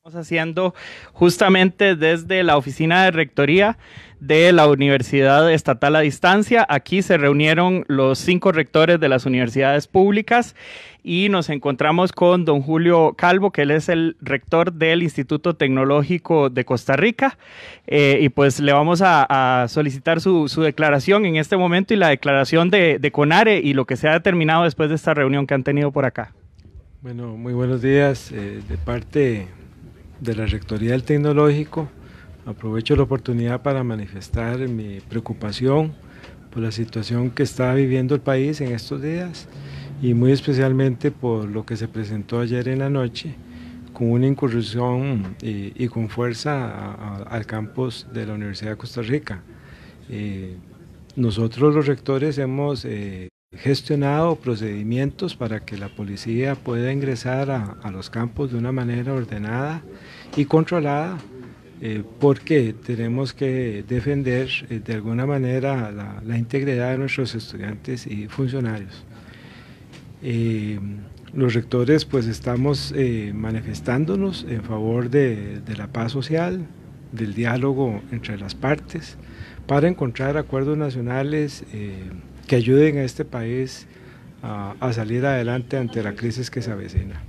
Estamos haciendo justamente desde la oficina de rectoría de la Universidad Estatal a Distancia. Aquí se reunieron los 5 rectores de las universidades públicas y nos encontramos con don Julio Calvo, que él es el rector del Instituto Tecnológico de Costa Rica, y pues le vamos a solicitar su declaración en este momento y la declaración de CONARE y lo que se ha determinado después de esta reunión que han tenido por acá. Bueno, muy buenos días de parte de la Rectoría del Tecnológico. Aprovecho la oportunidad para manifestar mi preocupación por la situación que está viviendo el país en estos días y muy especialmente por lo que se presentó ayer en la noche con una incursión y con fuerza al campus de la Universidad de Costa Rica. Nosotros los rectores hemos gestionado procedimientos para que la policía pueda ingresar a los campos de una manera ordenada y controlada, porque tenemos que defender de alguna manera la integridad de nuestros estudiantes y funcionarios. Los rectores pues estamos manifestándonos en favor de la paz social, del diálogo entre las partes, para encontrar acuerdos nacionales que ayuden a este país a salir adelante ante la crisis que se avecina.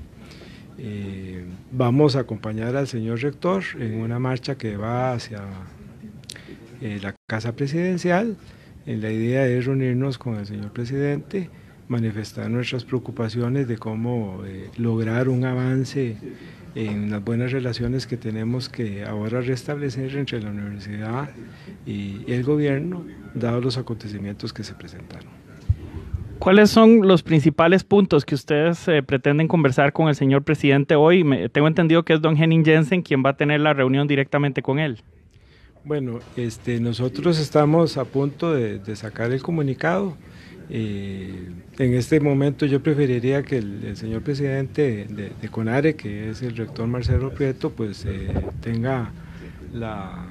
Vamos a acompañar al señor rector en una marcha que va hacia la Casa Presidencial. La idea es reunirnos con el señor presidente, manifestar nuestras preocupaciones de cómo lograr un avance en las buenas relaciones que tenemos que ahora restablecer entre la universidad y el gobierno, dados los acontecimientos que se presentaron. ¿Cuáles son los principales puntos que ustedes pretenden conversar con el señor presidente hoy? Tengo entendido que es don Henning Jensen quien va a tener la reunión directamente con él. Bueno, nosotros estamos a punto de sacar el comunicado. En este momento yo preferiría que el señor presidente de CONARE, que es el rector Marcelo Prieto, pues tenga la...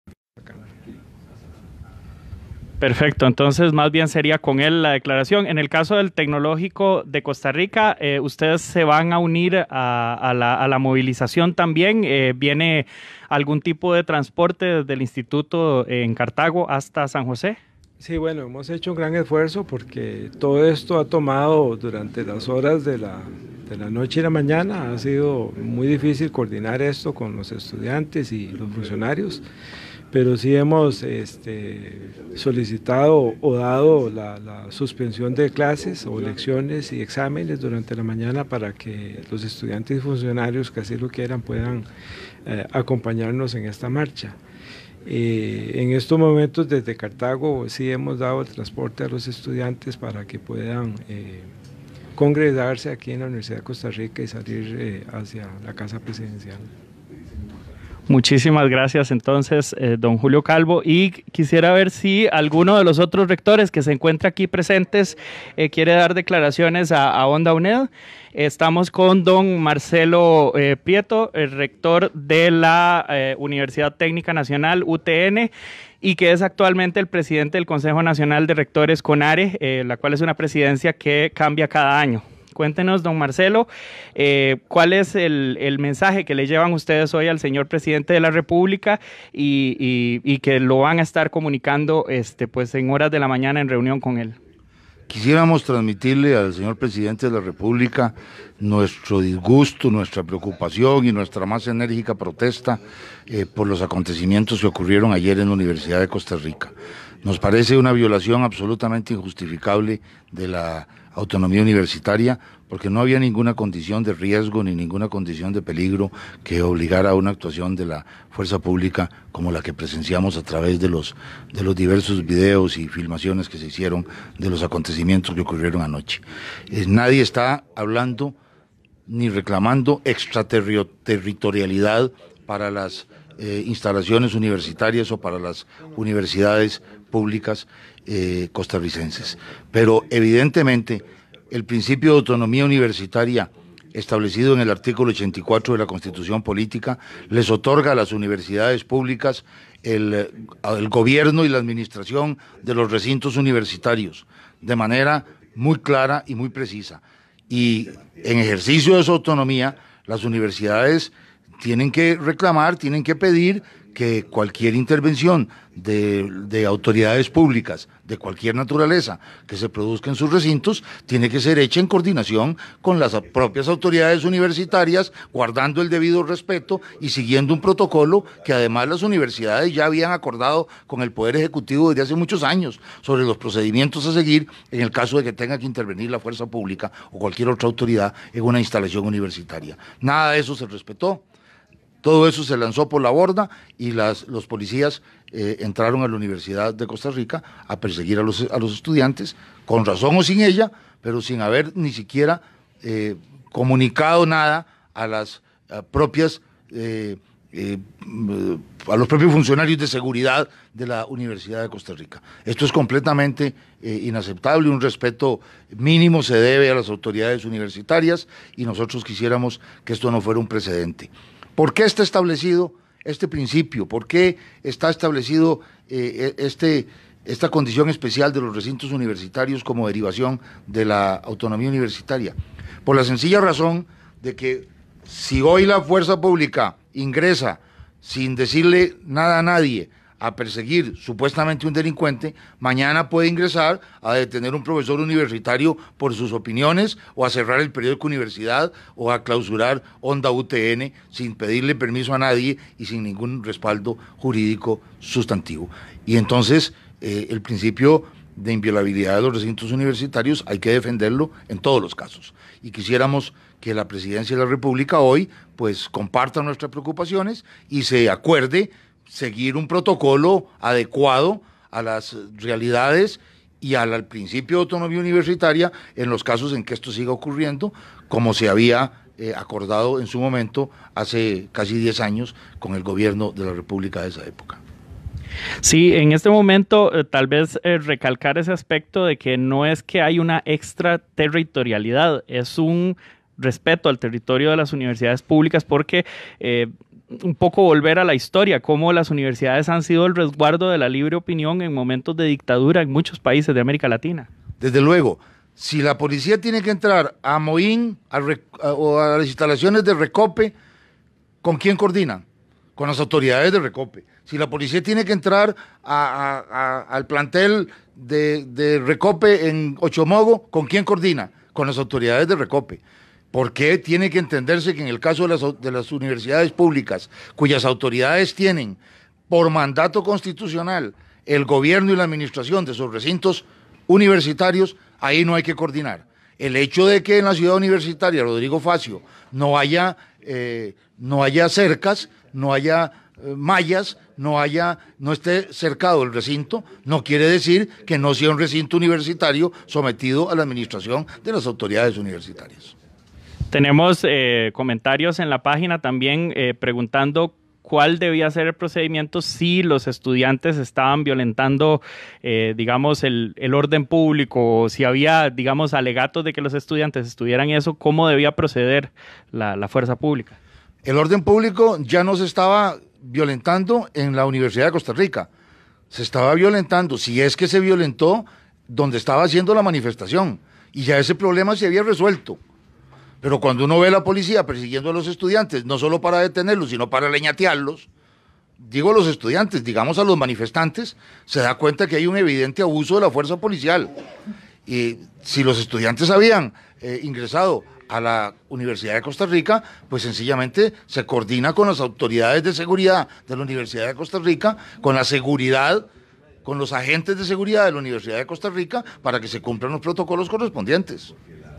Perfecto, entonces más bien sería con él la declaración. En el caso del Tecnológico de Costa Rica, ¿ustedes se van a unir a la movilización también? ¿Viene algún tipo de transporte desde el instituto en Cartago hasta San José? Sí, bueno, hemos hecho un gran esfuerzo porque todo esto ha tomado durante las horas de la noche y la mañana. Ha sido muy difícil coordinar esto con los estudiantes y los funcionarios, pero sí hemos solicitado o dado la suspensión de clases o lecciones y exámenes durante la mañana para que los estudiantes y funcionarios que así lo quieran puedan acompañarnos en esta marcha. En estos momentos desde Cartago sí hemos dado el transporte a los estudiantes para que puedan congregarse aquí en la Universidad de Costa Rica y salir hacia la Casa Presidencial. Muchísimas gracias entonces, don Julio Calvo, y quisiera ver si alguno de los otros rectores que se encuentra aquí presentes quiere dar declaraciones a Onda UNED. Estamos con don Marcelo Prieto, el rector de la Universidad Técnica Nacional, UTN, y que es actualmente el presidente del Consejo Nacional de Rectores CONARE, la cual es una presidencia que cambia cada año. Cuéntenos, don Marcelo, cuál es el mensaje que le llevan ustedes hoy al señor presidente de la República y que lo van a estar comunicando pues en horas de la mañana en reunión con él. Quisiéramos transmitirle al señor presidente de la República nuestro disgusto, nuestra preocupación y nuestra más enérgica protesta por los acontecimientos que ocurrieron ayer en la Universidad de Costa Rica. Nos parece una violación absolutamente injustificable de la autonomía universitaria, porque no había ninguna condición de riesgo ni ninguna condición de peligro que obligara a una actuación de la fuerza pública como la que presenciamos a través de los diversos videos y filmaciones que se hicieron de los acontecimientos que ocurrieron anoche. Nadie está hablando ni reclamando extraterritorialidad para las instalaciones universitarias o para las universidades públicas costarricenses, pero evidentemente el principio de autonomía universitaria establecido en el artículo 84 de la Constitución Política les otorga a las universidades públicas el gobierno y la administración de los recintos universitarios de manera muy clara y muy precisa, y en ejercicio de su autonomía las universidades tienen que reclamar, tienen que pedir que cualquier intervención de autoridades públicas de cualquier naturaleza que se produzca en sus recintos tiene que ser hecha en coordinación con las propias autoridades universitarias, guardando el debido respeto y siguiendo un protocolo que además las universidades ya habían acordado con el Poder Ejecutivo desde hace muchos años sobre los procedimientos a seguir en el caso de que tenga que intervenir la fuerza pública o cualquier otra autoridad en una instalación universitaria. Nada de eso se respetó. Todo eso se lanzó por la borda y los policías entraron a la Universidad de Costa Rica a perseguir a los estudiantes, con razón o sin ella, pero sin haber ni siquiera comunicado nada a los propios funcionarios de seguridad de la Universidad de Costa Rica. Esto es completamente inaceptable, un respeto mínimo se debe a las autoridades universitarias y nosotros quisiéramos que esto no fuera un precedente. ¿Por qué está establecido este principio? ¿Por qué está establecido esta condición especial de los recintos universitarios como derivación de la autonomía universitaria? Por la sencilla razón de que si hoy la fuerza pública ingresa sin decirle nada a nadie a perseguir supuestamente un delincuente, mañana puede ingresar a detener un profesor universitario por sus opiniones o a cerrar el periódico Universidad o a clausurar Onda UTN sin pedirle permiso a nadie y sin ningún respaldo jurídico sustantivo. Y entonces el principio de inviolabilidad de los recintos universitarios hay que defenderlo en todos los casos. Y quisiéramos que la Presidencia de la República hoy pues comparta nuestras preocupaciones y se acuerde seguir un protocolo adecuado a las realidades y al principio de autonomía universitaria en los casos en que esto siga ocurriendo, como se había acordado en su momento hace casi 10 años con el gobierno de la República de esa época. Sí, en este momento tal vez recalcar ese aspecto de que no es que hay una extraterritorialidad, es un respeto al territorio de las universidades públicas porque un poco volver a la historia, cómo las universidades han sido el resguardo de la libre opinión en momentos de dictadura en muchos países de América Latina. Desde luego, si la policía tiene que entrar a Moín o a las instalaciones de Recope, ¿con quién coordinan? Con las autoridades de Recope. Si la policía tiene que entrar al plantel de Recope en Ochomogo, ¿con quién coordina? Con las autoridades de Recope. ¿Por qué tiene que entenderse que en el caso de las universidades públicas, cuyas autoridades tienen por mandato constitucional el gobierno y la administración de sus recintos universitarios, ahí no hay que coordinar? El hecho de que en la ciudad universitaria, Rodrigo Facio, no haya cercas, no haya mallas, no esté cercado el recinto, no quiere decir que no sea un recinto universitario sometido a la administración de las autoridades universitarias. Tenemos comentarios en la página también preguntando cuál debía ser el procedimiento si los estudiantes estaban violentando, digamos, el orden público, o si había, digamos, alegatos de que los estudiantes estuvieran eso, cómo debía proceder la fuerza pública. El orden público ya no se estaba violentando en la Universidad de Costa Rica, se estaba violentando, si es que se violentó, donde estaba haciendo la manifestación, y ya ese problema se había resuelto. Pero cuando uno ve a la policía persiguiendo a los estudiantes, no solo para detenerlos, sino para leñatearlos, digo a los estudiantes, digamos a los manifestantes, se da cuenta que hay un evidente abuso de la fuerza policial. Y si los estudiantes habían ingresado a la Universidad de Costa Rica, pues sencillamente se coordina con las autoridades de seguridad de la Universidad de Costa Rica, con la seguridad, con los agentes de seguridad de la Universidad de Costa Rica, para que se cumplan los protocolos correspondientes.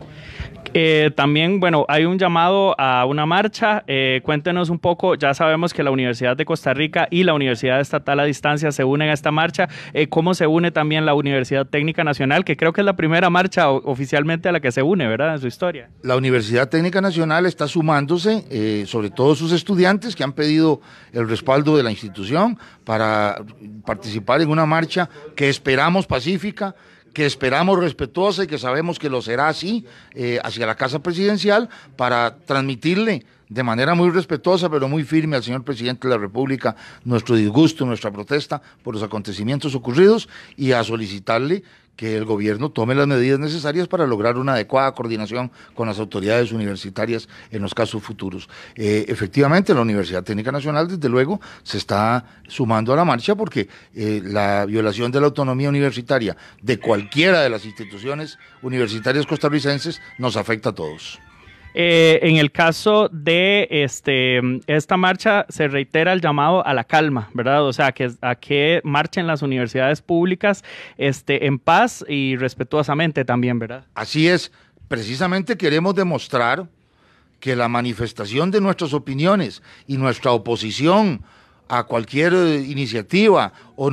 También, bueno, hay un llamado a una marcha. Cuéntenos un poco, ya sabemos que la Universidad de Costa Rica y la Universidad Estatal a Distancia se unen a esta marcha. ¿Cómo se une también la Universidad Técnica Nacional, que creo que es la primera marcha oficialmente a la que se une, ¿verdad?, en su historia? La Universidad Técnica Nacional está sumándose, sobre todo sus estudiantes que han pedido el respaldo de la institución para participar en una marcha que esperamos pacífica, que esperamos respetuosa y que sabemos que lo será así, hacia la Casa Presidencial, para transmitirle de manera muy respetuosa pero muy firme al señor Presidente de la República nuestro disgusto, nuestra protesta por los acontecimientos ocurridos y a solicitarle que el gobierno tome las medidas necesarias para lograr una adecuada coordinación con las autoridades universitarias en los casos futuros. Efectivamente, la Universidad Técnica Nacional, desde luego, se está sumando a la marcha porque la violación de la autonomía universitaria de cualquiera de las instituciones universitarias costarricenses nos afecta a todos. En el caso de esta marcha se reitera el llamado a la calma, ¿verdad? O sea, a que marchen las universidades públicas en paz y respetuosamente también, ¿verdad? Así es, precisamente queremos demostrar que la manifestación de nuestras opiniones y nuestra oposición a cualquier iniciativa o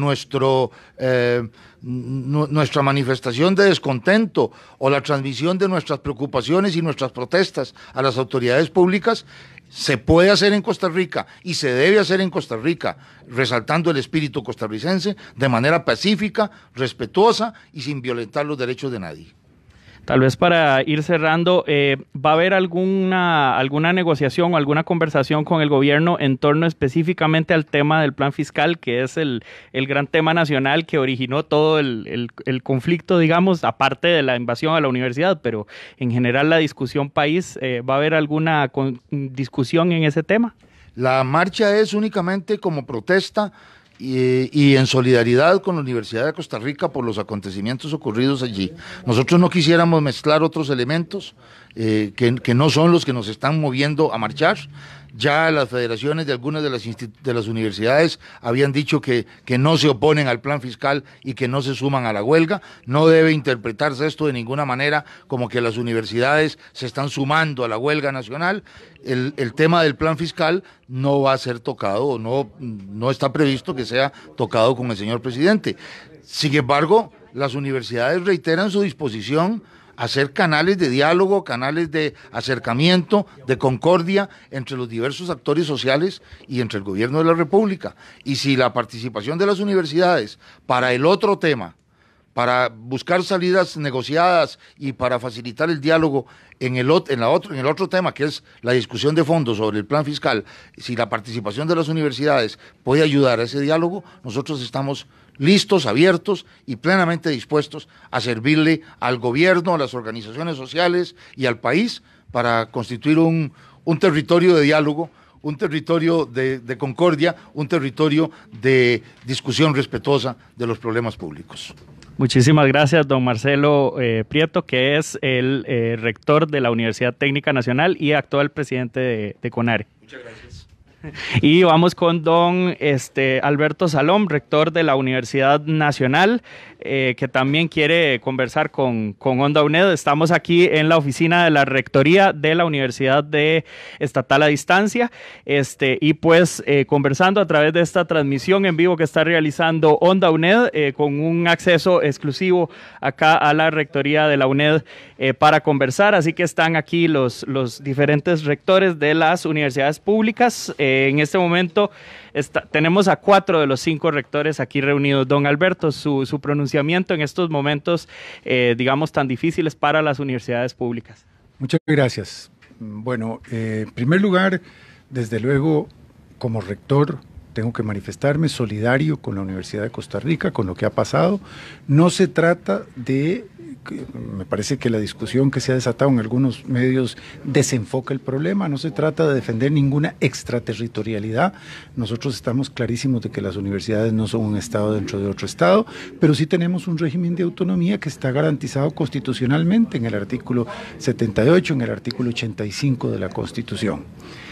nuestra manifestación de descontento o la transmisión de nuestras preocupaciones y nuestras protestas a las autoridades públicas se puede hacer en Costa Rica y se debe hacer en Costa Rica, resaltando el espíritu costarricense de manera pacífica, respetuosa y sin violentar los derechos de nadie. Tal vez para ir cerrando, ¿va a haber alguna negociación o alguna conversación con el gobierno en torno específicamente al tema del plan fiscal, que es el gran tema nacional que originó todo el conflicto, digamos, aparte de la invasión a la universidad, pero en general la discusión país, ¿va a haber alguna discusión en ese tema? La marcha es únicamente como protesta y en solidaridad con la Universidad de Costa Rica por los acontecimientos ocurridos allí. Nosotros no quisiéramos mezclar otros elementos que no son los que nos están moviendo a marchar. Ya las federaciones de algunas de las universidades habían dicho que no se oponen al plan fiscal y que no se suman a la huelga. No debe interpretarse esto de ninguna manera como que las universidades se están sumando a la huelga nacional. El tema del plan fiscal no va a ser tocado o no está previsto que sea tocado con el señor presidente. Sin embargo, las universidades reiteran su disposición a hacer canales de diálogo, canales de acercamiento, de concordia entre los diversos actores sociales y entre el gobierno de la República. Y si la participación de las universidades para el otro tema, para buscar salidas negociadas y para facilitar el diálogo en el otro tema, que es la discusión de fondo sobre el plan fiscal, si la participación de las universidades puede ayudar a ese diálogo, nosotros estamos listos, abiertos y plenamente dispuestos a servirle al gobierno, a las organizaciones sociales y al país para constituir un territorio de diálogo, un territorio de concordia, un territorio de discusión respetuosa de los problemas públicos. Muchísimas gracias, don Marcelo Prieto, que es el rector de la Universidad Técnica Nacional y actual presidente de CONARE. Muchas gracias. Y vamos con don Alberto Salom, rector de la Universidad Nacional, que también quiere conversar con Onda UNED. Estamos aquí en la oficina de la Rectoría de la Universidad Estatal a Distancia, y pues conversando a través de esta transmisión en vivo que está realizando Onda UNED, con un acceso exclusivo acá a la Rectoría de la UNED para conversar. Así que están aquí los diferentes rectores de las universidades públicas. En este momento tenemos a 4 de los 5 rectores aquí reunidos. Don Alberto, su pronunciamiento en estos momentos, digamos, tan difíciles para las universidades públicas. Muchas gracias. Bueno, en primer lugar, desde luego, como rector, tengo que manifestarme solidario con la Universidad de Costa Rica, con lo que ha pasado. No se trata de... Me parece que la discusión que se ha desatado en algunos medios desenfoca el problema. No se trata de defender ninguna extraterritorialidad. Nosotros estamos clarísimos de que las universidades no son un estado dentro de otro estado, pero sí tenemos un régimen de autonomía que está garantizado constitucionalmente en el artículo 78, en el artículo 85 de la Constitución.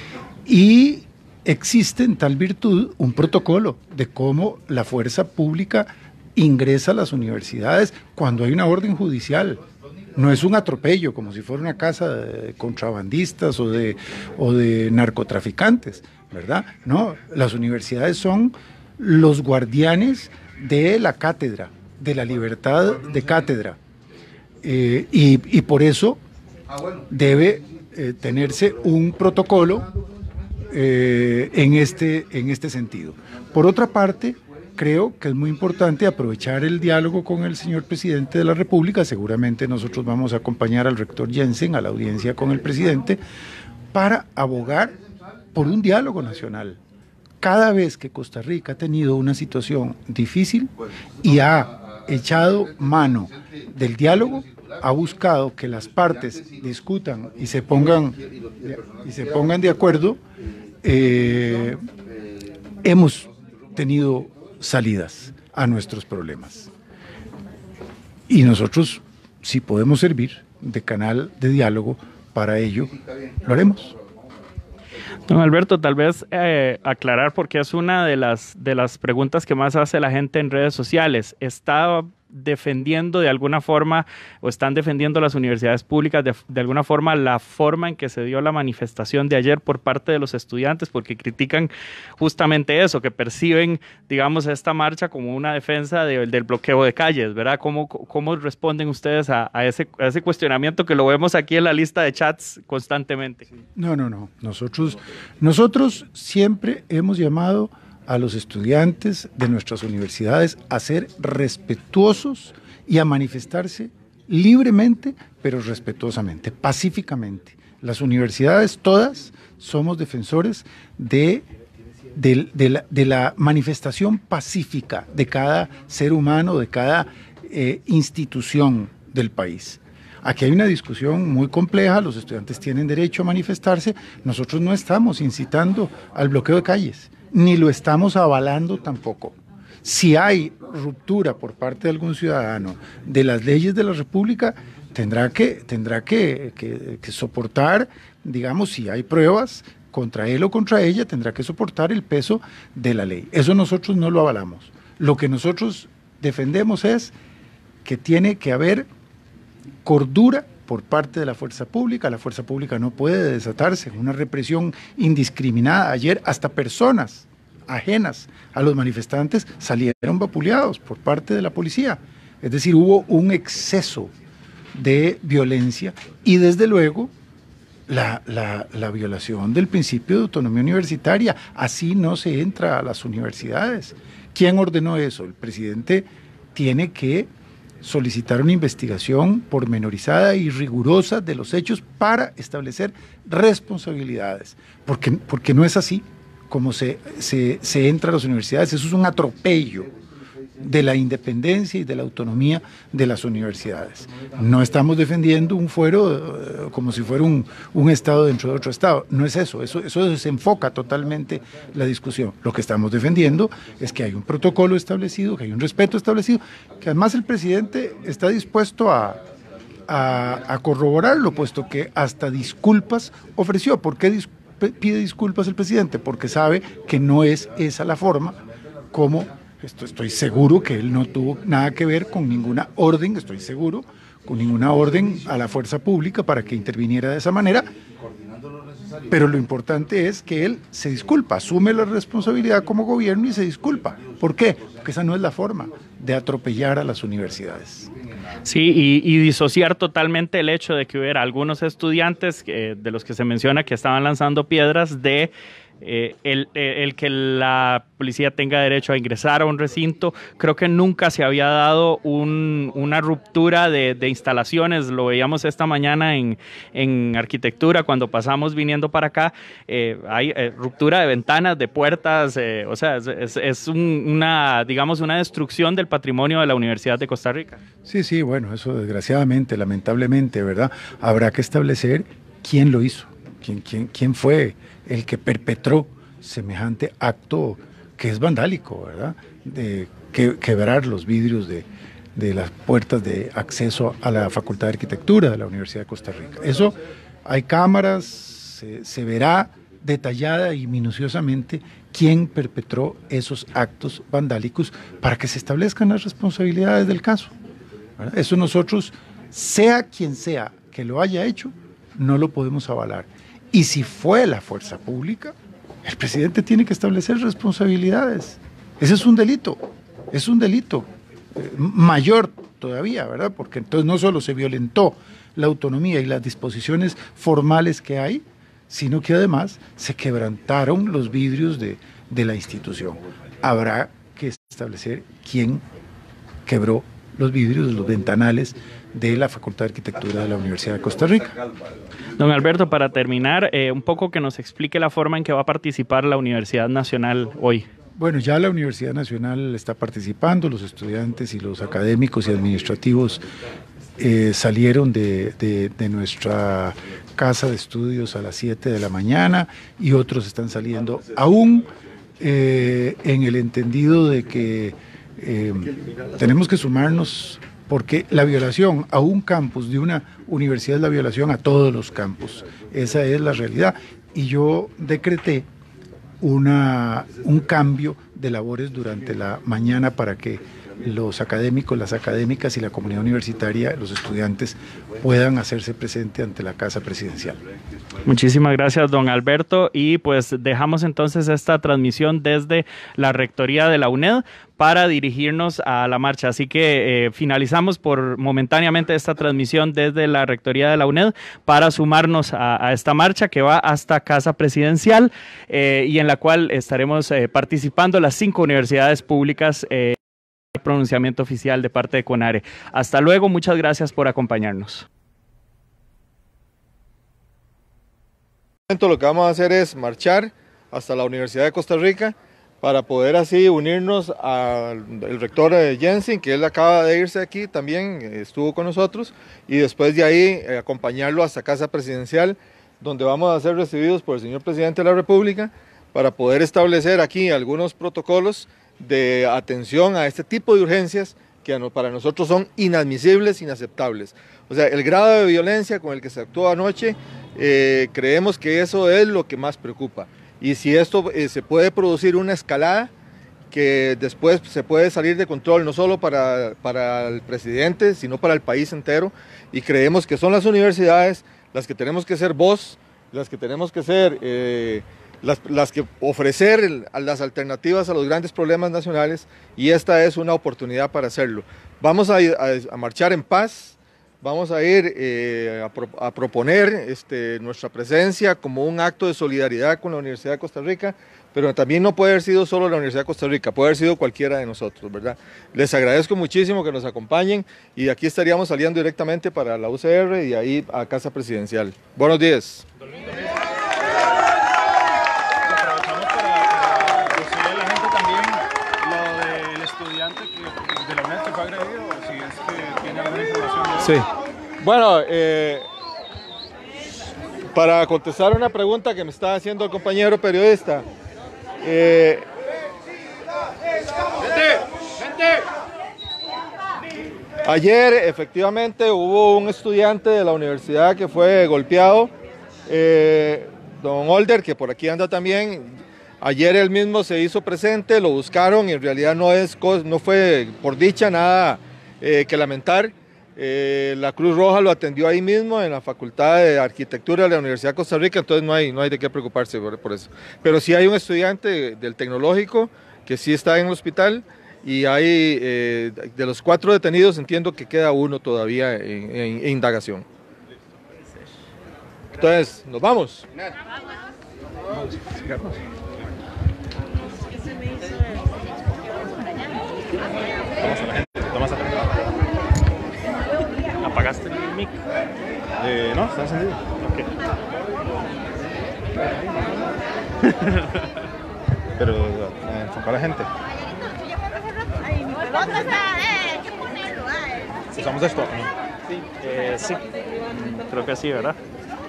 Y existe en tal virtud un protocolo de cómo la fuerza pública ingresa a las universidades cuando hay una orden judicial. No es un atropello, como si fuera una casa de contrabandistas o de narcotraficantes, ¿verdad? No, las universidades son los guardianes de la cátedra, de la libertad de cátedra. Y por eso debe tenerse un protocolo en este sentido. Por otra parte, creo que es muy importante aprovechar el diálogo con el señor presidente de la República. Seguramente nosotros vamos a acompañar al rector Jensen a la audiencia con el presidente para abogar por un diálogo nacional. Cada vez que Costa Rica ha tenido una situación difícil y ha echado mano del diálogo, ha buscado que las partes discutan y se pongan de acuerdo, hemos tenido salidas a nuestros problemas. Y nosotros, si podemos servir de canal de diálogo para ello, lo haremos. Don Alberto, tal vez aclarar, porque es una de las preguntas que más hace la gente en redes sociales. ¿Está defendiendo de alguna forma, o están defendiendo las universidades públicas de alguna forma la forma en que se dio la manifestación de ayer por parte de los estudiantes? Porque critican justamente eso, que perciben, digamos, esta marcha como una defensa del bloqueo de calles, ¿verdad? ¿Cómo responden ustedes a ese cuestionamiento que lo vemos aquí en la lista de chats constantemente? No. Nosotros siempre hemos llamado a los estudiantes de nuestras universidades a ser respetuosos y a manifestarse libremente, pero respetuosamente, pacíficamente. Las universidades todas somos defensores de la manifestación pacífica de cada ser humano, de cada institución del país. Aquí hay una discusión muy compleja, los estudiantes tienen derecho a manifestarse, nosotros no estamos incitando al bloqueo de calles, ni lo estamos avalando tampoco. Si hay ruptura por parte de algún ciudadano de las leyes de la República, tendrá que soportar, digamos, si hay pruebas contra él o contra ella, tendrá que soportar el peso de la ley. Eso nosotros no lo avalamos. Lo que nosotros defendemos es que tiene que haber cordura por parte de la fuerza pública. La fuerza pública no puede desatarse en una represión indiscriminada. Ayer hasta personas ajenas a los manifestantes salieron vapuleados por parte de la policía. Es decir, hubo un exceso de violencia y desde luego la violación del principio de autonomía universitaria. Así no se entra a las universidades. ¿Quién ordenó eso? El presidente tiene que solicitar una investigación pormenorizada y rigurosa de los hechos para establecer responsabilidades, porque no es así como se entra a las universidades. Eso es un atropello de la independencia y de la autonomía de las universidades. No estamos defendiendo un fuero como si fuera un estado dentro de otro estado. No es eso desenfoca totalmente la discusión. Lo que estamos defendiendo es que hay un protocolo establecido, que hay un respeto establecido, que además el presidente está dispuesto a corroborarlo, puesto que hasta disculpas ofreció. ¿Por qué pide disculpas el presidente? Porque sabe que no es esa la forma como... Estoy seguro que él no tuvo nada que ver con ninguna orden, a la fuerza pública para que interviniera de esa manera, pero lo importante es que él se disculpa, asume la responsabilidad como gobierno y se disculpa. ¿Por qué? Porque esa no es la forma de atropellar a las universidades. Sí, y disociar totalmente el hecho de que hubiera algunos estudiantes de los que se menciona que estaban lanzando piedras de el que la policía tenga derecho a ingresar a un recinto. Creo que nunca se había dado una ruptura de instalaciones. Lo veíamos esta mañana en arquitectura cuando pasamos viniendo para acá. Hay ruptura de ventanas, de puertas, o sea, es una destrucción del patrimonio de la Universidad de Costa Rica. Sí, bueno, eso desgraciadamente, lamentablemente, ¿verdad? Habrá que establecer quién lo hizo, quién fue el que perpetró semejante acto que es vandálico, ¿verdad? De quebrar los vidrios de las puertas de acceso a la Facultad de Arquitectura de la Universidad de Costa Rica. Eso, hay cámaras, se verá detallada y minuciosamente quién perpetró esos actos vandálicos para que se establezcan las responsabilidades del caso, ¿verdad? Eso nosotros, sea quien sea que lo haya hecho, no lo podemos avalar. Y si fue la fuerza pública, el presidente tiene que establecer responsabilidades. Ese es un delito mayor todavía, ¿verdad? Porque entonces no solo se violentó la autonomía y las disposiciones formales que hay, sino que además se quebrantaron los vidrios de la institución. Habrá que establecer quién quebró los vidrios de los ventanales de la Facultad de Arquitectura de la Universidad de Costa Rica. Don Alberto, para terminar, un poco que nos explique la forma en que va a participar la Universidad Nacional hoy. Bueno, ya la Universidad Nacional está participando, los estudiantes y los académicos y administrativos salieron de nuestra casa de estudios a las 7 de la mañana y otros están saliendo aún en el entendido de que tenemos que sumarnos, porque la violación a un campus de una universidad es la violación a todos los campus. Esa es la realidad. Y yo decreté un cambio de labores durante la mañana para que los académicos, las académicas y la comunidad universitaria, los estudiantes, puedan hacerse presente ante la Casa Presidencial. Muchísimas gracias, don Alberto, y pues dejamos entonces esta transmisión desde la Rectoría de la UNED para dirigirnos a la marcha. Así que finalizamos momentáneamente esta transmisión desde la Rectoría de la UNED para sumarnos a esta marcha que va hasta Casa Presidencial y en la cual estaremos participando las 5 universidades públicas. Pronunciamiento oficial de parte de CONARE. Hasta luego, muchas gracias por acompañarnos. Lo que vamos a hacer es marchar hasta la Universidad de Costa Rica para poder así unirnos al rector Jensen, que él acaba de irse aquí, también estuvo con nosotros, y después de ahí acompañarlo hasta Casa Presidencial, donde vamos a ser recibidos por el señor Presidente de la República para poder establecer aquí algunos protocolos de atención a este tipo de urgencias que para nosotros son inadmisibles, inaceptables. O sea, el grado de violencia con el que se actuó anoche, creemos que eso es lo que más preocupa. Y si esto se puede producir una escalada que después se puede salir de control, no solo para el presidente, sino para el país entero, y creemos que son las universidades las que tenemos que ser voz, las que tenemos que ser las que ofrecer las alternativas a los grandes problemas nacionales, y esta es una oportunidad para hacerlo. Vamos a marchar en paz, vamos a ir a proponer nuestra presencia como un acto de solidaridad con la Universidad de Costa Rica, pero también no puede haber sido solo la Universidad de Costa Rica, puede haber sido cualquiera de nosotros, ¿verdad? Les agradezco muchísimo que nos acompañen y de aquí estaríamos saliendo directamente para la UCR y ahí a Casa Presidencial. Buenos días. Sí. Bueno, para contestar una pregunta que me está haciendo el compañero periodista, ayer efectivamente hubo un estudiante de la universidad que fue golpeado, don Older, que por aquí anda también. Ayer él mismo se hizo presente, lo buscaron y en realidad no fue por dicha nada que lamentar. La Cruz Roja lo atendió ahí mismo en la Facultad de Arquitectura de la Universidad de Costa Rica, entonces no hay de qué preocuparse por eso. Pero sí hay un estudiante del Tecnológico que sí está en el hospital y hay de los 4 detenidos entiendo que queda uno todavía en indagación. Entonces, nos vamos. ¿Apagaste el mic? No, está encendido. Okay. Pero enfocar a la gente. ¿Usamos esto? Sí, sí. Creo que sí, ¿verdad?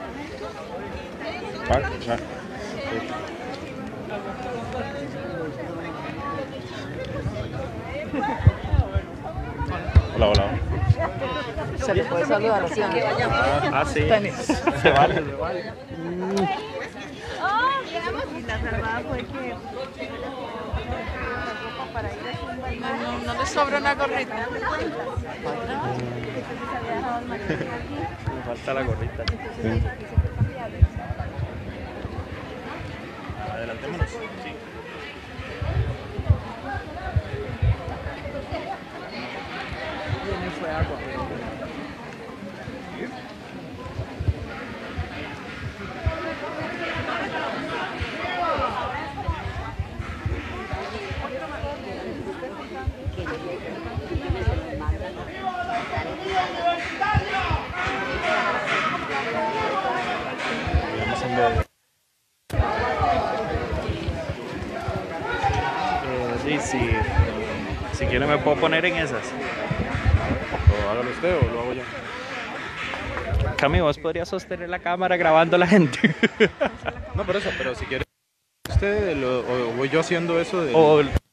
Hola. Se le puede saludar así. Sí. Se vale. La salvada fue que No le sobra una gorrita. Me falta la gorrita. Sí. Adelantémonos. Sí. Fue agua. que Sí, si quiere me puedo poner en esas. O hágalo usted o lo hago yo. Cami, vos podrías sostener la cámara grabando a la gente. No, por eso, pero si quiere usted o voy yo haciendo eso de...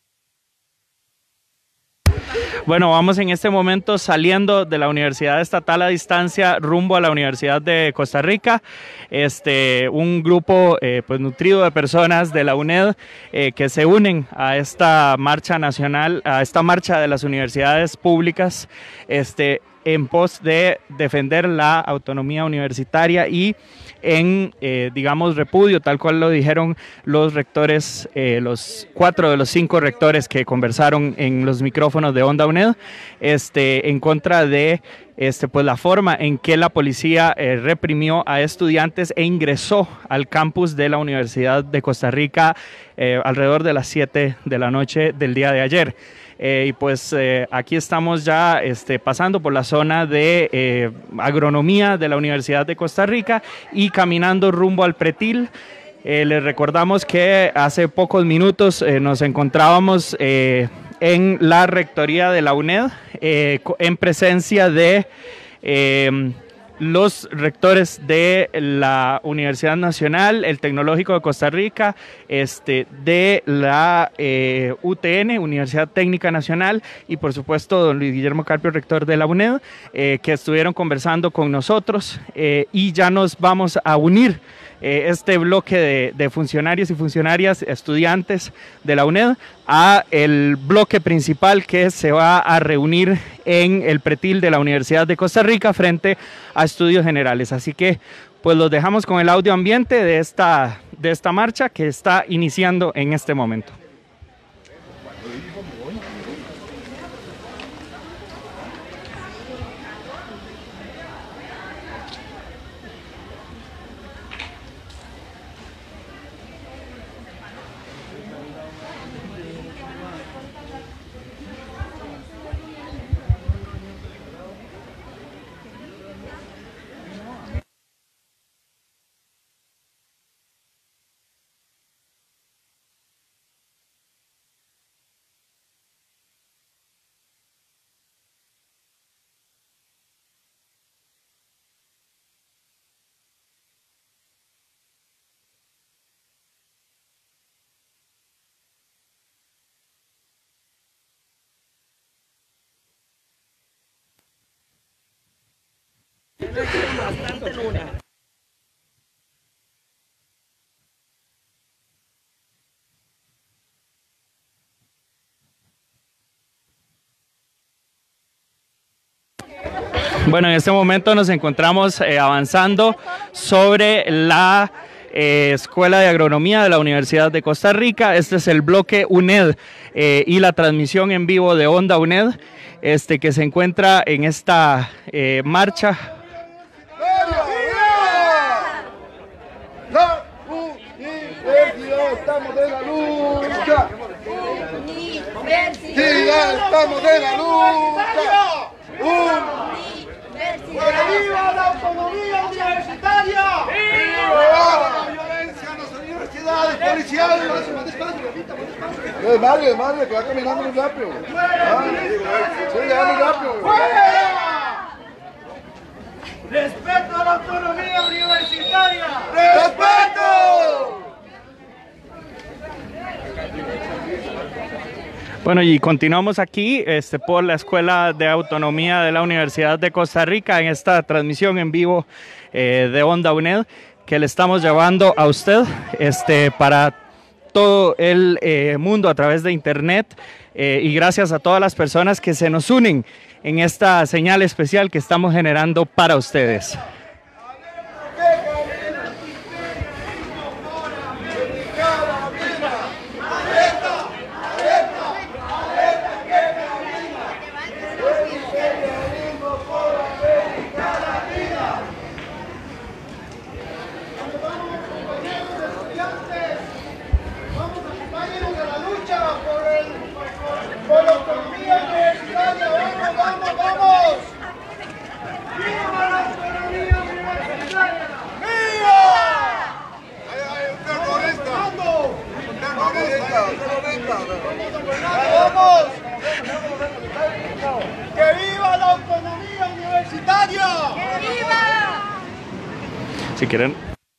Bueno, vamos en este momento saliendo de la Universidad Estatal a distancia rumbo a la Universidad de Costa Rica. Un grupo pues nutrido de personas de la UNED que se unen a esta marcha nacional, a esta marcha de las universidades públicas, en pos de defender la autonomía universitaria y en, digamos, repudio, tal cual lo dijeron los rectores, los 4 de los 5 rectores que conversaron en los micrófonos de Onda UNED, en contra de pues la forma en que la policía reprimió a estudiantes e ingresó al campus de la Universidad de Costa Rica alrededor de las 7 de la noche del día de ayer. Y pues aquí estamos ya pasando por la zona de agronomía de la Universidad de Costa Rica y caminando rumbo al pretil. Les recordamos que hace pocos minutos nos encontrábamos en la rectoría de la UNED en presencia de los rectores de la Universidad Nacional, el Tecnológico de Costa Rica, de la UTN, Universidad Técnica Nacional, y por supuesto don Luis Guillermo Carpio, rector de la UNED, que estuvieron conversando con nosotros y ya nos vamos a unir este bloque de funcionarios y funcionarias, estudiantes de la UNED, a el bloque principal que se va a reunir en el pretil de la Universidad de Costa Rica frente a Estudios Generales. Así que pues los dejamos con el audio ambiente de esta marcha que está iniciando en este momento. Bueno, en este momento nos encontramos avanzando sobre la Escuela de Agronomía de la Universidad de Costa Rica. Este es el bloque UNED y la transmisión en vivo de Onda UNED, que se encuentra en esta marcha. La universidad, estamos de la lucha. Universidad, estamos de la lucha. ¡Viva la autonomía universitaria! ¡Viva la violencia en las universidades policiales! Madre, que va caminando muy rápido. Sí, ya muy rápido. ¡Fuera! ¡Respeto a la autonomía universitaria! ¡Respeto! Bueno, y continuamos aquí por la Escuela de Autonomía de la Universidad de Costa Rica en esta transmisión en vivo de Onda UNED que le estamos llevando a usted para todo el mundo a través de internet y gracias a todas las personas que se nos unen en esta señal especial que estamos generando para ustedes. ¡Por la autonomía universitaria! ¡Vamos, vamos, vamos! ¡Viva la autonomía Si quieren.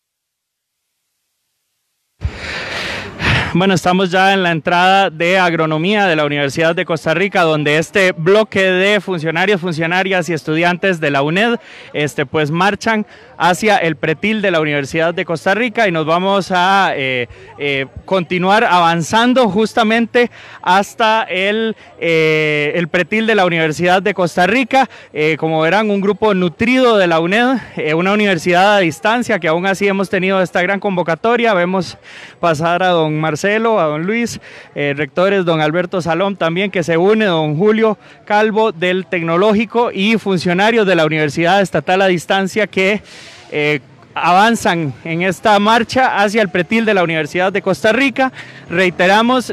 Bueno, estamos ya en la entrada de Agronomía de la Universidad de Costa Rica, donde este bloque de funcionarios, funcionarias y estudiantes de la UNED pues marchan hacia el pretil de la Universidad de Costa Rica, y nos vamos a continuar avanzando justamente hasta el pretil de la Universidad de Costa Rica. Como verán, un grupo nutrido de la UNED, una universidad a distancia, que aún así hemos tenido esta gran convocatoria. Vemos pasar a don Marcelo, a don Luis, rectores, don Alberto Salom también, que se une, don Julio Calvo del Tecnológico, y funcionarios de la Universidad Estatal a Distancia que avanzan en esta marcha hacia el pretil de la Universidad de Costa Rica. Reiteramos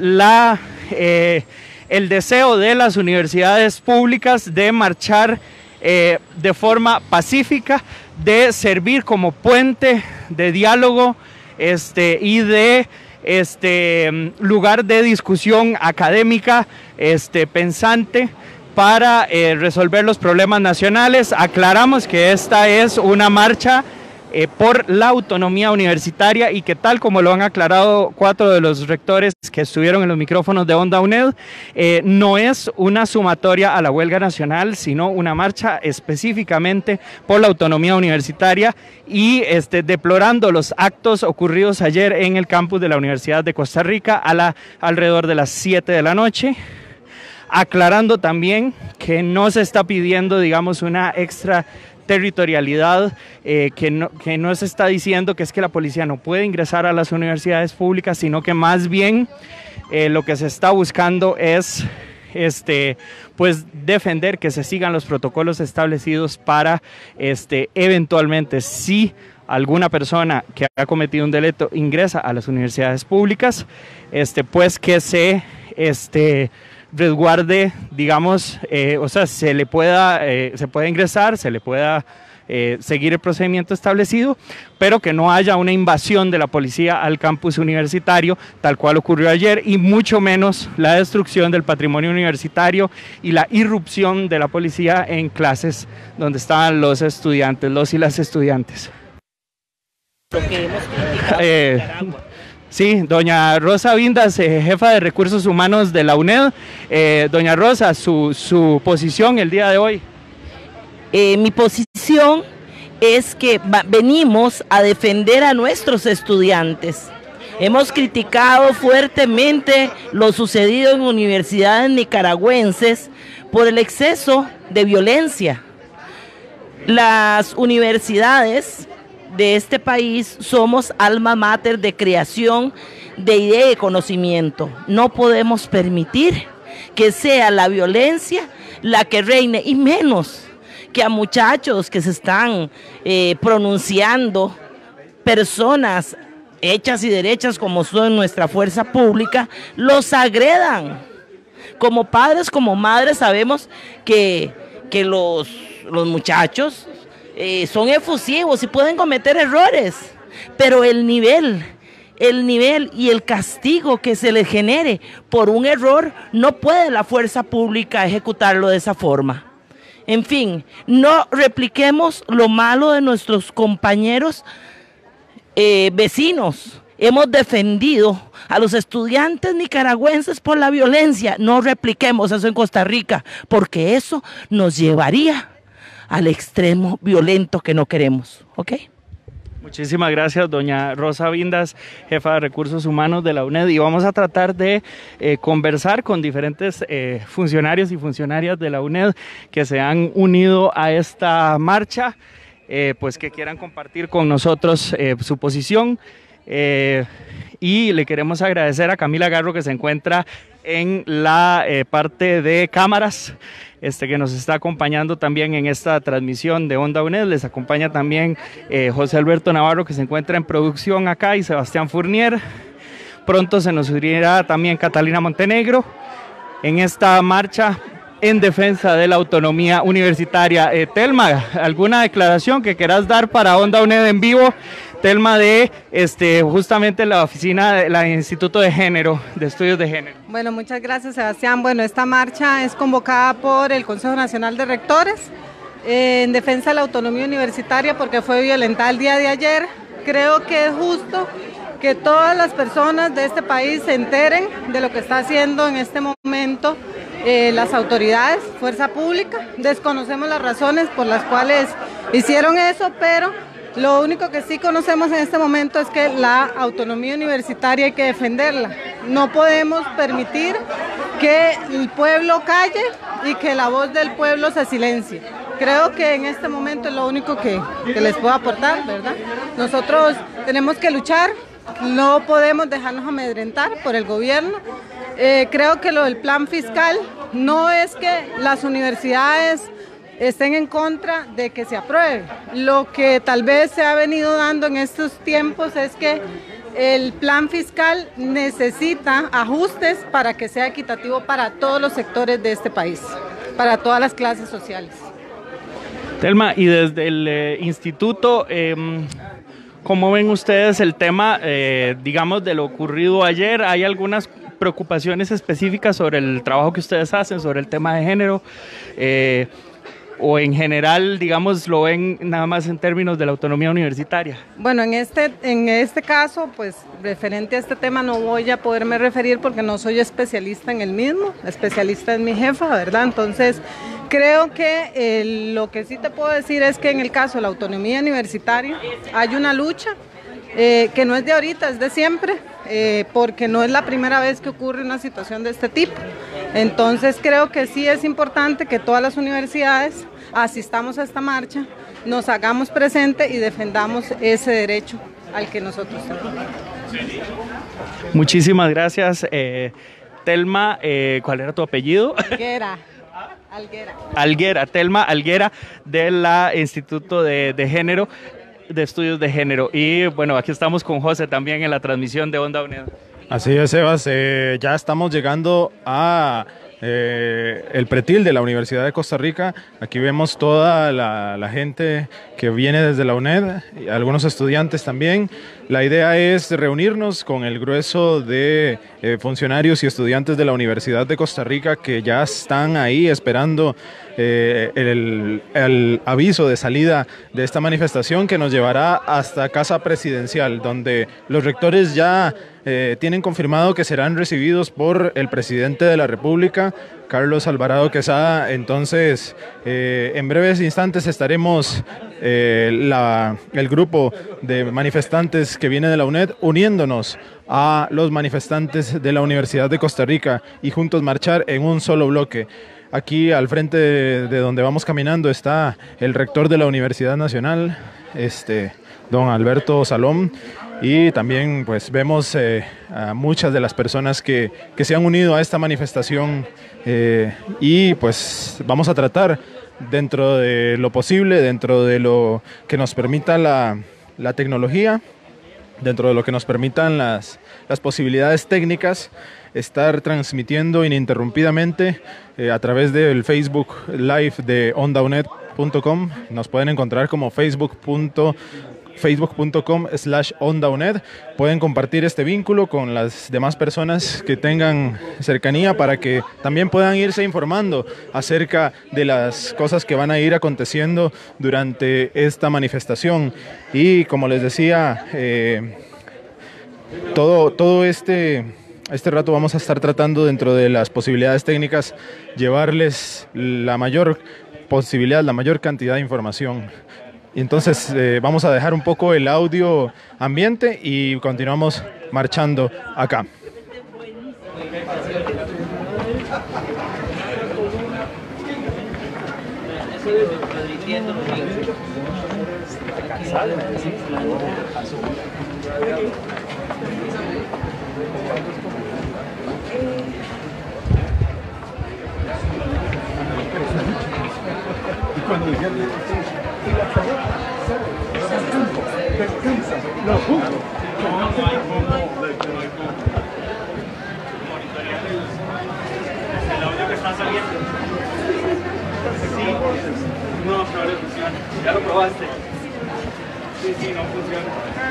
el deseo de las universidades públicas de marchar de forma pacífica, de servir como puente de diálogo y de lugar de discusión académica pensante para resolver los problemas nacionales. Aclaramos que esta es una marcha por la autonomía universitaria, y que, tal como lo han aclarado 4 de los rectores que estuvieron en los micrófonos de Onda UNED, no es una sumatoria a la huelga nacional, sino una marcha específicamente por la autonomía universitaria, y deplorando los actos ocurridos ayer en el campus de la Universidad de Costa Rica alrededor de las 7 de la noche. Aclarando también que no se está pidiendo, digamos, una extraterritorialidad, que no se está diciendo que es que la policía no puede ingresar a las universidades públicas, sino que más bien lo que se está buscando es pues defender que se sigan los protocolos establecidos para eventualmente, si alguna persona que ha cometido un delito ingresa a las universidades públicas, pues que se resguarde, digamos, o sea, se puede ingresar, se le pueda seguir el procedimiento establecido, pero que no haya una invasión de la policía al campus universitario, tal cual ocurrió ayer, y mucho menos la destrucción del patrimonio universitario y la irrupción de la policía en clases donde estaban los estudiantes, los y las estudiantes. Sí, doña Rosa Vindas, jefa de Recursos Humanos de la UNED. Doña Rosa, su posición el día de hoy. Mi posición es que venimos a defender a nuestros estudiantes. Hemos criticado fuertemente lo sucedido en universidades nicaragüenses por el exceso de violencia. Las universidades de este país somos alma mater de creación de idea y conocimiento. No podemos permitir que sea la violencia la que reine, y menos que a muchachos que se están pronunciando, personas hechas y derechas como son nuestra fuerza pública, los agredan. Como padres, como madres, sabemos que los muchachos son efusivos y pueden cometer errores, pero el nivel y el castigo que se les genere por un error, no puede la fuerza pública ejecutarlo de esa forma. En fin, no repliquemos lo malo de nuestros compañeros vecinos. Hemos defendido a los estudiantes nicaragüenses por la violencia. No repliquemos eso en Costa Rica, porque eso nos llevaría al extremo violento que no queremos, ¿ok? Muchísimas gracias, doña Rosa Vindas, jefa de Recursos Humanos de la UNED, y vamos a tratar de conversar con diferentes funcionarios y funcionarias de la UNED que se han unido a esta marcha, pues que quieran compartir con nosotros su posición. Y le queremos agradecer a Camila Garro, que se encuentra en la parte de cámaras, que nos está acompañando también en esta transmisión de Onda UNED. Les acompaña también José Alberto Navarro, que se encuentra en producción acá, y Sebastián Fournier. Pronto se nos unirá también Catalina Montenegro en esta marcha en defensa de la autonomía universitaria. Telma, ¿alguna declaración que quieras dar para Onda UNED en vivo? Telma, de justamente la oficina del Instituto de Género, de Estudios de Género. Bueno, muchas gracias, Sebastián. Bueno, esta marcha es convocada por el Consejo Nacional de Rectores. en defensa de la autonomía universitaria porque fue violentada el día de ayer. Creo que es justo que todas las personas de este país se enteren de lo que está haciendo en este momento las autoridades, fuerza pública. Desconocemos las razones por las cuales hicieron eso, pero lo único que sí conocemos en este momento es que la autonomía universitaria hay que defenderla. No podemos permitir que el pueblo calle y que la voz del pueblo se silencie. Creo que en este momento es lo único que les puedo aportar, ¿verdad? Nosotros tenemos que luchar, no podemos dejarnos amedrentar por el gobierno. Creo que lo del plan fiscal no es que las universidades estén en contra de que se apruebe. Lo que tal vez se ha venido dando en estos tiempos es que el plan fiscal necesita ajustes para que sea equitativo para todos los sectores de este país, para todas las clases sociales. Telma, y desde el instituto, ¿cómo ven ustedes el tema, digamos, de lo ocurrido ayer? ¿Hay algunas preocupaciones específicas sobre el trabajo que ustedes hacen, sobre el tema de género? ¿O en general, digamos, lo ven nada más en términos de la autonomía universitaria? Bueno, en este caso, pues, referente a este tema no voy a poderme referir porque no soy especialista en el mismo, especialista es mi jefa, ¿verdad? Entonces, creo que lo que sí te puedo decir es que en el caso de la autonomía universitaria hay una lucha que no es de ahorita, es de siempre, porque no es la primera vez que ocurre una situación de este tipo. Entonces creo que sí es importante que todas las universidades asistamos a esta marcha, nos hagamos presente y defendamos ese derecho al que nosotros tenemos. Muchísimas gracias, Telma. ¿Cuál era tu apellido? Alguera, Telma Alguera, del Instituto de Género, de Estudios de Género. Y bueno, aquí estamos con José también en la transmisión de Onda UNED. Así es, Sebas, ya estamos llegando a el pretil de la Universidad de Costa Rica. Aquí vemos toda la gente que viene desde la UNED, y algunos estudiantes también. La idea es reunirnos con el grueso de funcionarios y estudiantes de la Universidad de Costa Rica que ya están ahí esperando el aviso de salida de esta manifestación que nos llevará hasta Casa Presidencial, donde los rectores ya tienen confirmado que serán recibidos por el presidente de la República, Carlos Alvarado Quesada. Entonces, en breves instantes estaremos el grupo de manifestantes que viene de la UNED uniéndonos a los manifestantes de la Universidad de Costa Rica y juntos marchar en un solo bloque. Aquí al frente de donde vamos caminando está el rector de la Universidad Nacional, don Alberto Salom, y también pues vemos a muchas de las personas que se han unido a esta manifestación, y pues vamos a tratar dentro de lo posible, dentro de lo que nos permita la tecnología, dentro de lo que nos permitan las posibilidades técnicas, estar transmitiendo ininterrumpidamente a través del Facebook Live de OndaUNED.com. Nos pueden encontrar como facebook.com/OndaUNED. Pueden compartir este vínculo con las demás personas que tengan cercanía para que también puedan irse informando acerca de las cosas que van a ir aconteciendo durante esta manifestación. Y como les decía, todo este rato vamos a estar tratando, dentro de las posibilidades técnicas, llevarles la mayor posibilidad, la mayor cantidad de información. Y entonces vamos a dejar un poco el audio ambiente y continuamos marchando acá. Cuando dijeron los jugos. El audio que está saliendo. Sí, no funciona. ¿Ya lo probaste? Sí, no funciona.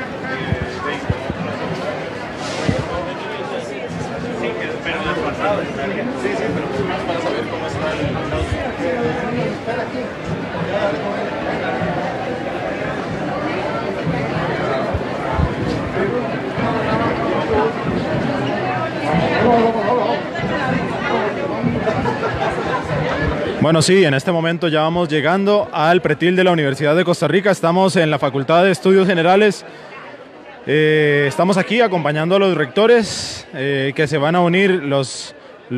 Sí, pero no es pasado. Sí, pero más para saber cómo está el audio. Bueno, sí, en este momento ya vamos llegando al pretil de la Universidad de Costa Rica. Estamos en la Facultad de Estudios Generales. Estamos aquí acompañando a los rectores que se van a unir, los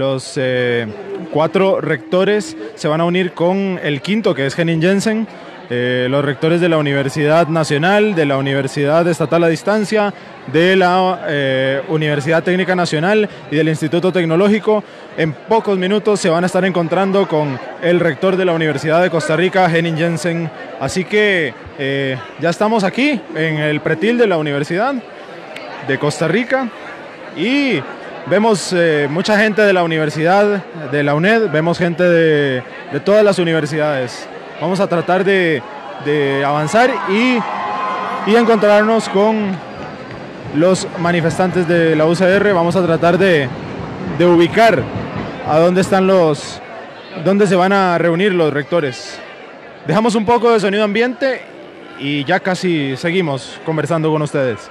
4 rectores se van a unir con el quinto, que es Henning Jensen. Los rectores de la Universidad Nacional, de la Universidad Estatal a Distancia, de la Universidad Técnica Nacional y del Instituto Tecnológico. En pocos minutos se van a estar encontrando con el rector de la Universidad de Costa Rica, Henning Jensen. Así que ya estamos aquí en el pretil de la Universidad de Costa Rica y vemos mucha gente de la Universidad, de la UNED, vemos gente de todas las universidades. Vamos a tratar de avanzar y encontrarnos con los manifestantes de la UCR. Vamos a tratar de ubicar a dónde están dónde se van a reunir los rectores. Dejamos un poco de sonido ambiente y ya casi seguimos conversando con ustedes.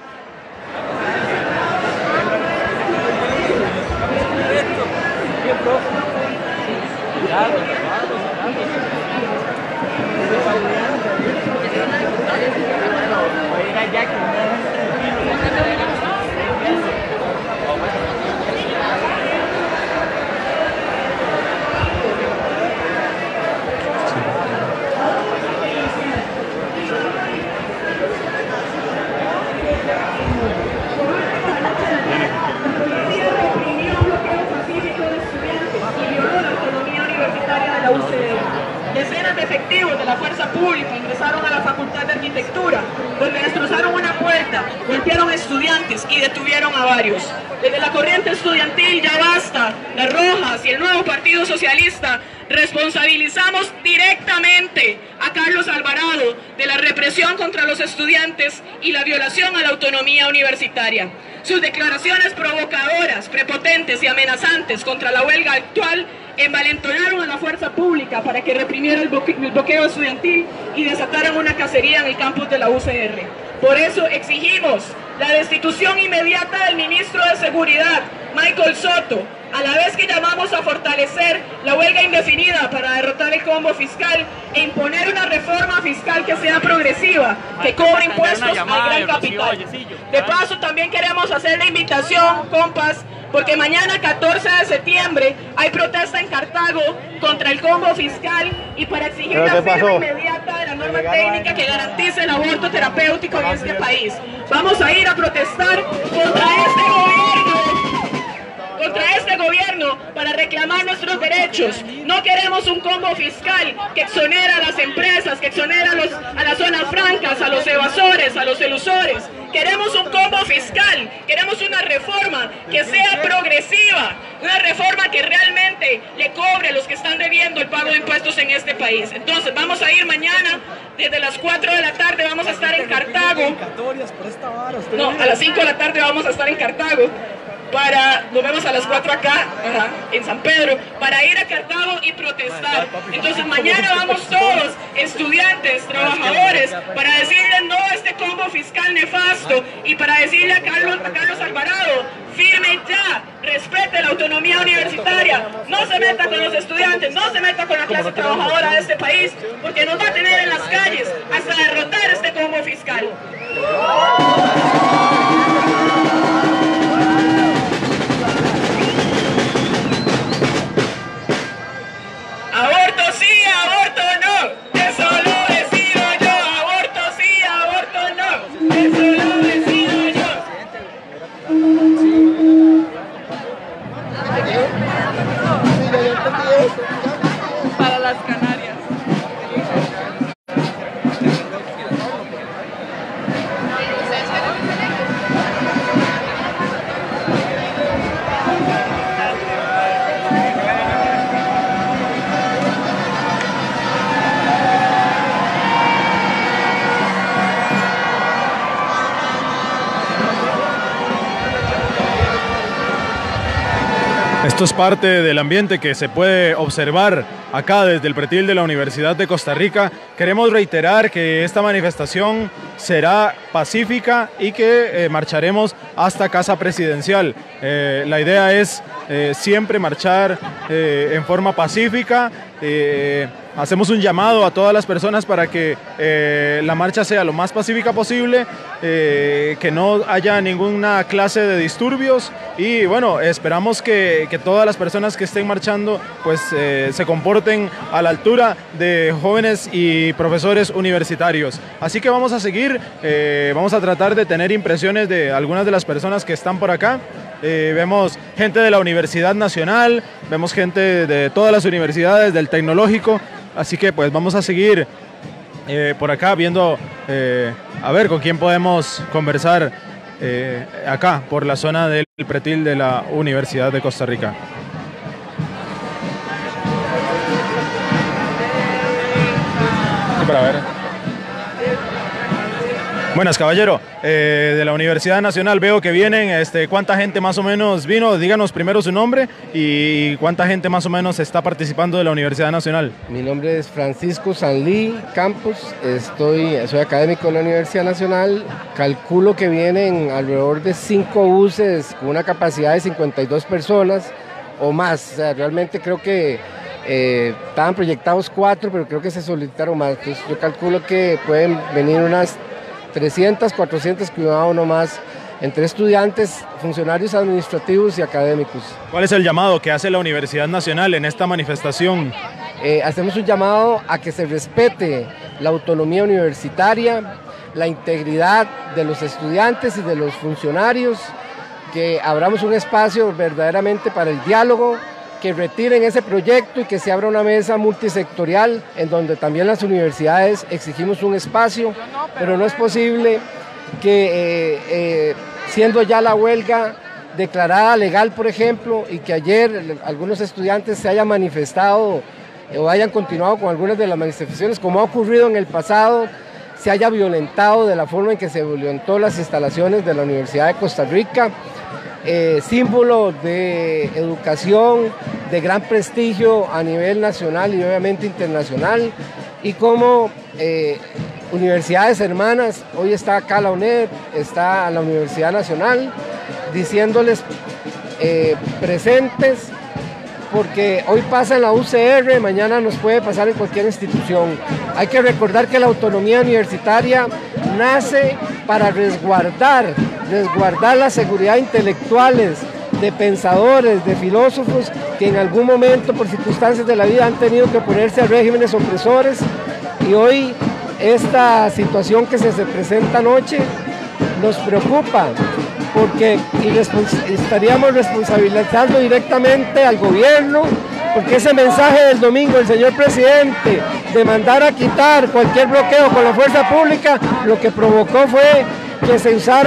Decenas de efectivos de la fuerza pública ingresaron a la Facultad de Arquitectura, donde destrozaron una puerta, golpearon a estudiantes y detuvieron a varios. Desde la corriente estudiantil Ya Basta, las Rojas y el nuevo Partido Socialista responsabilizamos directamente a Carlos Alvarado de la represión contra los estudiantes y la violación a la autonomía universitaria. Sus declaraciones provocadoras, prepotentes y amenazantes contra la huelga actual envalentonaron a la fuerza pública para que reprimiera el bloqueo estudiantil y desataran una cacería en el campus de la UCR. Por eso exigimos la destitución inmediata del ministro de Seguridad, Michael Soto, a la vez que llamamos a fortalecer la huelga indefinida para derrotar el combo fiscal e imponer una reforma fiscal que sea progresiva, que cobre impuestos al gran capital. De paso, también queremos hacer la invitación, compas, porque mañana 14 de septiembre hay protesta en Cartago contra el combo fiscal y para exigir la firma inmediata de la norma técnica que garantice el aborto terapéutico en este país. Vamos a ir a protestar contra este gobierno para reclamar nuestros derechos. No queremos un combo fiscal que exonera a las empresas, que exonera a las zonas francas, a los evasores, a los elusores. Queremos un combo fiscal, queremos una reforma que sea progresiva, una reforma que realmente le cobre a los que están debiendo el pago de impuestos en este país. Entonces vamos a ir mañana desde las 4 de la tarde, vamos a estar en Cartago. No, a las 5 de la tarde vamos a estar en Cartago. Nos vemos a las 4 acá, en San Pedro, para ir a Cartago y protestar. Entonces mañana vamos todos, estudiantes, trabajadores, para decirle no a este combo fiscal nefasto y para decirle a Carlos Alvarado, firme ya, respete la autonomía universitaria, no se meta con los estudiantes, no se meta con la clase trabajadora de este país, porque nos va a tener en las calles hasta derrotar este combo fiscal. Aborto sí, aborto no, eso lo decido yo. Aborto sí, aborto no, eso lo decido yo. Para las Canarias. Esto es parte del ambiente que se puede observar acá desde el pretil de la Universidad de Costa Rica. Queremos reiterar que esta manifestación será pacífica y que marcharemos hasta Casa Presidencial. La idea es siempre marchar en forma pacífica. Hacemos un llamado a todas las personas para que la marcha sea lo más pacífica posible, que no haya ninguna clase de disturbios y bueno, esperamos que todas las personas que estén marchando pues se comporten a la altura de jóvenes y profesores universitarios. Así que vamos a seguir, vamos a tratar de tener impresiones de algunas de las personas que están por acá. Vemos gente de la Universidad Nacional, vemos gente de todas las universidades, del Tecnológico, así que pues vamos a seguir por acá viendo a ver con quién podemos conversar acá por la zona del pretil de la Universidad de Costa Rica. Sí, para ver. Buenas, caballero. De la Universidad Nacional veo que vienen. ¿Cuánta gente más o menos vino? Díganos primero su nombre y cuánta gente más o menos está participando de la Universidad Nacional. Mi nombre es Francisco Sanlí Campos. Soy académico de la Universidad Nacional. Calculo que vienen alrededor de 5 buses con una capacidad de 52 personas o más. O sea, realmente creo que estaban proyectados 4, pero creo que se solicitaron más. Entonces yo calculo que pueden venir unas 300, 400, cuidado nomás, entre estudiantes, funcionarios administrativos y académicos. ¿Cuál es el llamado que hace la Universidad Nacional en esta manifestación? Hacemos un llamado a que se respete la autonomía universitaria, la integridad de los estudiantes y de los funcionarios, que abramos un espacio verdaderamente para el diálogo, que retiren ese proyecto y que se abra una mesa multisectorial en donde también las universidades exigimos un espacio, pero no es posible que siendo ya la huelga declarada legal, por ejemplo, y que ayer algunos estudiantes se hayan manifestado o hayan continuado con algunas de las manifestaciones, como ha ocurrido en el pasado, se haya violentado de la forma en que se violentó las instalaciones de la Universidad de Costa Rica, símbolo de educación, de gran prestigio a nivel nacional y obviamente internacional, y como universidades hermanas, hoy está acá la UNED, está la Universidad Nacional, diciéndoles presentes, porque hoy pasa en la UCR, mañana nos puede pasar en cualquier institución. Hay que recordar que la autonomía universitaria nace para resguardar la seguridad intelectuales de pensadores, de filósofos que en algún momento por circunstancias de la vida han tenido que oponerse a regímenes opresores, y hoy esta situación que se presenta anoche nos preocupa porque estaríamos responsabilizando directamente al gobierno, porque ese mensaje del domingo del señor presidente de mandar a quitar cualquier bloqueo con la fuerza pública, lo que provocó fue que se usara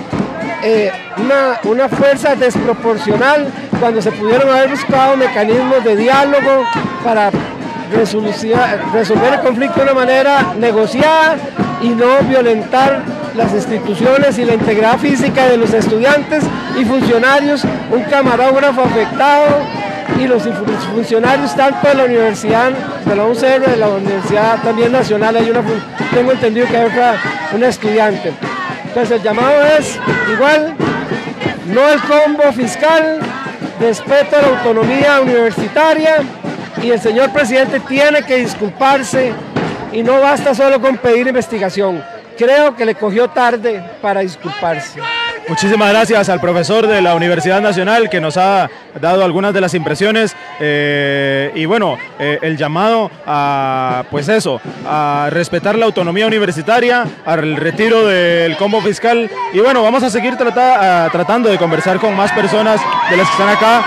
una fuerza desproporcional cuando se pudieron haber buscado mecanismos de diálogo para resolver el conflicto de una manera negociada y no violentar las instituciones y la integridad física de los estudiantes y funcionarios. Un camarógrafo afectado y los funcionarios tanto de la universidad, de la UCR, de la Universidad también Nacional, tengo entendido que hay una estudiante. Entonces el llamado es igual, no al combo fiscal, respeto a la autonomía universitaria, y el señor presidente tiene que disculparse y no basta solo con pedir investigación. Creo que le cogió tarde para disculparse. Muchísimas gracias al profesor de la Universidad Nacional que nos ha dado algunas de las impresiones y bueno, el llamado a, pues eso, a respetar la autonomía universitaria, al retiro del combo fiscal, y bueno, vamos a seguir tratando de conversar con más personas de las que están acá.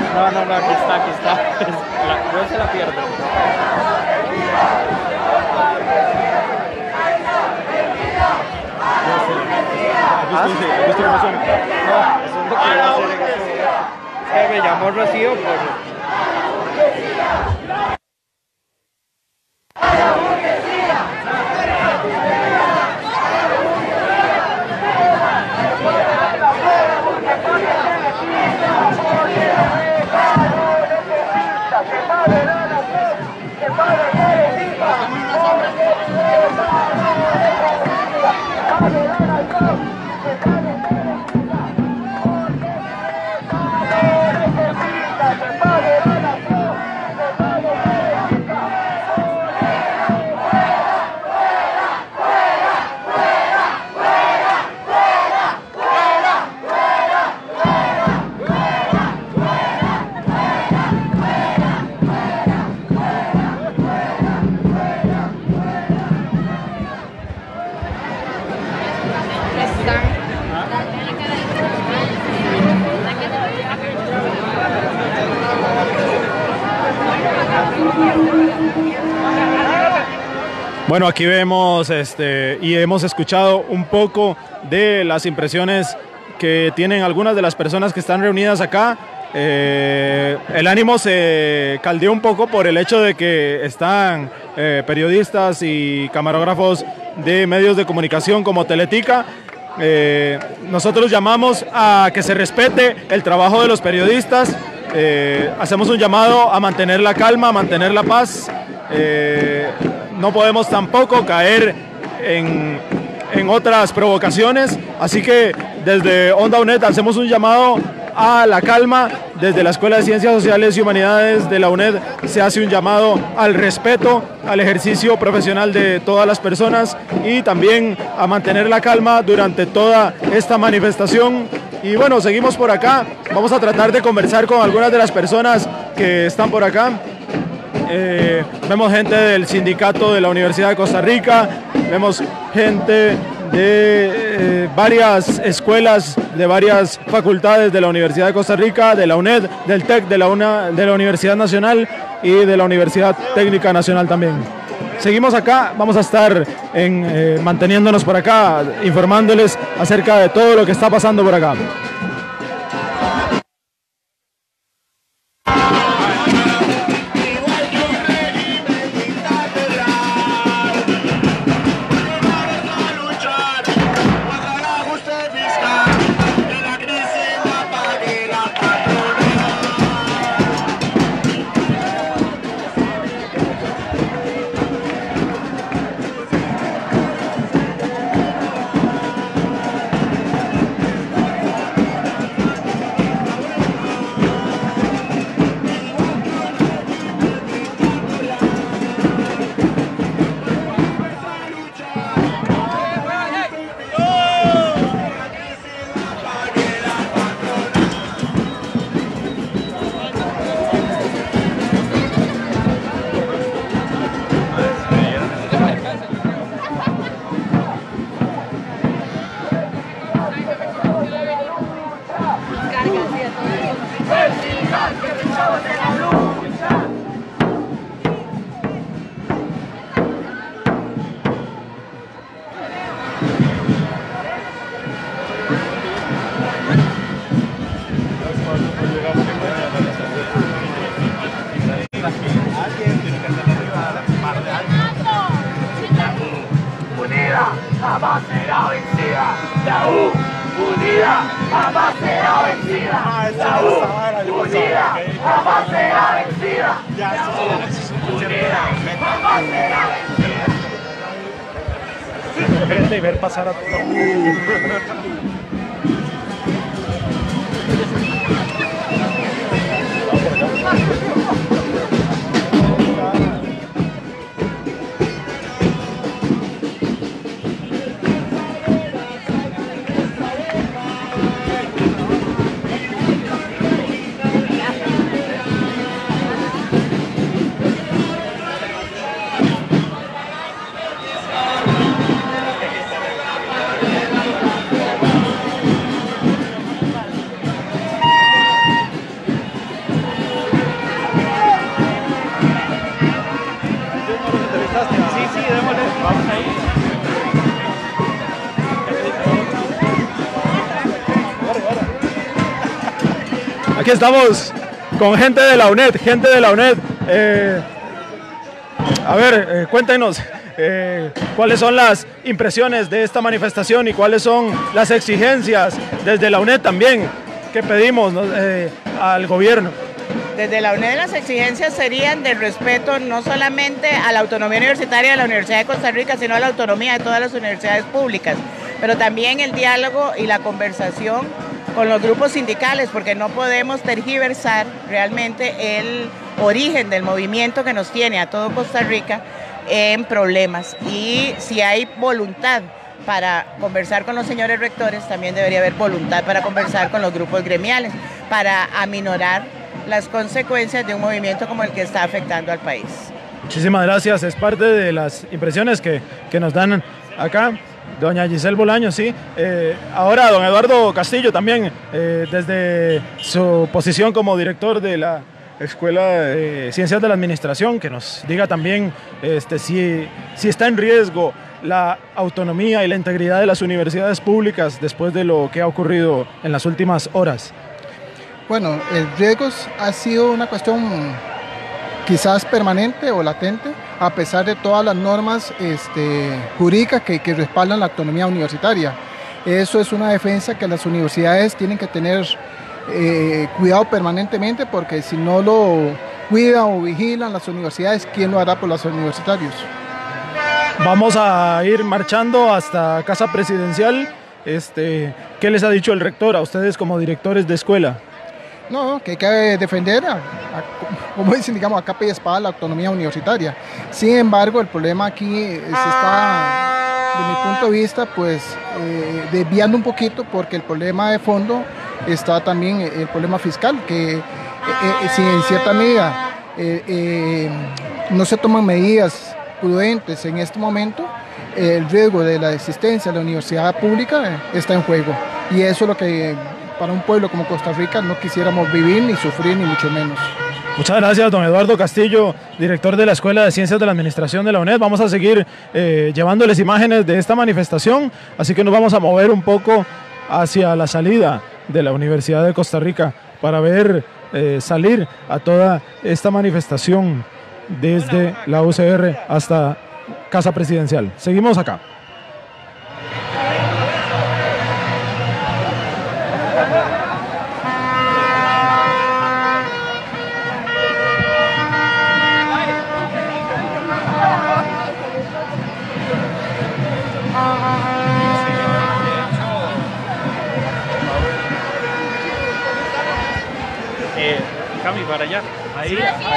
No, aquí está. No se la pierdo. Me llamó Rocío por... Bueno, aquí vemos y hemos escuchado un poco de las impresiones que tienen algunas de las personas que están reunidas acá. El ánimo se caldeó un poco por el hecho de que están periodistas y camarógrafos de medios de comunicación como Teletica. Nosotros llamamos a que se respete el trabajo de los periodistas. Hacemos un llamado a mantener la calma, a mantener la paz. No podemos tampoco caer en otras provocaciones, así que desde Onda UNED hacemos un llamado a la calma. Desde la Escuela de Ciencias Sociales y Humanidades de la UNED se hace un llamado al respeto, al ejercicio profesional de todas las personas y también a mantener la calma durante toda esta manifestación. Y bueno, seguimos por acá, vamos a tratar de conversar con algunas de las personas que están por acá. Vemos gente del sindicato de la Universidad de Costa Rica, vemos gente de varias escuelas, de varias facultades de la Universidad de Costa Rica, de la UNED, del TEC, de la Universidad Nacional y de la Universidad Técnica Nacional también. Seguimos acá, vamos a estar manteniéndonos por acá, informándoles acerca de todo lo que está pasando por acá. jamás será vencida. La U unida jamás será vencida. La U unida jamás será vencida. La U unida jamás será vencida. Frente y ver pasar a todo el mundo. démosle, vamos ahí. Aquí estamos con gente de la UNED, a ver, cuéntenos cuáles son las impresiones de esta manifestación y cuáles son las exigencias desde la UNED también que pedimos al gobierno. Desde la UNED las exigencias serían del respeto no solamente a la autonomía universitaria de la Universidad de Costa Rica, sino a la autonomía de todas las universidades públicas, pero también el diálogo y la conversación con los grupos sindicales, porque no podemos tergiversar realmente el origen del movimiento que nos tiene a todo Costa Rica en problemas. Y si hay voluntad para conversar con los señores rectores, también debería haber voluntad para conversar con los grupos gremiales, para aminorar las consecuencias de un movimiento como el que está afectando al país. Muchísimas gracias, es parte de las impresiones que nos dan acá. Doña Giselle Bolaño, sí. Ahora, don Eduardo Castillo también, desde su posición como director de la Escuela de Ciencias de la Administración, que nos diga también si está en riesgo la autonomía y la integridad de las universidades públicas después de lo que ha ocurrido en las últimas horas. Bueno, el riesgo ha sido una cuestión quizás permanente o latente, a pesar de todas las normas jurídicas que respaldan la autonomía universitaria. Eso es una defensa que las universidades tienen que tener cuidado permanentemente, porque si no lo cuidan o vigilan las universidades, ¿quién lo hará por los universitarios? Vamos a ir marchando hasta Casa Presidencial. ¿Qué les ha dicho el rector a ustedes como directores de escuela? No, que hay que defender, como dicen, digamos, a capa y espada la autonomía universitaria. Sin embargo, el problema aquí se está, de mi punto de vista, pues desviando un poquito, porque el problema de fondo está también el problema fiscal, que si en cierta medida no se toman medidas prudentes en este momento, el riesgo de la existencia de la universidad pública está en juego. Y eso es lo que para un pueblo como Costa Rica no quisiéramos vivir, ni sufrir, ni mucho menos. Muchas gracias, don Eduardo Castillo, director de la Escuela de Ciencias de la Administración de la UNED. Vamos a seguir llevándoles imágenes de esta manifestación, así que nos vamos a mover un poco hacia la salida de la Universidad de Costa Rica para ver salir a toda esta manifestación desde la UCR hasta Casa Presidencial. Seguimos acá. Cami, para allá. Ahí.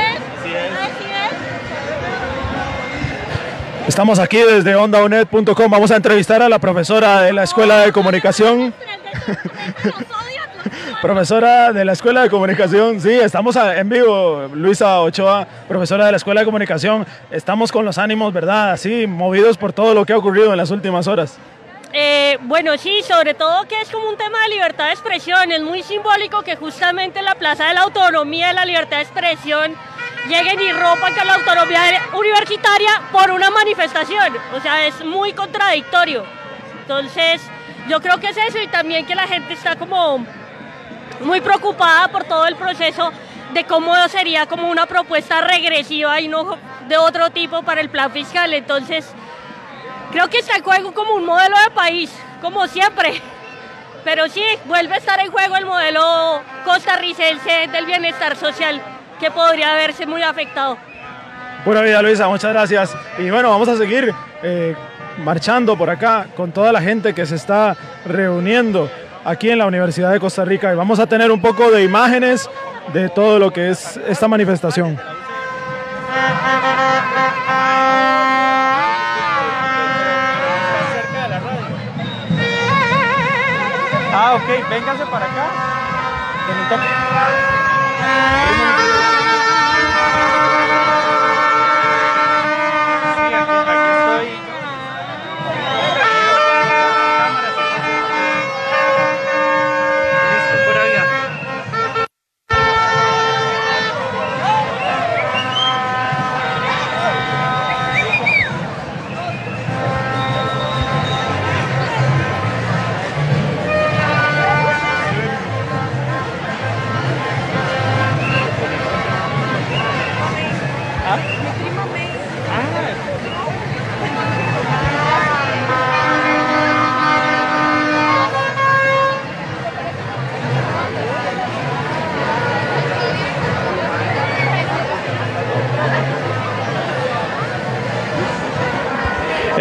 Estamos aquí desde OndaUNED.com. Vamos a entrevistar a la profesora de la Escuela de Comunicación. Profesora de la Escuela de Comunicación, sí, estamos en vivo. Luisa Ochoa, profesora de la Escuela de Comunicación. Estamos con los ánimos, ¿verdad? Así, movidos por todo lo que ha ocurrido en las últimas horas. Bueno, sí, sobre todo que es como un tema de libertad de expresión. Es muy simbólico que justamente en la Plaza de la Autonomía de la Libertad de Expresión lleguen y rompan con la autonomía universitaria por una manifestación. O sea, es muy contradictorio. Entonces, yo creo que es eso, y también que la gente está como muy preocupada por todo el proceso de cómo sería como una propuesta regresiva y no de otro tipo para el plan fiscal. Entonces, creo que está en juego como un modelo de país, como siempre. Pero sí, vuelve a estar en juego el modelo costarricense del bienestar social, que podría verse muy afectado. Pura vida, Luisa, muchas gracias. Y bueno, vamos a seguir marchando por acá con toda la gente que se está reuniendo aquí en la Universidad de Costa Rica, y vamos a tener un poco de imágenes de todo lo que es esta manifestación. Ah, ok, vénganse para acá.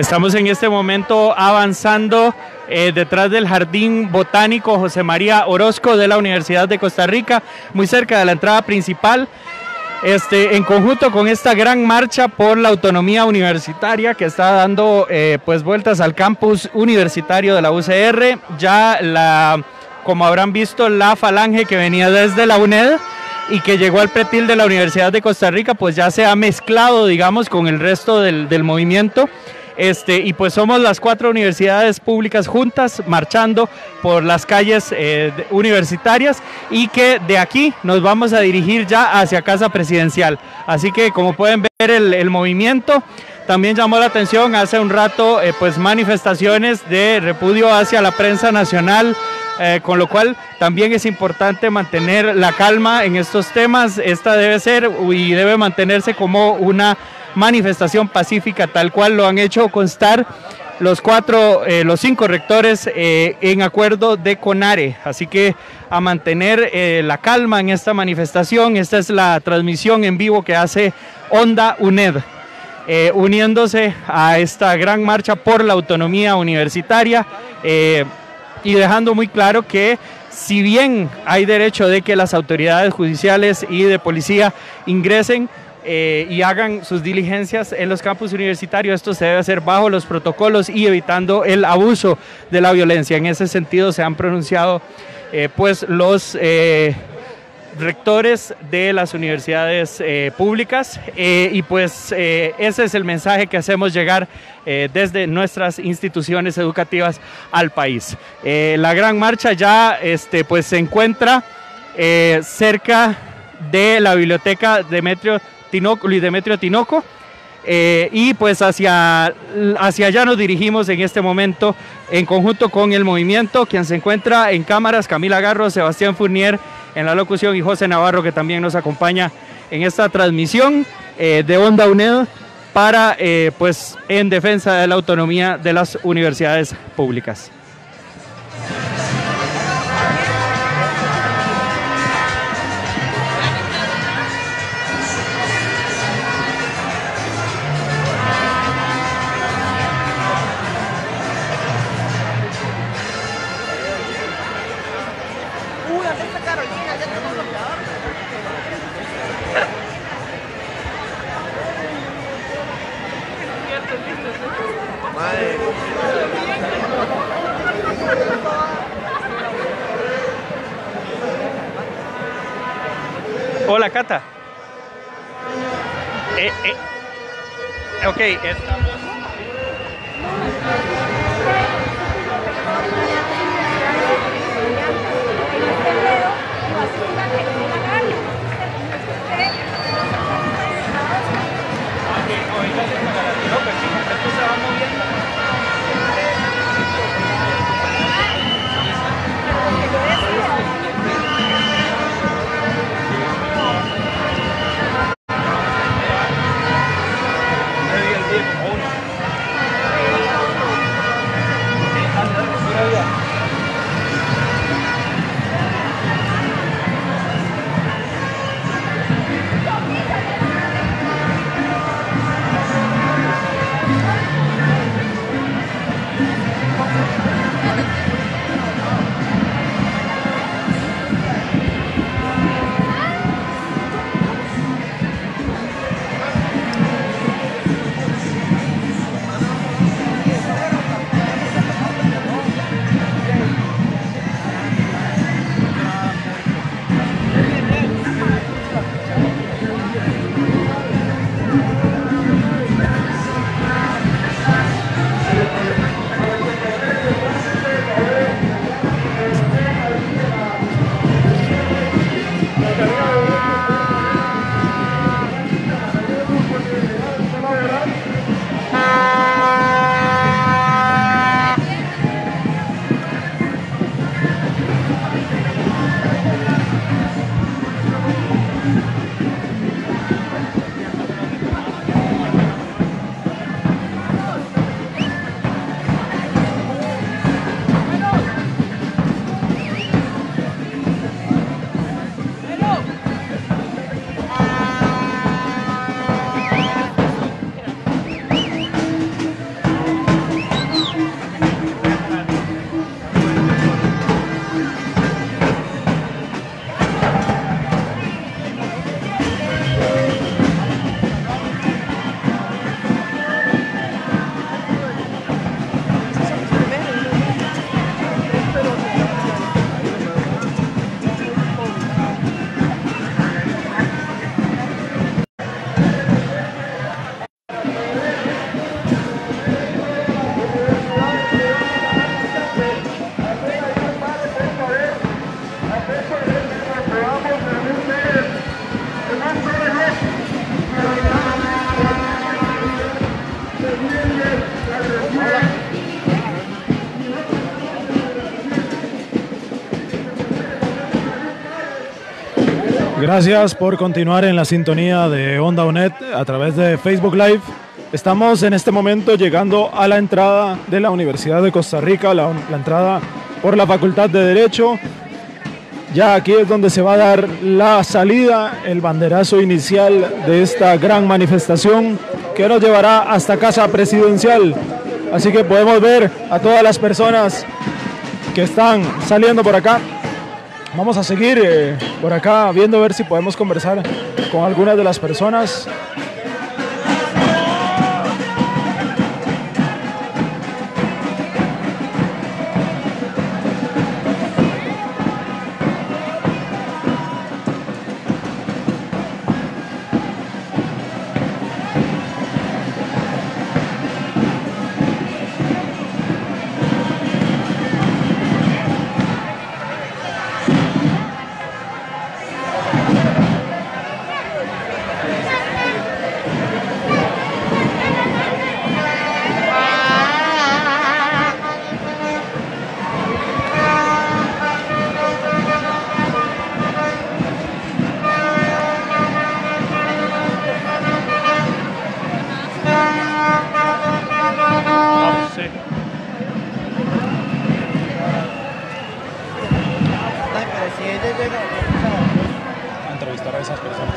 Estamos en este momento avanzando detrás del Jardín Botánico José María Orozco de la Universidad de Costa Rica, muy cerca de la entrada principal. En conjunto con esta gran marcha por la autonomía universitaria que está dando pues vueltas al campus universitario de la UCR, ya como habrán visto, la falange que venía desde la UNED y que llegó al pretil de la Universidad de Costa Rica, pues ya se ha mezclado, digamos, con el resto del movimiento. Y pues somos las 4 universidades públicas juntas marchando por las calles universitarias, y que de aquí nos vamos a dirigir ya hacia Casa Presidencial. Así que, como pueden ver, el movimiento también llamó la atención hace un rato, pues manifestaciones de repudio hacia la prensa nacional, con lo cual también es importante mantener la calma en estos temas. Esta debe ser y debe mantenerse como una manifestación pacífica, tal cual lo han hecho constar los 5 rectores en acuerdo de CONARE. Así que a mantener la calma en esta manifestación. Esta es la transmisión en vivo que hace Onda UNED, uniéndose a esta gran marcha por la autonomía universitaria, y dejando muy claro que si bien hay derecho de que las autoridades judiciales y de policía ingresen y hagan sus diligencias en los campus universitarios, esto se debe hacer bajo los protocolos y evitando el abuso de la violencia. En ese sentido se han pronunciado pues los rectores de las universidades públicas, y pues ese es el mensaje que hacemos llegar desde nuestras instituciones educativas al país. La gran marcha ya pues se encuentra cerca de la biblioteca Luis Demetrio Tinoco, y pues hacia allá nos dirigimos en este momento en conjunto con el movimiento. Quien se encuentra en cámaras, Camila Garro, Sebastián Fournier en la locución y José Navarro, que también nos acompaña en esta transmisión de Onda UNED para pues en defensa de la autonomía de las universidades públicas. Hola, Cata. Ok, estamos. Gracias por continuar en la sintonía de Onda UNED a través de Facebook Live. Estamos en este momento llegando a la entrada de la Universidad de Costa Rica, la entrada por la Facultad de Derecho. Ya aquí es donde se va a dar la salida, el banderazo inicial de esta gran manifestación que nos llevará hasta Casa Presidencial. Así que podemos ver a todas las personas que están saliendo por acá. Vamos a seguir por acá viendo a ver si podemos conversar con algunas de las personas. Entrevistar a esas personas.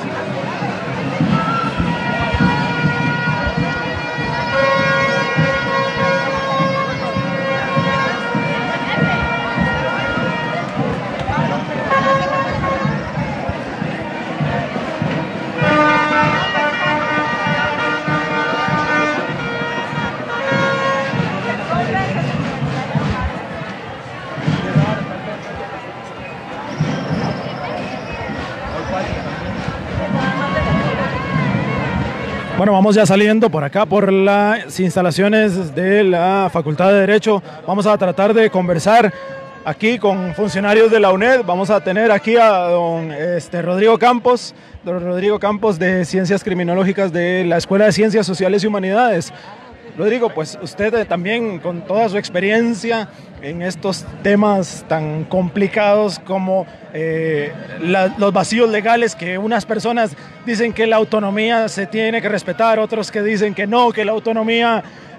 Bueno, vamos ya saliendo por acá, por las instalaciones de la Facultad de Derecho. Vamos a tratar de conversar aquí con funcionarios de la UNED. Vamos a tener aquí a don Rodrigo Campos de Ciencias Criminológicas de la Escuela de Ciencias Sociales y Humanidades. Rodrigo, pues usted también con toda su experiencia en estos temas tan complicados como los vacíos legales, que unas personas dicen que la autonomía se tiene que respetar, otros que dicen que no, que la autonomía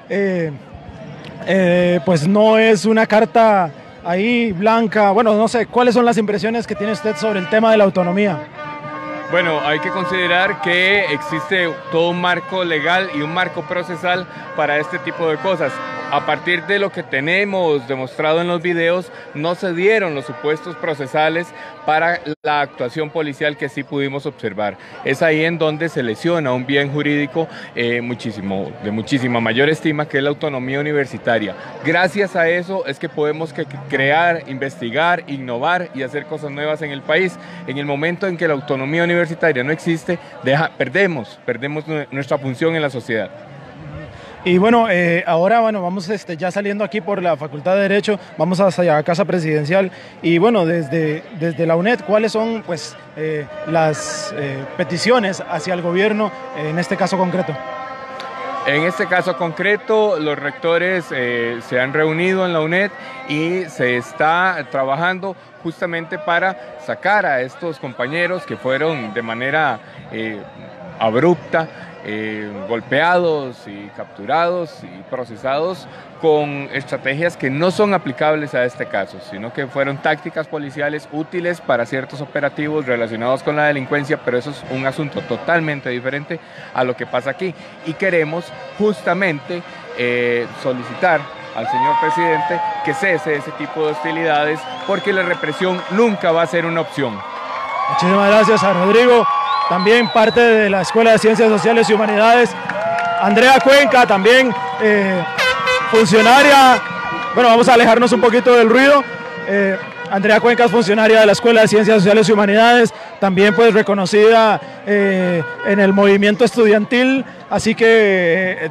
pues no es una carta ahí blanca. Bueno, no sé, ¿cuáles son las impresiones que tiene usted sobre el tema de la autonomía? Bueno, hay que considerar que existe todo un marco legal y un marco procesal para este tipo de cosas. A partir de lo que tenemos demostrado en los videos, no se dieron los supuestos procesales para la actuación policial que sí pudimos observar. Es ahí en donde se lesiona un bien jurídico de muchísima mayor estima, que es la autonomía universitaria. Gracias a eso es que podemos crear, investigar, innovar y hacer cosas nuevas en el país. En el momento en que la autonomía universitaria no existe, perdemos nuestra función en la sociedad. Y bueno, ahora vamos ya saliendo aquí por la Facultad de Derecho, vamos hacia Casa Presidencial. Y bueno, desde la UNED, ¿cuáles son pues las peticiones hacia el gobierno en este caso concreto? En este caso concreto, los rectores se han reunido en la UNED y se está trabajando justamente para sacar a estos compañeros que fueron de manera abrupta golpeados y capturados y procesados con estrategias que no son aplicables a este caso, sino que fueron tácticas policiales útiles para ciertos operativos relacionados con la delincuencia, pero eso es un asunto totalmente diferente a lo que pasa aquí. Y queremos justamente solicitar al señor presidente que cese ese tipo de hostilidades, porque la represión nunca va a ser una opción. Muchísimas gracias a Rodrigo, también parte de la Escuela de Ciencias Sociales y Humanidades. Andrea Cuenca, también funcionaria, bueno, vamos a alejarnos un poquito del ruido. Andrea Cuenca es funcionaria de la Escuela de Ciencias Sociales y Humanidades, también pues reconocida en el movimiento estudiantil, así que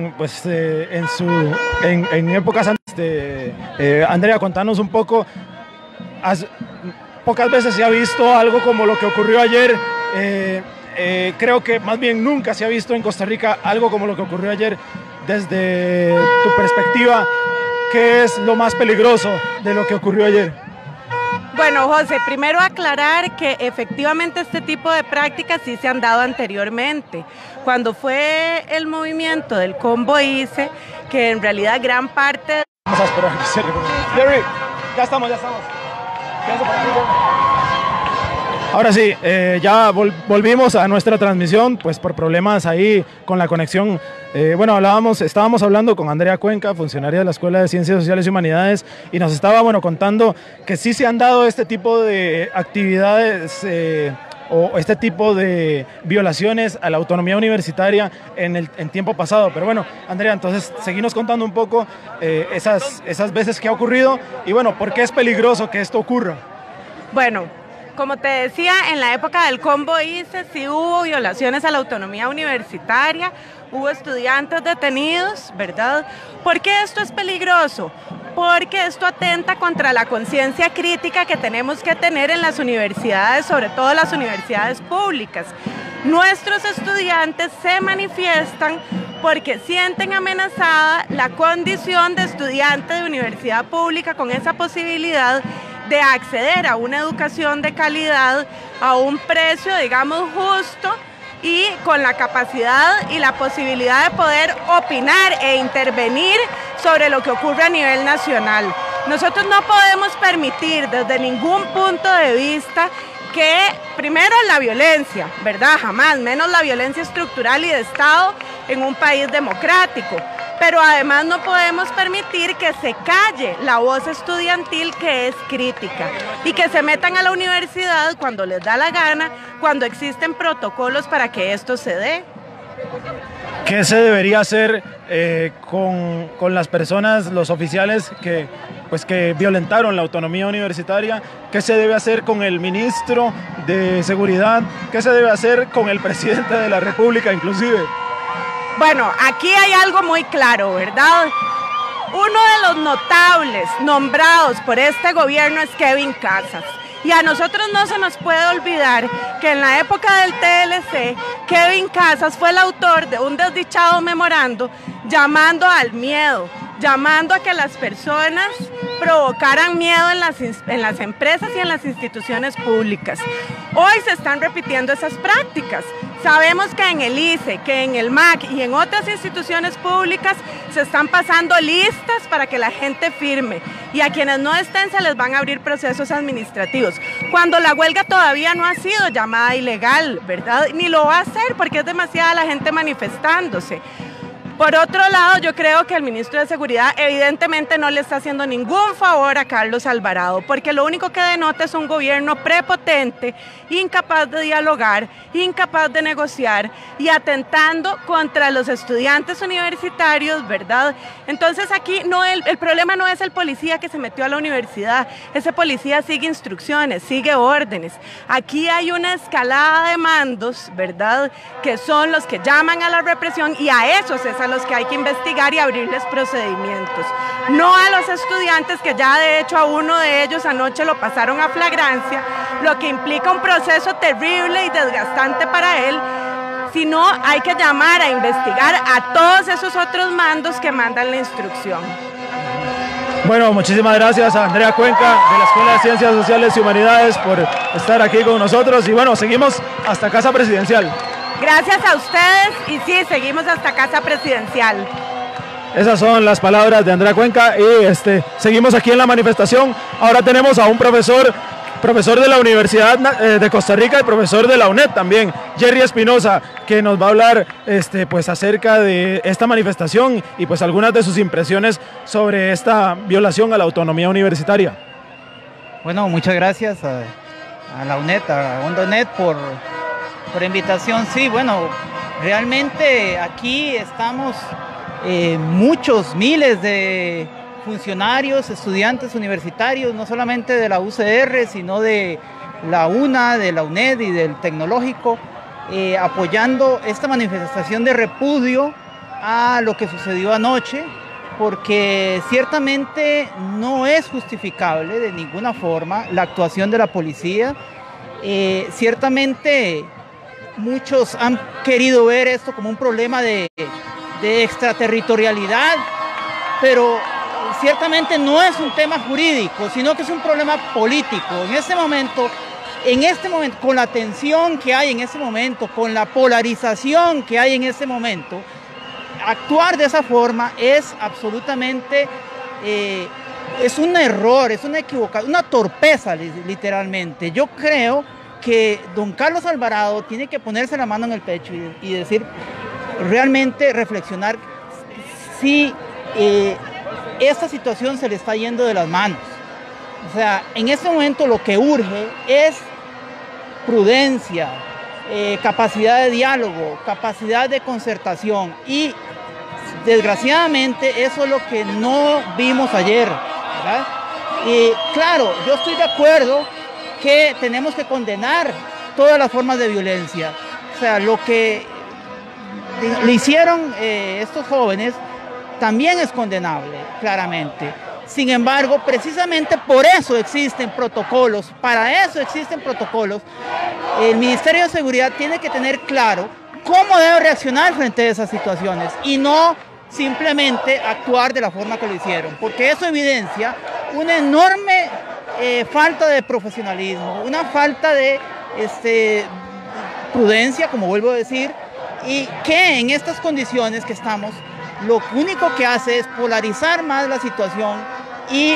en épocas antes, Andrea, contanos un poco, pocas veces se ha visto algo como lo que ocurrió ayer. Creo que más bien nunca se ha visto en Costa Rica algo como lo que ocurrió ayer. Desde tu perspectiva, ¿qué es lo más peligroso de lo que ocurrió ayer? Bueno, José, primero aclarar que efectivamente este tipo de prácticas sí se han dado anteriormente. Cuando fue el movimiento del Combo ICE, que en realidad gran parte... Vamos a esperar que se recupere. Jerry, ya estamos. Ahora sí, ya volvimos a nuestra transmisión, pues por problemas ahí con la conexión. Estábamos hablando con Andrea Cuenca, funcionaria de la Escuela de Ciencias Sociales y Humanidades, y nos estaba contando que sí se han dado este tipo de actividades o este tipo de violaciones a la autonomía universitaria en tiempo pasado. Pero bueno, Andrea, entonces seguimos contando un poco esas veces que ha ocurrido y ¿por qué es peligroso que esto ocurra? Bueno, como te decía, en la época del Combo ICE sí hubo violaciones a la autonomía universitaria, hubo estudiantes detenidos, ¿verdad? ¿Por qué esto es peligroso? Porque esto atenta contra la conciencia crítica que tenemos que tener en las universidades, sobre todo las universidades públicas. Nuestros estudiantes se manifiestan porque sienten amenazada la condición de estudiante de universidad pública con esa posibilidad de acceder a una educación de calidad a un precio, digamos, justo y con la capacidad y la posibilidad de poder opinar e intervenir sobre lo que ocurre a nivel nacional. Nosotros no podemos permitir desde ningún punto de vista que, primero, la violencia, ¿verdad? Jamás, menos la violencia estructural y de Estado en un país democrático. Pero además no podemos permitir que se calle la voz estudiantil que es crítica y que se metan a la universidad cuando les da la gana, cuando existen protocolos para que esto se dé. ¿Qué se debería hacer con las personas, los oficiales que violentaron la autonomía universitaria? ¿Qué se debe hacer con el ministro de Seguridad? ¿Qué se debe hacer con el presidente de la República inclusive? Bueno, aquí hay algo muy claro, ¿verdad? Uno de los notables nombrados por este gobierno es Kevin Casas. Y a nosotros no se nos puede olvidar que en la época del TLC, Kevin Casas fue el autor de un desdichado memorando llamando al miedo, llamando a que las personas provocaran miedo en las empresas y en las instituciones públicas. Hoy se están repitiendo esas prácticas. Sabemos que en el ICE, que en el MAC y en otras instituciones públicas se están pasando listas para que la gente firme y a quienes no estén se les van a abrir procesos administrativos. Cuando la huelga todavía no ha sido llamada ilegal, ¿verdad? Ni lo va a hacer porque es demasiada la gente manifestándose. Por otro lado, yo creo que el ministro de Seguridad evidentemente no le está haciendo ningún favor a Carlos Alvarado, porque lo único que denota es un gobierno prepotente, incapaz de dialogar, incapaz de negociar y atentando contra los estudiantes universitarios, ¿verdad? Entonces aquí el problema no es el policía que se metió a la universidad, ese policía sigue instrucciones, sigue órdenes. Aquí hay una escalada de mandos, ¿verdad?, que son los que llaman a la represión y a esos es a los que hay que investigar y abrirles procedimientos. No a los estudiantes que ya de hecho a uno de ellos anoche lo pasaron a flagrancia, lo que implica un proceso terrible y desgastante para él, sino hay que llamar a investigar a todos esos otros mandos que mandan la instrucción. Bueno, muchísimas gracias a Andrea Cuenca de la Escuela de Ciencias Sociales y Humanidades por estar aquí con nosotros y bueno, seguimos hasta Casa Presidencial. Gracias a ustedes y sí, seguimos hasta Casa Presidencial. Esas son las palabras de Andrea Cuenca y seguimos aquí en la manifestación. Ahora tenemos a un profesor de la Universidad de Costa Rica y profesor de la UNED también, Jerry Espinosa, que nos va a hablar pues acerca de esta manifestación y pues algunas de sus impresiones sobre esta violación a la autonomía universitaria. Bueno, muchas gracias a la UNED, a Onda UNED por invitación. Sí, bueno, realmente aquí estamos muchos, miles de funcionarios, estudiantes universitarios, no solamente de la UCR, sino de la UNA, de la UNED y del Tecnológico, apoyando esta manifestación de repudio a lo que sucedió anoche, porque ciertamente no es justificable de ninguna forma la actuación de la policía. Ciertamente muchos han querido ver esto como un problema de extraterritorialidad, pero ciertamente no es un tema jurídico, sino que es un problema político. En este momento, con la tensión que hay en este momento, con la polarización que hay en este momento, actuar de esa forma es absolutamente, es un error, es una equivocación, una torpeza literalmente. Yo creo que don Carlos Alvarado tiene que ponerse la mano en el pecho y decir, realmente reflexionar si esta situación se le está yendo de las manos. O sea, en este momento lo que urge es prudencia, capacidad de diálogo, capacidad de concertación, y desgraciadamente eso es lo que no vimos ayer, ¿verdad? Y claro, yo estoy de acuerdo que tenemos que condenar todas las formas de violencia. O sea, lo que le hicieron estos jóvenes también es condenable, claramente. Sin embargo, precisamente por eso existen protocolos, para eso existen protocolos. El Ministerio de Seguridad tiene que tener claro cómo debe reaccionar frente a esas situaciones y no simplemente actuar de la forma que lo hicieron, porque eso evidencia una enorme falta de profesionalismo, una falta de prudencia, como vuelvo a decir, y que en estas condiciones que estamos, lo único que hace es polarizar más la situación y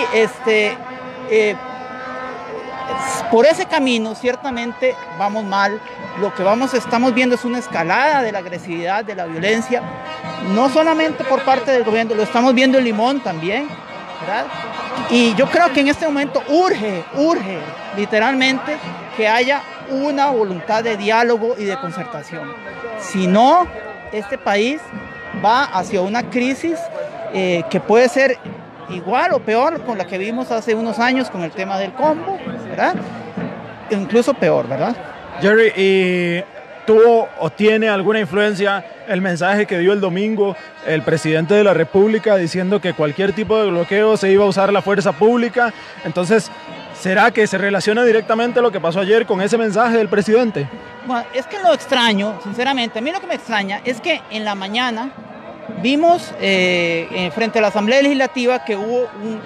por ese camino ciertamente vamos mal. Lo que estamos viendo es una escalada de la agresividad, de la violencia, no solamente por parte del gobierno, lo estamos viendo en Limón también, ¿verdad? Y yo creo que en este momento urge literalmente que haya una voluntad de diálogo y de concertación. Si no, este país va hacia una crisis que puede ser igual o peor con la que vimos hace unos años con el tema del combo, ¿verdad? Incluso peor, ¿verdad? Jerry, ¿y tuvo o tiene alguna influencia el mensaje que dio el domingo el presidente de la República diciendo que cualquier tipo de bloqueo se iba a usar la fuerza pública? Entonces, ¿será que se relaciona directamente lo que pasó ayer con ese mensaje del presidente? Bueno, es que lo extraño, sinceramente, a mí lo que me extraña es que en la mañana vimos frente a la Asamblea Legislativa que hubo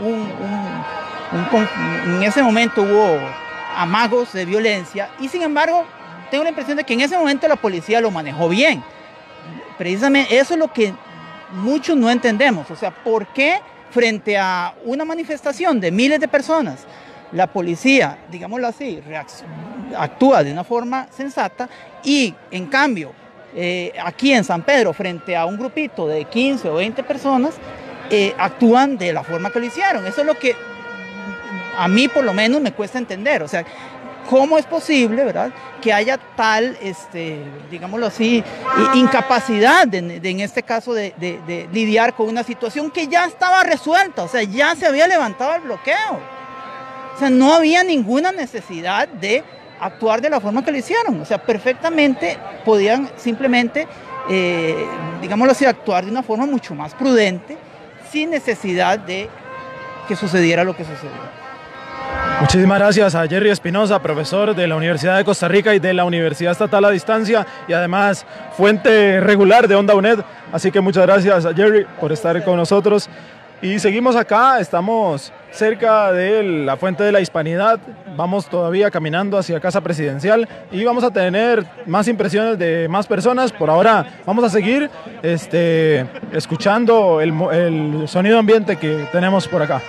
en ese momento hubo amagos de violencia y sin embargo tengo la impresión de que en ese momento la policía lo manejó bien. Precisamente eso es lo que muchos no entendemos, o sea, ¿por qué frente a una manifestación de miles de personas la policía, digámoslo así, actúa de una forma sensata y en cambio aquí en San Pedro, frente a un grupito de 15 o 20 personas, actúan de la forma que lo hicieron? Eso es lo que a mí por lo menos me cuesta entender. O sea, ¿cómo es posible, verdad, que haya tal, digámoslo así, incapacidad en este caso de lidiar con una situación que ya estaba resuelta? O sea, ya se había levantado el bloqueo. O sea, no había ninguna necesidad de actuar de la forma que lo hicieron. O sea, perfectamente podían simplemente, digámoslo así, actuar de una forma mucho más prudente, sin necesidad de que sucediera lo que sucedió. Muchísimas gracias a Jerry Espinosa, profesor de la Universidad de Costa Rica y de la Universidad Estatal a Distancia y además fuente regular de Onda UNED. Así que muchas gracias a Jerry por estar con nosotros. Y seguimos acá, estamos cerca de la Fuente de la Hispanidad, vamos todavía caminando hacia Casa Presidencial y vamos a tener más impresiones de más personas. Por ahora vamos a seguir escuchando el sonido ambiente que tenemos por acá.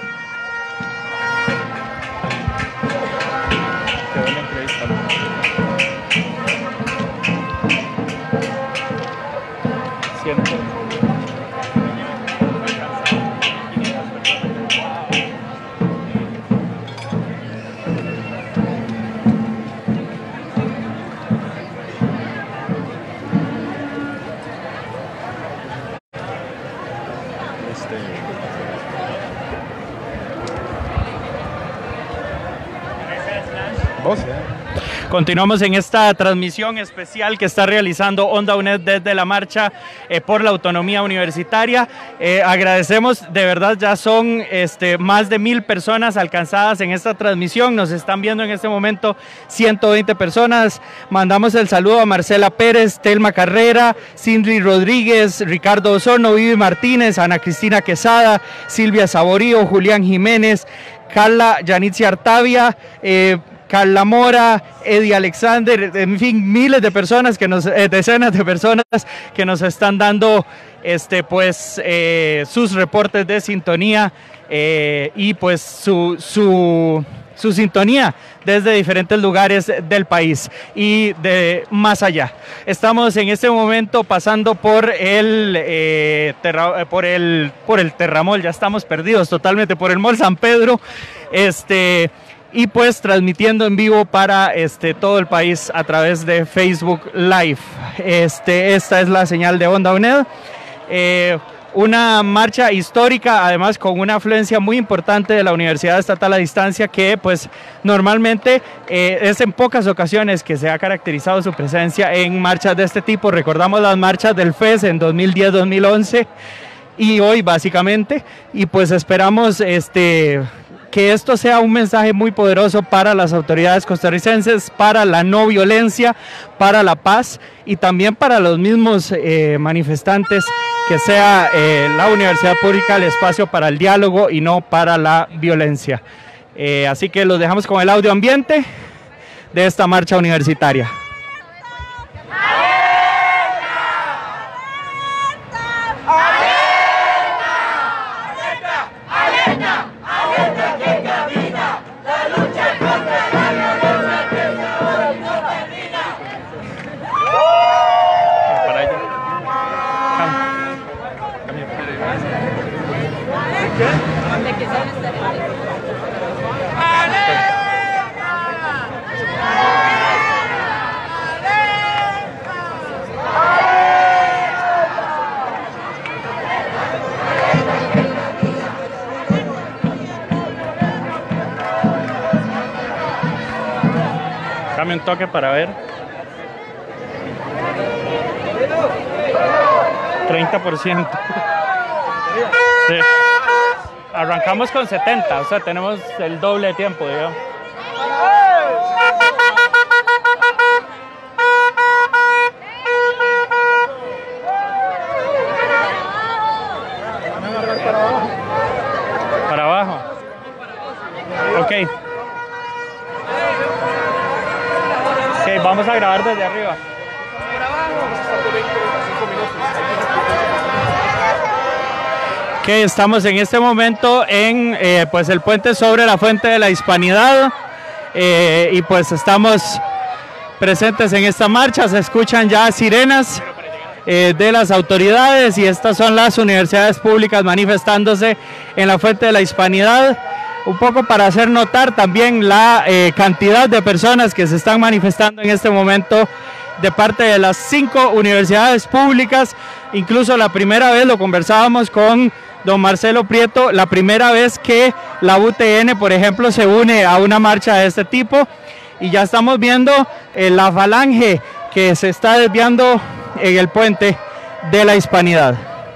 Continuamos en esta transmisión especial que está realizando Onda UNED desde la marcha por la autonomía universitaria. Agradecemos, de verdad, ya son más de 1000 personas alcanzadas en esta transmisión. Nos están viendo en este momento 120 personas. Mandamos el saludo a Marcela Pérez, Telma Carrera, Cindy Rodríguez, Ricardo Osorno, Vivi Martínez, Ana Cristina Quesada, Silvia Saborío, Julián Jiménez, Carla Yanitzia Artavia, Carla Mora, Eddie Alexander, en fin, miles de personas decenas de personas que nos están dando sus reportes de sintonía y pues su sintonía desde diferentes lugares del país y de más allá. Estamos en este momento pasando por el Terramol, ya estamos perdidos totalmente, por el Mall San Pedro, y pues transmitiendo en vivo para todo el país a través de Facebook Live. Esta es la señal de Onda UNED. Una marcha histórica, además con una afluencia muy importante de la Universidad Estatal a Distancia, que pues normalmente es en pocas ocasiones que se ha caracterizado su presencia en marchas de este tipo. Recordamos las marchas del FES en 2010, 2011 y hoy básicamente, y pues esperamos que esto sea un mensaje muy poderoso para las autoridades costarricenses, para la no violencia, para la paz y también para los mismos manifestantes, que sea la universidad pública el espacio para el diálogo y no para la violencia. Así que los dejamos con el audio ambiente de esta marcha universitaria. Dame un toque para ver. 30%. Sí. Arrancamos con 70, o sea, tenemos el doble de tiempo, digamos. Para abajo. Ok. Ok, vamos a grabar desde arriba. Ok, estamos en este momento en pues el puente sobre la Fuente de la Hispanidad y pues estamos presentes en esta marcha. Se escuchan ya sirenas de las autoridades y estas son las universidades públicas manifestándose en la Fuente de la Hispanidad. Un poco para hacer notar también la cantidad de personas que se están manifestando en este momento de parte de las 5 universidades públicas. Incluso la primera vez lo conversábamos con don Marcelo Prieto, la primera vez que la UTN, por ejemplo, se une a una marcha de este tipo, y ya estamos viendo la falange que se está desviando en el puente de la Hispanidad.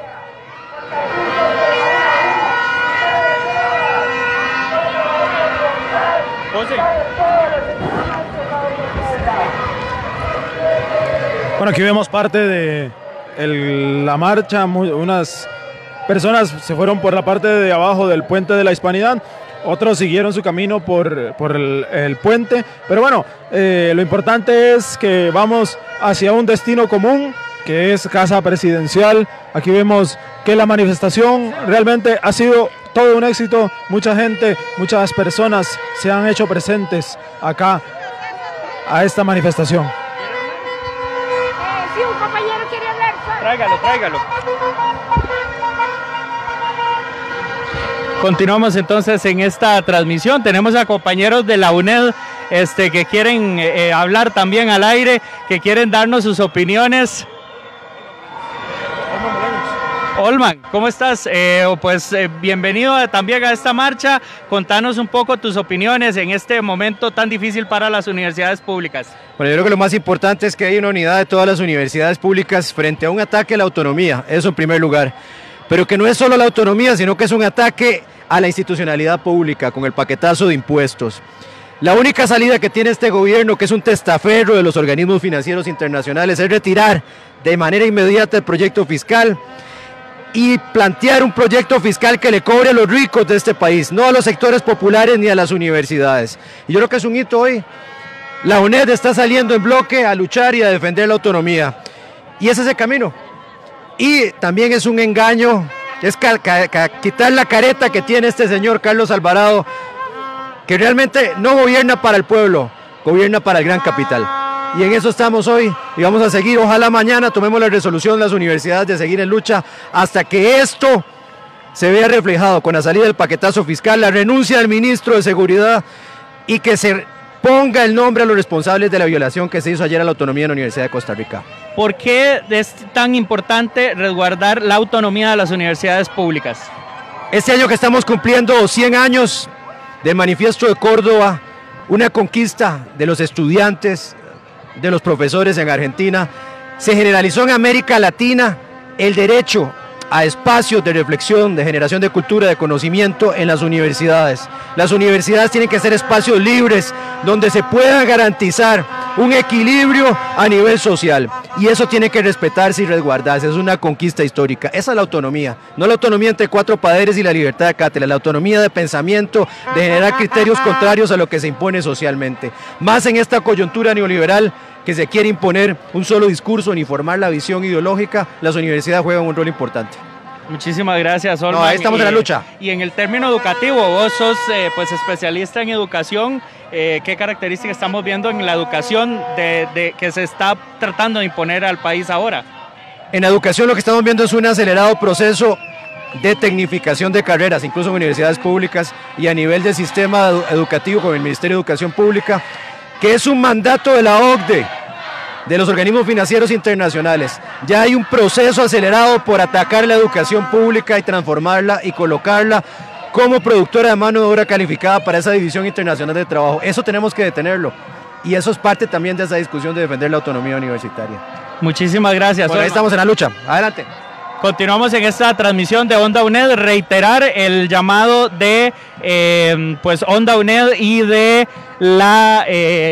Bueno, aquí vemos parte de la marcha. Unas personas se fueron por la parte de abajo del puente de la Hispanidad, otros siguieron su camino por el puente, pero bueno, lo importante es que vamos hacia un destino común, que es Casa Presidencial. Aquí vemos que la manifestación realmente ha sido todo un éxito. Mucha gente, muchas personas se han hecho presentes acá a esta manifestación. Sí, un compañero quiere hablar. Tráigalo. Continuamos entonces en esta transmisión. Tenemos a compañeros de la UNED que quieren hablar también al aire, que quieren darnos sus opiniones. Olman, ¿cómo estás? Bienvenido también a esta marcha. Contanos un poco tus opiniones en este momento tan difícil para las universidades públicas. Bueno, yo creo que lo más importante es que hay una unidad de todas las universidades públicas frente a un ataque a la autonomía, eso en primer lugar. Pero que no es solo la autonomía, sino que es un ataque a la institucionalidad pública con el paquetazo de impuestos. La única salida que tiene este gobierno, que es un testaferro de los organismos financieros internacionales, es retirar de manera inmediata el proyecto fiscal y plantear un proyecto fiscal que le cobre a los ricos de este país, no a los sectores populares ni a las universidades. Y yo creo que es un hito hoy. La UNED está saliendo en bloque a luchar y a defender la autonomía. Y ese es el camino. Y también es un engaño, es quitar la careta que tiene este señor Carlos Alvarado, que realmente no gobierna para el pueblo, gobierna para el gran capital. Y en eso estamos hoy y vamos a seguir. Ojalá mañana tomemos la resolución las universidades de seguir en lucha hasta que esto se vea reflejado con la salida del paquetazo fiscal, la renuncia del ministro de Seguridad y que se ponga el nombre a los responsables de la violación que se hizo ayer a la autonomía de la Universidad de Costa Rica. ¿Por qué es tan importante resguardar la autonomía de las universidades públicas? Este año que estamos cumpliendo 100 años del Manifiesto de Córdoba, una conquista de los estudiantes, de los profesores en Argentina, se generalizó en América Latina el derecho a espacios de reflexión, de generación de cultura, de conocimiento en las universidades. Las universidades tienen que ser espacios libres donde se pueda garantizar un equilibrio a nivel social y eso tiene que respetarse y resguardarse, es una conquista histórica. Esa es la autonomía, no la autonomía entre cuatro poderes y la libertad de cátedra, la autonomía de pensamiento, de generar criterios contrarios a lo que se impone socialmente. Más en esta coyuntura neoliberal que se quiere imponer un solo discurso, uniformar la visión ideológica, las universidades juegan un rol importante. Muchísimas gracias, Olman. No, ahí estamos en la lucha. Y en el término educativo, vos sos especialista en educación. ¿Qué características estamos viendo en la educación que se está tratando de imponer al país ahora? En la educación lo que estamos viendo es un acelerado proceso de tecnificación de carreras, incluso en universidades públicas y a nivel del sistema educativo con el Ministerio de Educación Pública, que es un mandato de la OCDE, de los organismos financieros internacionales. Ya hay un proceso acelerado por atacar la educación pública y transformarla y colocarla como productora de mano de obra calificada para esa división internacional de trabajo. Eso tenemos que detenerlo y eso es parte también de esa discusión de defender la autonomía universitaria. Muchísimas gracias. Bueno, ahí estamos en la lucha. Adelante. Continuamos en esta transmisión de Onda UNED, reiterar el llamado de Onda UNED y de la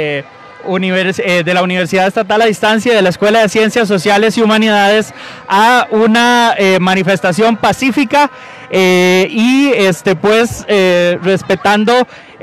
Universidad Estatal a Distancia de la Escuela de Ciencias Sociales y Humanidades a una manifestación pacífica y respetando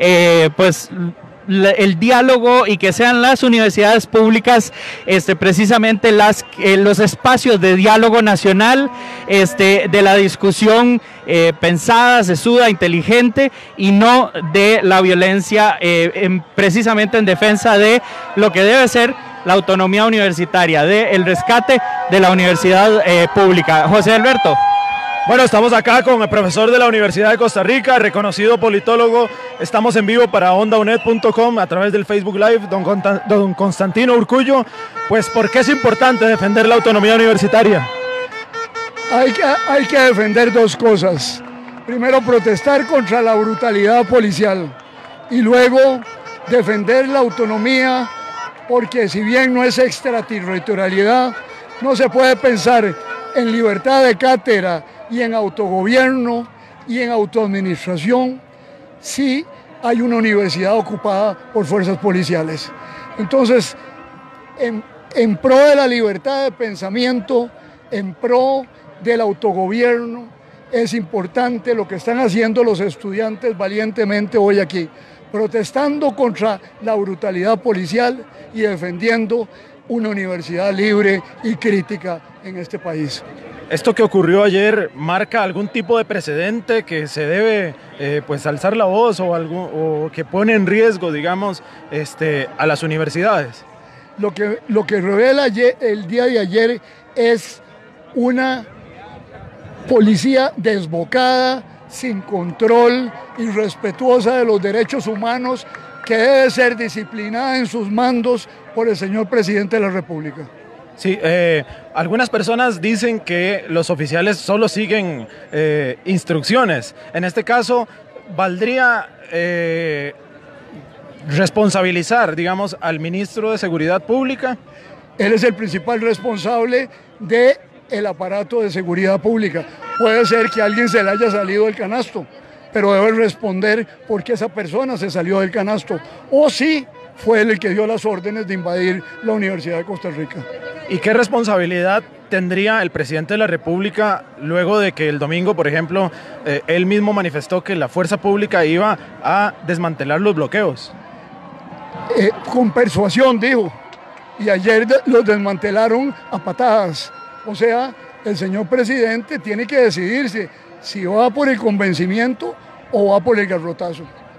el diálogo y que sean las universidades públicas precisamente los espacios de diálogo nacional, de la discusión pensada, sesuda, inteligente y no de la violencia, precisamente en defensa de lo que debe ser la autonomía universitaria, del rescate de la universidad pública. José Alberto. Bueno, estamos acá con el profesor de la Universidad de Costa Rica, reconocido politólogo. Estamos en vivo para ondaunet.com a través del Facebook Live. Don Constantino Urcullo, pues, ¿por qué es importante defender la autonomía universitaria? Hay que defender dos cosas. Primero, protestar contra la brutalidad policial y luego defender la autonomía, porque si bien no es extraterritorialidad, no se puede pensar en libertad de cátedra y en autogobierno y en autoadministración si hay una universidad ocupada por fuerzas policiales. Entonces, en pro de la libertad de pensamiento, en pro del autogobierno, es importante lo que están haciendo los estudiantes valientemente hoy aquí, protestando contra la brutalidad policial y defendiendo una universidad libre y crítica en este país. ¿Esto que ocurrió ayer marca algún tipo de precedente que se debe alzar la voz o que pone en riesgo, digamos, a las universidades? Lo que revela el día de ayer es una policía desbocada, sin control, irrespetuosa de los derechos humanos, que debe ser disciplinada en sus mandos por el señor presidente de la República. Sí, algunas personas dicen que los oficiales solo siguen instrucciones. En este caso, ¿valdría responsabilizar, digamos, al ministro de Seguridad Pública? Él es el principal responsable del aparato de seguridad pública. Puede ser que alguien se le haya salido del canasto, pero debe responder por qué esa persona se salió del canasto, o si fue él el que dio las órdenes de invadir la Universidad de Costa Rica. ¿Y qué responsabilidad tendría el presidente de la República luego de que el domingo, por ejemplo, él mismo manifestó que la fuerza pública iba a desmantelar los bloqueos? Con persuasión, dijo, y ayer los desmantelaron a patadas. O sea, el señor presidente tiene que decidirse si va por el convencimiento o va por el garrotazo.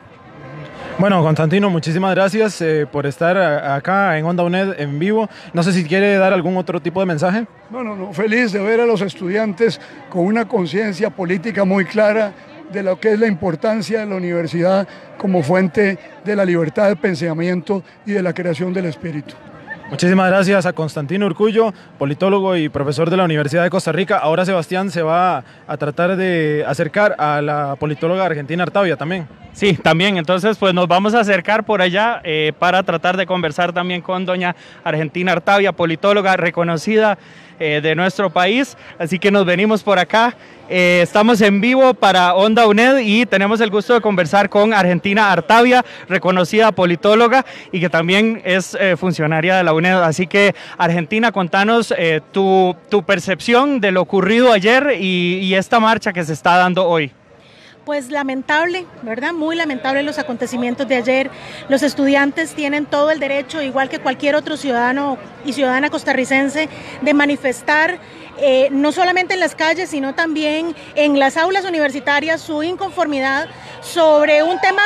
Bueno, Constantino, muchísimas gracias por estar acá en Onda UNED en vivo. No sé si quiere dar algún otro tipo de mensaje. No, feliz de ver a los estudiantes con una conciencia política muy clara de lo que es la importancia de la universidad como fuente de la libertad de pensamiento y de la creación del espíritu. Muchísimas gracias a Constantino Urcullo, politólogo y profesor de la Universidad de Costa Rica. Ahora Sebastián se va a tratar de acercar a la politóloga Argentina Artavia también. Sí, también. Entonces, pues nos vamos a acercar por allá para tratar de conversar también con doña Argentina Artavia, politóloga reconocida de nuestro país. Así que nos venimos por acá. Estamos en vivo para Onda UNED y tenemos el gusto de conversar con Argentina Artavia, reconocida politóloga y que también es funcionaria de la UNED. Así que, Argentina, contanos tu percepción de lo ocurrido ayer y esta marcha que se está dando hoy. Pues lamentable, ¿verdad? Muy lamentable los acontecimientos de ayer. Los estudiantes tienen todo el derecho, igual que cualquier otro ciudadano y ciudadana costarricense, de manifestar no solamente en las calles, sino también en las aulas universitarias su inconformidad sobre un tema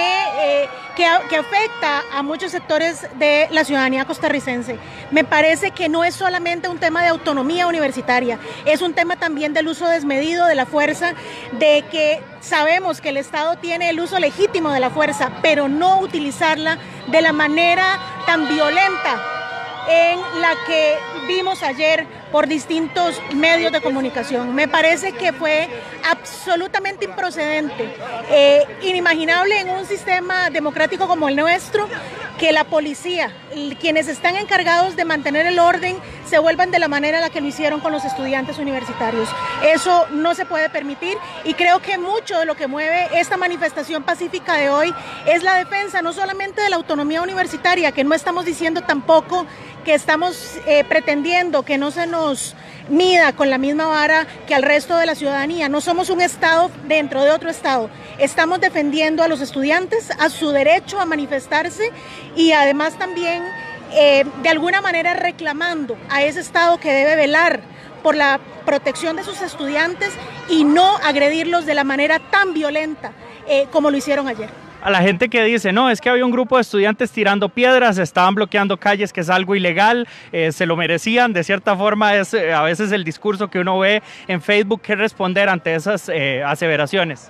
que afecta a muchos sectores de la ciudadanía costarricense. Me parece que no es solamente un tema de autonomía universitaria, es un tema también del uso desmedido de la fuerza, de que sabemos que el Estado tiene el uso legítimo de la fuerza, pero no utilizarla de la manera tan violenta en la que vimos ayer por distintos medios de comunicación. Me parece que fue absolutamente improcedente, inimaginable en un sistema democrático como el nuestro, que la policía, quienes están encargados de mantener el orden, se vuelvan de la manera en la que lo hicieron con los estudiantes universitarios. Eso no se puede permitir y creo que mucho de lo que mueve esta manifestación pacífica de hoy es la defensa no solamente de la autonomía universitaria, que no estamos diciendo tampoco que estamos pretendiendo que no se nos mida con la misma vara que al resto de la ciudadanía. No somos un Estado dentro de otro Estado. Estamos defendiendo a los estudiantes, a su derecho a manifestarse y además también de alguna manera reclamando a ese Estado que debe velar por la protección de sus estudiantes y no agredirlos de la manera tan violenta como lo hicieron ayer. A la gente que dice, no, es que había un grupo de estudiantes tirando piedras, estaban bloqueando calles, que es algo ilegal, se lo merecían, de cierta forma es a veces el discurso que uno ve en Facebook. ¿Qué responder ante esas aseveraciones?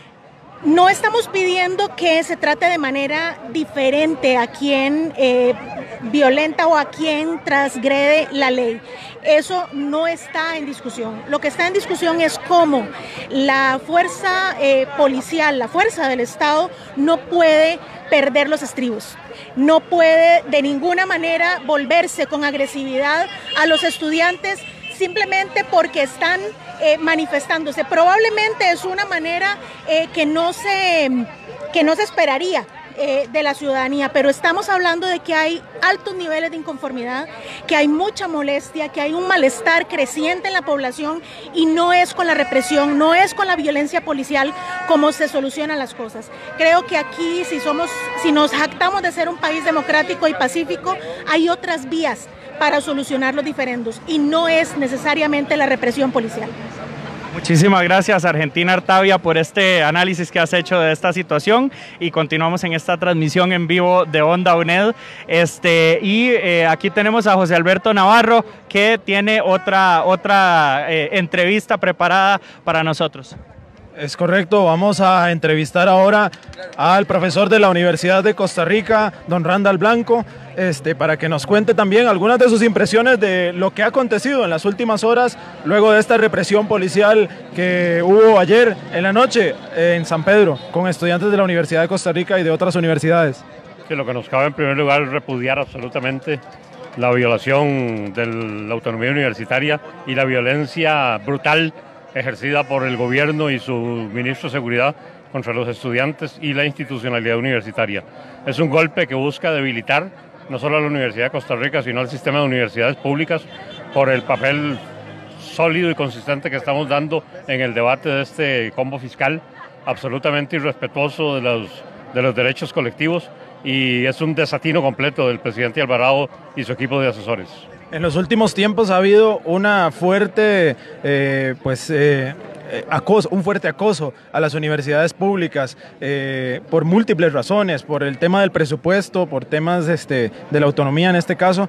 No estamos pidiendo que se trate de manera diferente a quien violenta o a quien transgrede la ley. Eso no está en discusión. Lo que está en discusión es cómo la fuerza policial, la fuerza del Estado, no puede perder los estribos. No puede de ninguna manera volverse con agresividad a los estudiantes simplemente porque están manifestándose. Probablemente es una manera que no se esperaría de la ciudadanía, pero estamos hablando de que hay altos niveles de inconformidad, que hay mucha molestia, que hay un malestar creciente en la población y no es con la represión, no es con la violencia policial como se solucionan las cosas. Creo que aquí si nos jactamos de ser un país democrático y pacífico, hay otras vías para solucionar los diferendos y no es necesariamente la represión policial. Muchísimas gracias, Argentina Artavia, por este análisis que has hecho de esta situación y continuamos en esta transmisión en vivo de Onda UNED. Aquí tenemos a José Alberto Navarro, que tiene otra entrevista preparada para nosotros. Es correcto, vamos a entrevistar ahora al profesor de la Universidad de Costa Rica, don Randall Blanco, para que nos cuente también algunas de sus impresiones de lo que ha acontecido en las últimas horas, luego de esta represión policial que hubo ayer en la noche en San Pedro, con estudiantes de la Universidad de Costa Rica y de otras universidades. Sí, lo que nos cabe en primer lugar es repudiar absolutamente la violación de la autonomía universitaria y la violencia brutal ejercida por el gobierno y su ministro de Seguridad contra los estudiantes y la institucionalidad universitaria. Es un golpe que busca debilitar no solo a la Universidad de Costa Rica, sino al sistema de universidades públicas por el papel sólido y consistente que estamos dando en el debate de este combo fiscal, absolutamente irrespetuoso de los derechos colectivos, y es un desatino completo del presidente Alvarado y su equipo de asesores. En los últimos tiempos ha habido una fuerte, un fuerte acoso a las universidades públicas por múltiples razones, por el tema del presupuesto, por temas de la autonomía en este caso.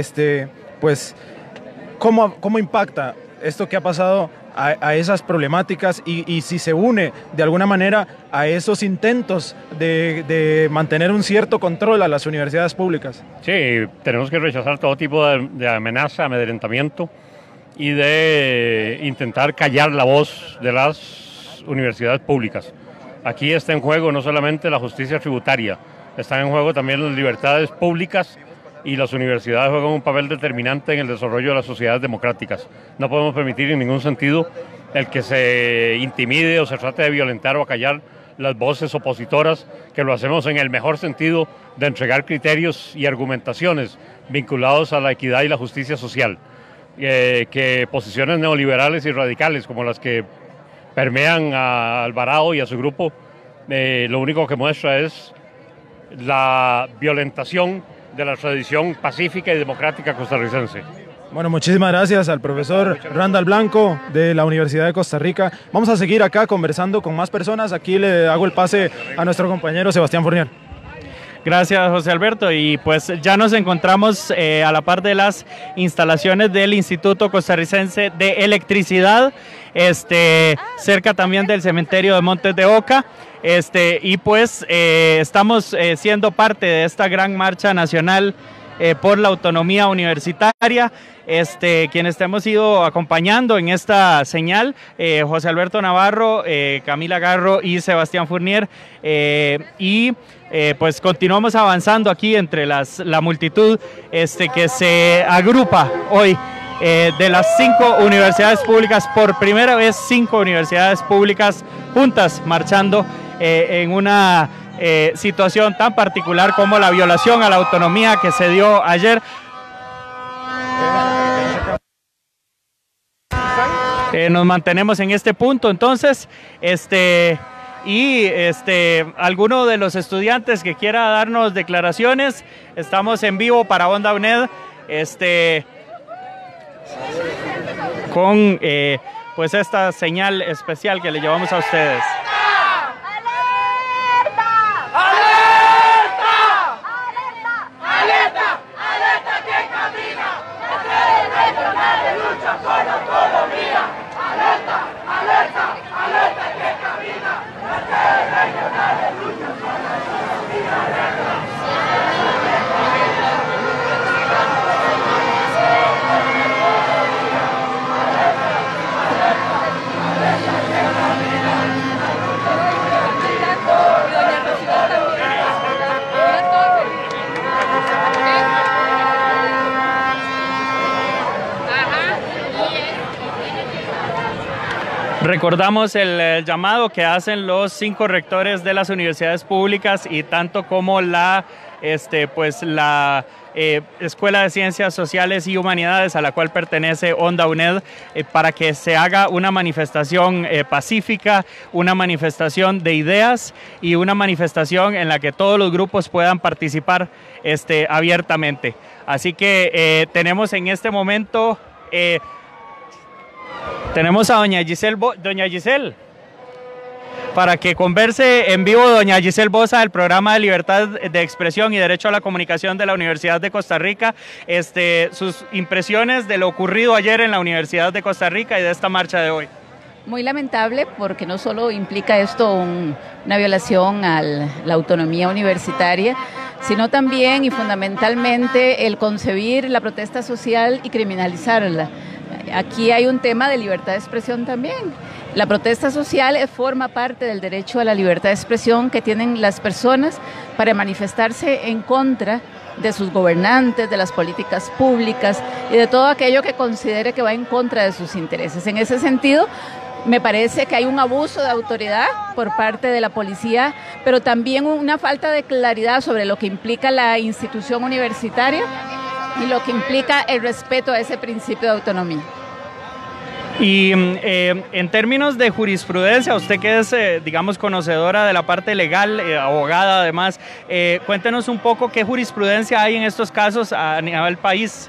¿Cómo impacta esto que ha pasado a esas problemáticas y si se une de alguna manera a esos intentos de mantener un cierto control a las universidades públicas? Sí, tenemos que rechazar todo tipo de amenaza, amedrentamiento y de intentar callar la voz de las universidades públicas. Aquí está en juego no solamente la justicia tributaria, están en juego también las libertades públicas, y las universidades juegan un papel determinante en el desarrollo de las sociedades democráticas. No podemos permitir en ningún sentido el que se intimide o se trate de violentar o acallar las voces opositoras, que lo hacemos en el mejor sentido de entregar criterios y argumentaciones vinculados a la equidad y la justicia social. Que posiciones neoliberales y radicales como las que permean a Alvarado y a su grupo, lo único que muestra es la violentación de la tradición pacífica y democrática costarricense. Bueno, muchísimas gracias al profesor Randall Blanco de la Universidad de Costa Rica. Vamos a seguir acá conversando con más personas. Aquí le hago el pase a nuestro compañero Sebastián Fournier. Gracias, José Alberto. Y pues ya nos encontramos a la par de las instalaciones del Instituto Costarricense de Electricidad, cerca también del cementerio de Montes de Oca. Y pues estamos siendo parte de esta gran marcha nacional por la autonomía universitaria, quienes te hemos ido acompañando en esta señal, José Alberto Navarro, Camila Garro y Sebastián Fournier, pues continuamos avanzando aquí entre la multitud que se agrupa hoy de las 5 universidades públicas, por primera vez 5 universidades públicas juntas marchando en una situación tan particular como la violación a la autonomía que se dio ayer. Nos mantenemos en este punto, entonces, alguno de los estudiantes que quiera darnos declaraciones, estamos en vivo para Onda UNED, con pues esta señal especial que le llevamos a ustedes. Recordamos el llamado que hacen los 5 rectores de las universidades públicas y tanto como la Escuela de Ciencias Sociales y Humanidades a la cual pertenece Onda UNED, para que se haga una manifestación pacífica, una manifestación de ideas y una manifestación en la que todos los grupos puedan participar abiertamente. Así que tenemos en este momento... tenemos a doña Giselle, para que converse en vivo doña Giselle Bosa del programa de Libertad de Expresión y Derecho a la Comunicación de la Universidad de Costa Rica, sus impresiones de lo ocurrido ayer en la Universidad de Costa Rica y de esta marcha de hoy. Muy lamentable porque no solo implica esto una violación a la autonomía universitaria, sino también y fundamentalmente el concebir la protesta social y criminalizarla. Aquí hay un tema de libertad de expresión también. La protesta social forma parte del derecho a la libertad de expresión que tienen las personas para manifestarse en contra de sus gobernantes, de las políticas públicas y de todo aquello que considere que va en contra de sus intereses. En ese sentido, me parece que hay un abuso de autoridad por parte de la policía, pero también una falta de claridad sobre lo que implica la institución universitaria y lo que implica el respeto a ese principio de autonomía. Y en términos de jurisprudencia, usted que es, digamos, conocedora de la parte legal, abogada además, cuéntenos un poco qué jurisprudencia hay en estos casos a nivel país.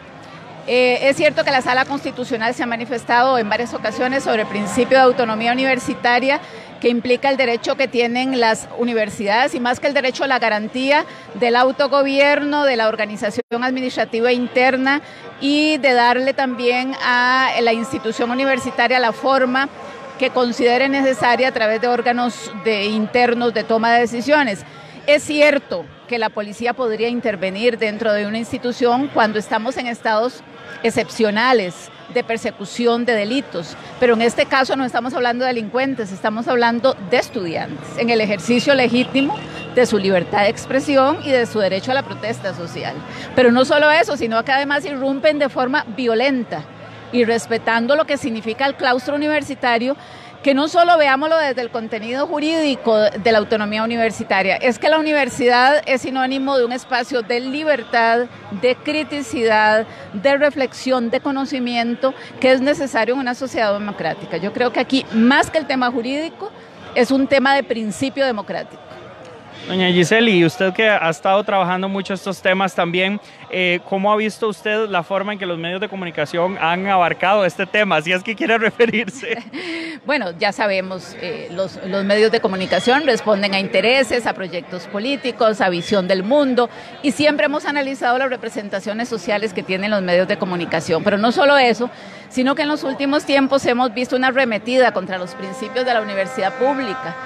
Es cierto que la Sala Constitucional se ha manifestado en varias ocasiones sobre el principio de autonomía universitaria que implica el derecho que tienen las universidades y más que el derecho a la garantía del autogobierno, de la organización administrativa interna y de darle también a la institución universitaria la forma que considere necesaria a través de órganos internos de toma de decisiones. Es cierto que la policía podría intervenir dentro de una institución cuando estamos en estados excepcionales de persecución de delitos, pero en este caso no estamos hablando de delincuentes, estamos hablando de estudiantes, en el ejercicio legítimo de su libertad de expresión y de su derecho a la protesta social. Pero no solo eso, sino que además irrumpen de forma violenta y respetando lo que significa el claustro universitario, que no solo veámoslo desde el contenido jurídico de la autonomía universitaria, es que la universidad es sinónimo de un espacio de libertad, de criticidad, de reflexión, de conocimiento, que es necesario en una sociedad democrática. Yo creo que aquí, más que el tema jurídico, es un tema de principio democrático. Doña Giselle, y usted que ha estado trabajando mucho estos temas también, ¿cómo ha visto usted la forma en que los medios de comunicación han abarcado este tema? Si es que quiere referirse. Bueno, ya sabemos, los medios de comunicación responden a intereses, a proyectos políticos, a visión del mundo, y siempre hemos analizado las representaciones sociales que tienen los medios de comunicación. Pero no solo eso, sino que en los últimos tiempos hemos visto una arremetida contra los principios de la universidad pública.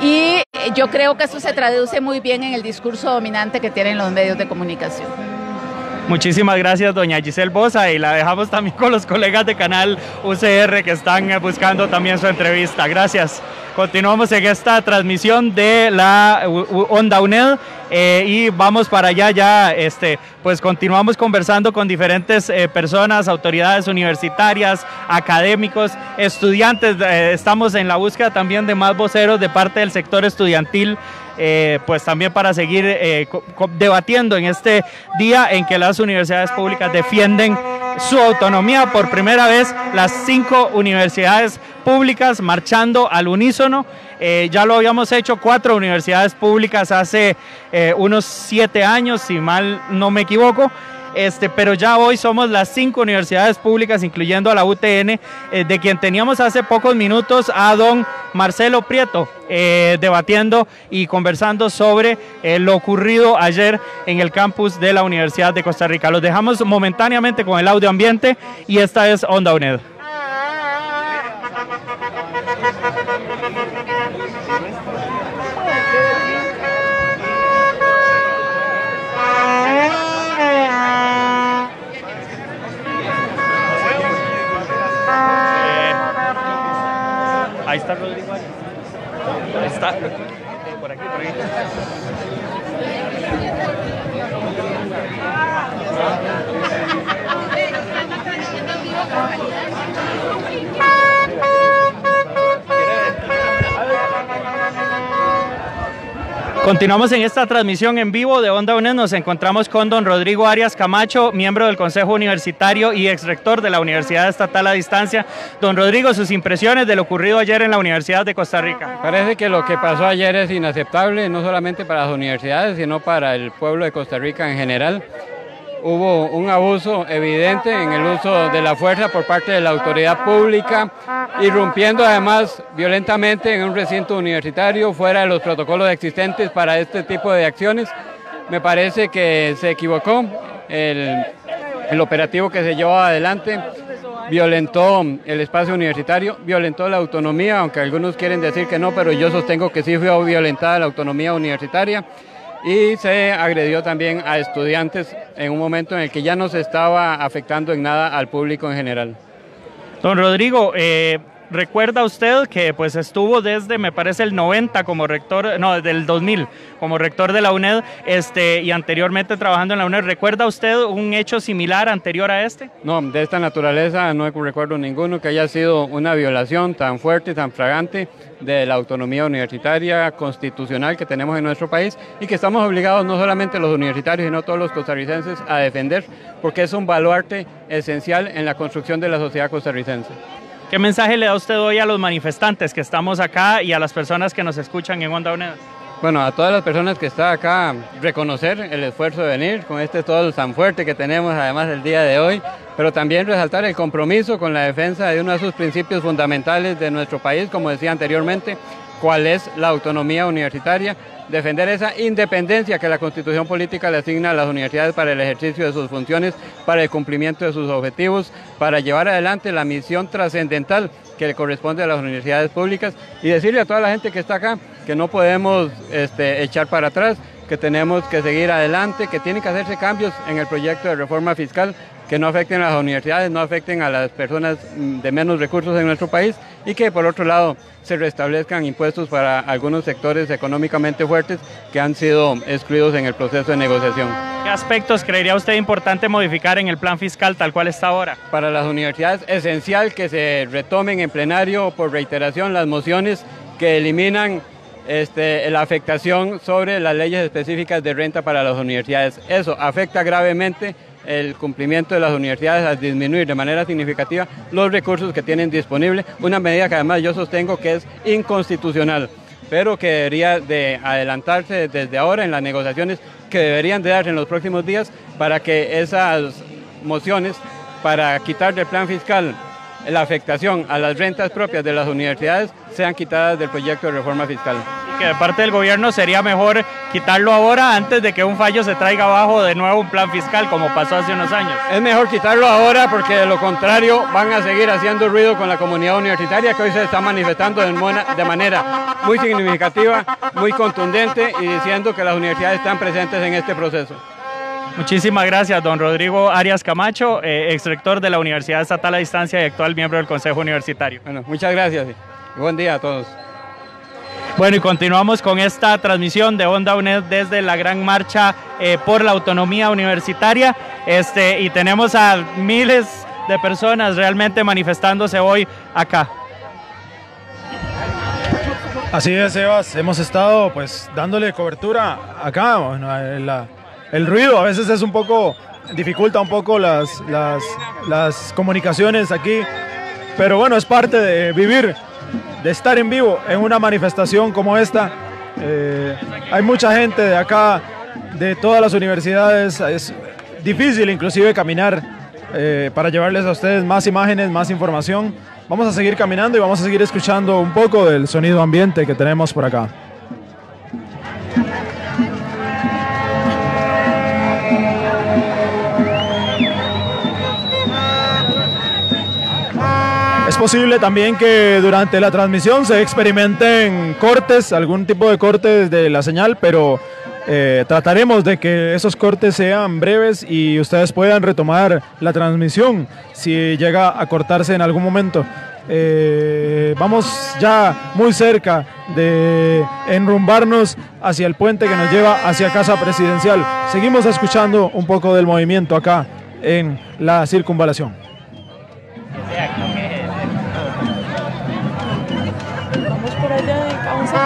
Y yo creo que eso se traduce muy bien en el discurso dominante que tienen los medios de comunicación. Muchísimas gracias, doña Giselle Boza, y la dejamos también con los colegas de Canal UCR que están buscando también su entrevista. Gracias. Continuamos en esta transmisión de la Onda UNED y vamos para allá ya, pues continuamos conversando con diferentes personas, autoridades universitarias, académicos, estudiantes. Estamos en la búsqueda también de más voceros de parte del sector estudiantil, pues también para seguir debatiendo en este día en que las universidades públicas defienden su autonomía. Por primera vez, las 5 universidades públicas marchando al unísono. Ya lo habíamos hecho 4 universidades públicas hace unos 7 años, si mal no me equivoco. Pero ya hoy somos las 5 universidades públicas, incluyendo a la UTN, de quien teníamos hace pocos minutos a don Marcelo Prieto, debatiendo y conversando sobre lo ocurrido ayer en el campus de la Universidad de Costa Rica. Los dejamos momentáneamente con el audio ambiente y esta es Onda UNED. Ahí está Rodrigo. Ahí está. Por aquí, por aquí. Continuamos en esta transmisión en vivo de Onda UNED. Nos encontramos con don Rodrigo Arias Camacho, miembro del Consejo Universitario y exrector de la Universidad Estatal a Distancia. Don Rodrigo, sus impresiones de lo ocurrido ayer en la Universidad de Costa Rica. Parece que lo que pasó ayer es inaceptable, no solamente para las universidades, sino para el pueblo de Costa Rica en general. Hubo un abuso evidente en el uso de la fuerza por parte de la autoridad pública, irrumpiendo además violentamente en un recinto universitario fuera de los protocolos existentes para este tipo de acciones. Me parece que se equivocó el el operativo que se llevó adelante violentó el espacio universitario, violentó la autonomía, aunque algunos quieren decir que no, pero yo sostengo que sí fue violentada la autonomía universitaria, y se agredió también a estudiantes en un momento en el que ya no se estaba afectando en nada al público en general. Don Rodrigo, ¿recuerda usted que pues estuvo desde, me parece, el 90 como rector, no, del 2000 como rector de la UNED, y anteriormente trabajando en la UNED? ¿Recuerda usted un hecho similar anterior a este? No, de esta naturaleza no recuerdo ninguno que haya sido una violación tan fuerte y tan flagrante de la autonomía universitaria constitucional que tenemos en nuestro país y que estamos obligados no solamente los universitarios, sino todos los costarricenses a defender, porque es un baluarte esencial en la construcción de la sociedad costarricense. ¿Qué mensaje le da usted hoy a los manifestantes que estamos acá y a las personas que nos escuchan en Onda UNED? Bueno, a todas las personas que están acá, reconocer el esfuerzo de venir con este todo tan fuerte que tenemos además del día de hoy, pero también resaltar el compromiso con la defensa de uno de sus principios fundamentales de nuestro país, como decía anteriormente, cuál es la autonomía universitaria, defender esa independencia que la Constitución Política le asigna a las universidades para el ejercicio de sus funciones, para el cumplimiento de sus objetivos, para llevar adelante la misión trascendental que le corresponde a las universidades públicas, y decirle a toda la gente que está acá que no podemos echar para atrás, que tenemos que seguir adelante, que tienen que hacerse cambios en el proyecto de reforma fiscal que no afecten a las universidades, no afecten a las personas de menos recursos en nuestro país, y que por otro lado se restablezcan impuestos para algunos sectores económicamente fuertes que han sido excluidos en el proceso de negociación. ¿Qué aspectos creería usted importante modificar en el plan fiscal tal cual está ahora? Para las universidades es esencial que se retomen en plenario por reiteración las mociones que eliminan la afectación sobre las leyes específicas de renta para las universidades. Eso afecta gravemente el cumplimiento de las universidades a disminuir de manera significativa los recursos que tienen disponibles, una medida que además yo sostengo que es inconstitucional, pero que debería de adelantarse desde ahora en las negociaciones que deberían de darse en los próximos días para que esas mociones para quitar del plan fiscal la afectación a las rentas propias de las universidades sean quitadas del proyecto de reforma fiscal. Y que de parte del gobierno sería mejor quitarlo ahora antes de que un fallo se traiga abajo de nuevo un plan fiscal como pasó hace unos años. Es mejor quitarlo ahora porque de lo contrario van a seguir haciendo ruido con la comunidad universitaria que hoy se está manifestando de manera muy significativa, muy contundente y diciendo que las universidades están presentes en este proceso. Muchísimas gracias, don Rodrigo Arias Camacho, exrector de la Universidad Estatal a Distancia y actual miembro del Consejo Universitario. Bueno, muchas gracias y buen día a todos. Bueno, y continuamos con esta transmisión de Onda UNED desde la gran marcha por la autonomía universitaria, y tenemos a miles de personas realmente manifestándose hoy acá. Así es, Sebas, hemos estado pues dándole cobertura acá. Bueno, el ruido a veces es un poco, dificulta un poco las comunicaciones aquí, pero bueno, es parte de vivir, de estar en vivo en una manifestación como esta. Hay mucha gente de acá, de todas las universidades, es difícil inclusive caminar para llevarles a ustedes más imágenes, más información. Vamos a seguir caminando y vamos a seguir escuchando un poco del sonido ambiente que tenemos por acá. Es posible también que durante la transmisión se experimenten cortes, algún tipo de cortes de la señal, pero trataremos de que esos cortes sean breves y ustedes puedan retomar la transmisión si llega a cortarse en algún momento. Vamos ya muy cerca de enrumbarnos hacia el puente que nos lleva hacia Casa Presidencial. Seguimos escuchando un poco del movimiento acá en la circunvalación. Vamos por allá de causa.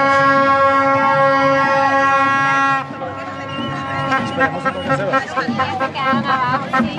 Esperamos un poco, Sebas. Se quedan abajo, sí.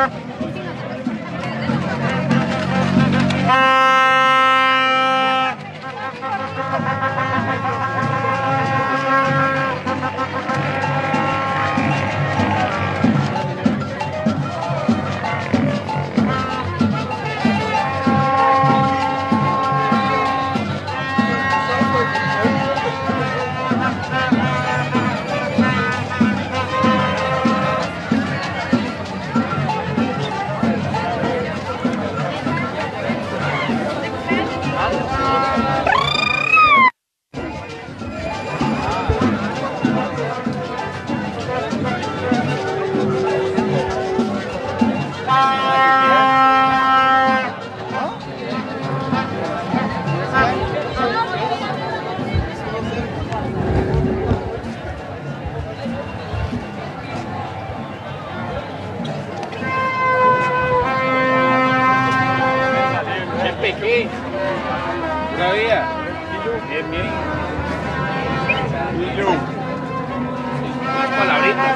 Pequé. Una vía. Bien. Unas palabritas.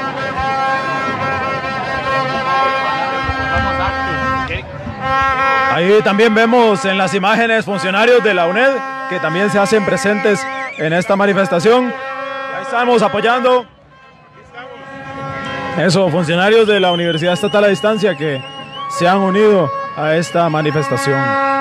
Ahí también vemos en las imágenes funcionarios de la UNED que también se hacen presentes en esta manifestación. Ahí estamos apoyando. Eso, funcionarios de la Universidad Estatal a Distancia que se han unido a esta manifestación.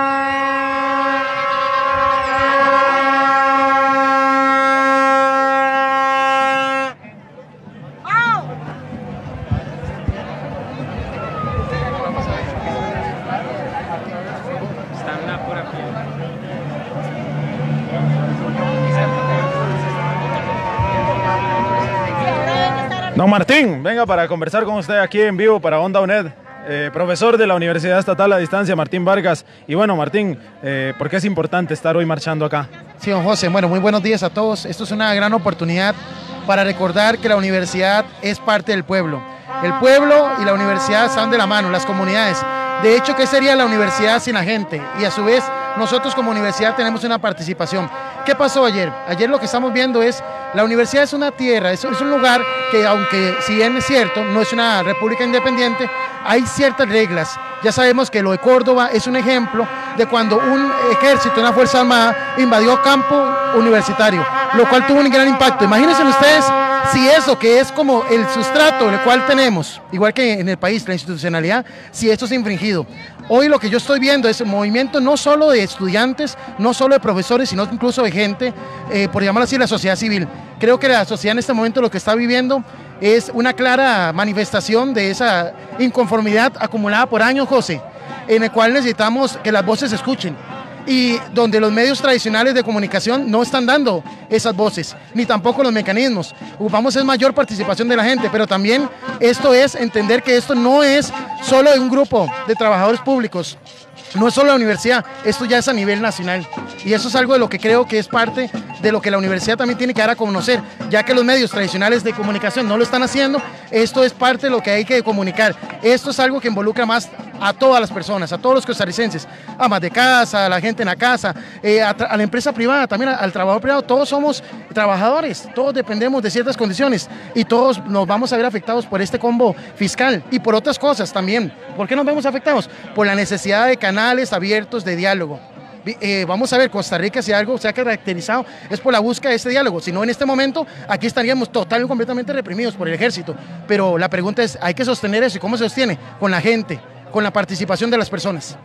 Don Martín, venga para conversar con usted aquí en vivo para Onda UNED, profesor de la Universidad Estatal a Distancia, Martín Vargas. Y bueno, Martín, ¿por qué es importante estar hoy marchando acá? Sí, don José, bueno, muy buenos días a todos. Esto es una gran oportunidad para recordar que la universidad es parte del pueblo. El pueblo y la universidad están de la mano, las comunidades. De hecho, ¿qué sería la universidad sin la gente? Y a su vez, nosotros como universidad tenemos una participación. ¿Qué pasó ayer? Ayer lo que estamos viendo es, la universidad es una tierra, es un lugar que, aunque si bien es cierto, no es una república independiente, hay ciertas reglas. Ya sabemos que lo de Córdoba es un ejemplo de cuando un ejército, una fuerza armada, invadió campo universitario, lo cual tuvo un gran impacto. Imagínense ustedes si eso, que es como el sustrato el cual tenemos, igual que en el país, la institucionalidad, si esto es infringido. Hoy lo que yo estoy viendo es un movimiento no solo de estudiantes, no solo de profesores, sino incluso de gente, por llamarlo así, la sociedad civil. Creo que la sociedad en este momento lo que está viviendo es una clara manifestación de esa inconformidad acumulada por años, José, en el cual necesitamos que las voces se escuchen. Y donde los medios tradicionales de comunicación no están dando esas voces, ni tampoco los mecanismos. Ocupamos es mayor participación de la gente, pero también esto es entender que esto no es solo de un grupo de trabajadores públicos, no es solo la universidad, esto ya es a nivel nacional. Y eso es algo de lo que creo que es parte de lo que la universidad también tiene que dar a conocer, ya que los medios tradicionales de comunicación no lo están haciendo, esto es parte de lo que hay que comunicar. Esto es algo que involucra más a todas las personas, a todos los costarricenses, amas de casa, a la gente en la casa, a la empresa privada, también al trabajador privado. Todos somos trabajadores, todos dependemos de ciertas condiciones y todos nos vamos a ver afectados por este combo fiscal y por otras cosas también. ¿Por qué nos vemos afectados? Por la necesidad de canales abiertos de diálogo. Vamos a ver, Costa Rica, si algo se ha caracterizado es por la búsqueda de este diálogo. Si no, en este momento aquí estaríamos total y completamente reprimidos por el ejército. Pero la pregunta es, hay que sostener eso. ¿Y cómo se sostiene? Con la gente, con la participación de las personas.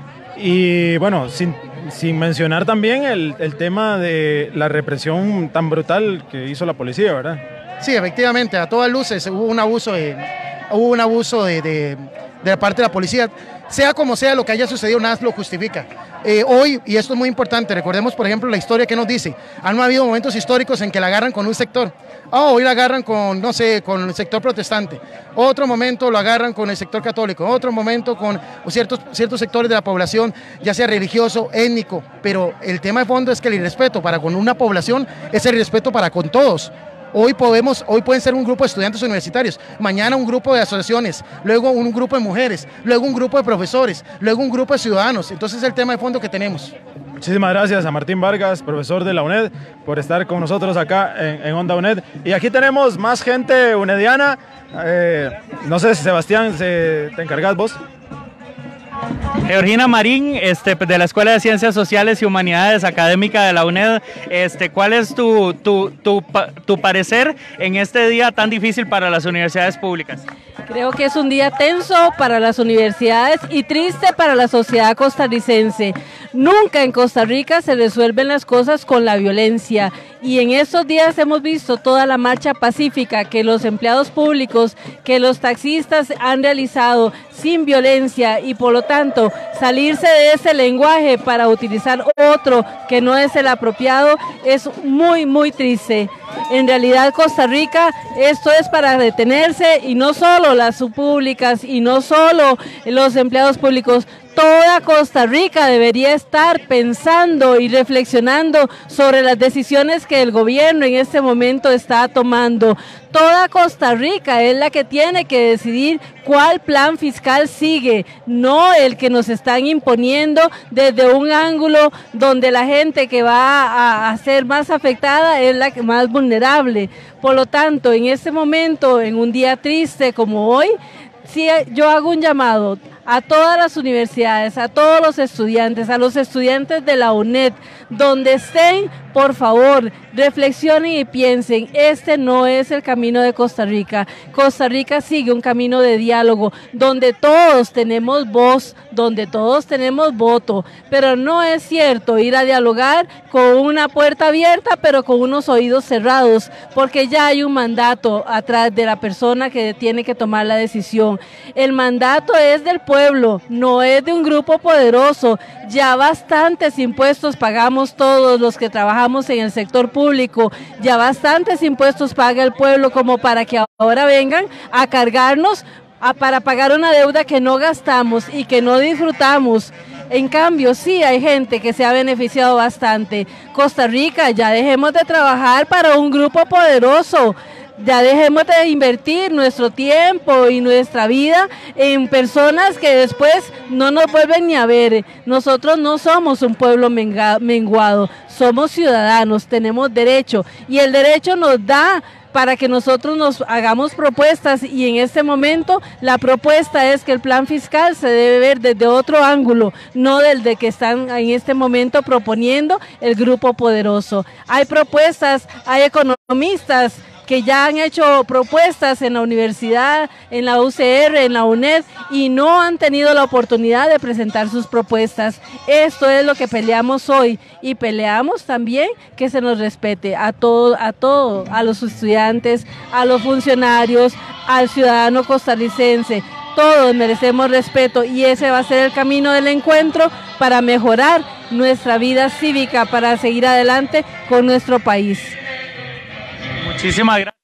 Y bueno, sin mencionar también el tema de la represión tan brutal que hizo la policía, ¿verdad? Sí, efectivamente, a todas luces hubo un abuso de la parte de la policía. Sea como sea lo que haya sucedido, nada lo justifica. Hoy, y esto es muy importante, recordemos por ejemplo la historia que nos dice, han habido momentos históricos en que la agarran con un sector, hoy la agarran con, no sé, con el sector protestante, otro momento lo agarran con el sector católico, otro momento con ciertos sectores de la población, ya sea religioso, étnico, pero el tema de fondo es que el irrespeto para con una población es el irrespeto para con todos. Hoy pueden ser un grupo de estudiantes universitarios, mañana un grupo de asociaciones, luego un grupo de mujeres, luego un grupo de profesores, luego un grupo de ciudadanos. Entonces es el tema de fondo que tenemos. Muchísimas gracias a Martín Vargas, profesor de la UNED, por estar con nosotros acá en Onda UNED. Y aquí tenemos más gente unediana. No sé, Sebastián, ¿te encargas vos? Georgina Marín, de la Escuela de Ciencias Sociales y Humanidades Académica de la UNED, ¿cuál es tu parecer en este día tan difícil para las universidades públicas? Creo que es un día tenso para las universidades y triste para la sociedad costarricense. Nunca en Costa Rica se resuelven las cosas con la violencia y en estos días hemos visto toda la marcha pacífica que los empleados públicos, que los taxistas han realizado sin violencia y por lo tanto salirse de ese lenguaje para utilizar otro que no es el apropiado es muy, muy triste. En realidad Costa Rica esto es para detenerse y no solo las públicas y no solo los empleados públicos, Toda Costa Rica debería estar pensando y reflexionando sobre las decisiones que el gobierno en este momento está tomando. Toda Costa Rica es la que tiene que decidir cuál plan fiscal sigue, no el que nos están imponiendo desde un ángulo donde la gente que va a ser más afectada es la que más vulnerable. Por lo tanto, en este momento, en un día triste como hoy, sí, yo hago un llamado a todas las universidades, a todos los estudiantes, a los estudiantes de la UNED, donde estén, por favor, reflexionen y piensen, este no es el camino de Costa Rica. Costa Rica sigue un camino de diálogo, donde todos tenemos voz, donde todos tenemos voto, pero no es cierto ir a dialogar con una puerta abierta, pero con unos oídos cerrados, porque ya hay un mandato atrás de la persona que tiene que tomar la decisión. El mandato es del pueblo, no es de un grupo poderoso. Ya bastantes impuestos pagamos todos los que trabajamos en el sector público, ya bastantes impuestos paga el pueblo como para que ahora vengan a cargarnos para pagar una deuda que no gastamos y que no disfrutamos. En cambio, sí hay gente que se ha beneficiado bastante. Costa Rica, ya dejemos de trabajar para un grupo poderoso. Ya dejemos de invertir nuestro tiempo y nuestra vida en personas que después no nos vuelven ni a ver. Nosotros no somos un pueblo menguado, somos ciudadanos, tenemos derecho y el derecho nos da para que nosotros nos hagamos propuestas, y en este momento la propuesta es que el plan fiscal se debe ver desde otro ángulo, no del de que están en este momento proponiendo el grupo poderoso. Hay propuestas, hay economistas que ya han hecho propuestas en la universidad, en la UCR, en la UNED, y no han tenido la oportunidad de presentar sus propuestas. Esto es lo que peleamos hoy, y peleamos también que se nos respete a todo, a los estudiantes, a los funcionarios, al ciudadano costarricense. Todos merecemos respeto, y ese va a ser el camino del encuentro para mejorar nuestra vida cívica, para seguir adelante con nuestro país. Muchísimas gracias.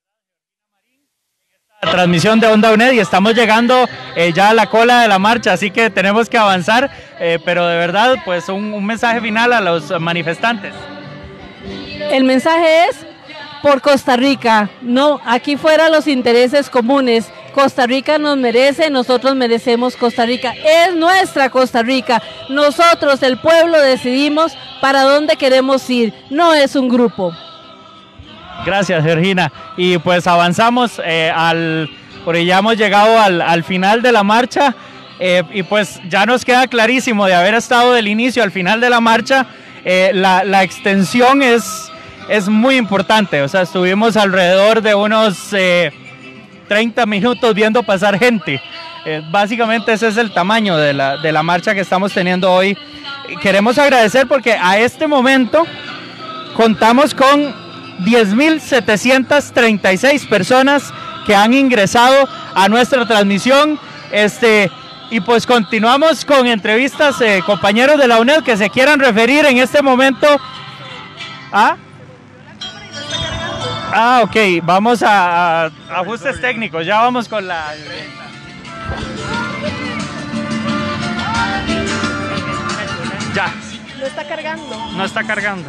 La transmisión de Onda UNED, y estamos llegando ya a la cola de la marcha, así que tenemos que avanzar, pero de verdad, pues un mensaje final a los manifestantes. El mensaje es por Costa Rica, no, aquí fuera los intereses comunes. Costa Rica nos merece, nosotros merecemos Costa Rica, es nuestra Costa Rica. Nosotros, el pueblo, decidimos para dónde queremos ir, no es un grupo. Gracias, Georgina. Y pues avanzamos, porque ya hemos llegado al final de la marcha, y pues ya nos queda clarísimo de haber estado del inicio al final de la marcha, la extensión es muy importante. O sea, estuvimos alrededor de unos 30 minutos viendo pasar gente. Básicamente ese es el tamaño de la marcha que estamos teniendo hoy. Queremos agradecer porque a este momento contamos con 10.736 personas que han ingresado a nuestra transmisión, y pues continuamos con entrevistas, compañeros de la UNED que se quieran referir en este momento. Ok, vamos a ajustes técnicos, ya vamos con la... Ya. No está cargando. No está cargando.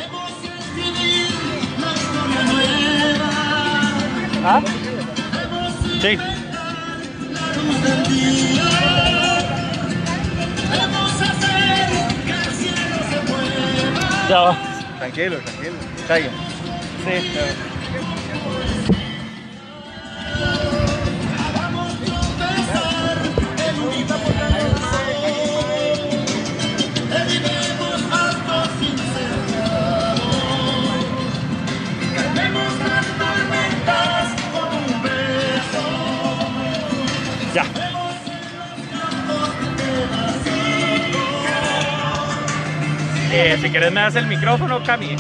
Sí. Ya va. Tranquilo, caiga. Sí. Ya. Si quieres me das el micrófono, Cami.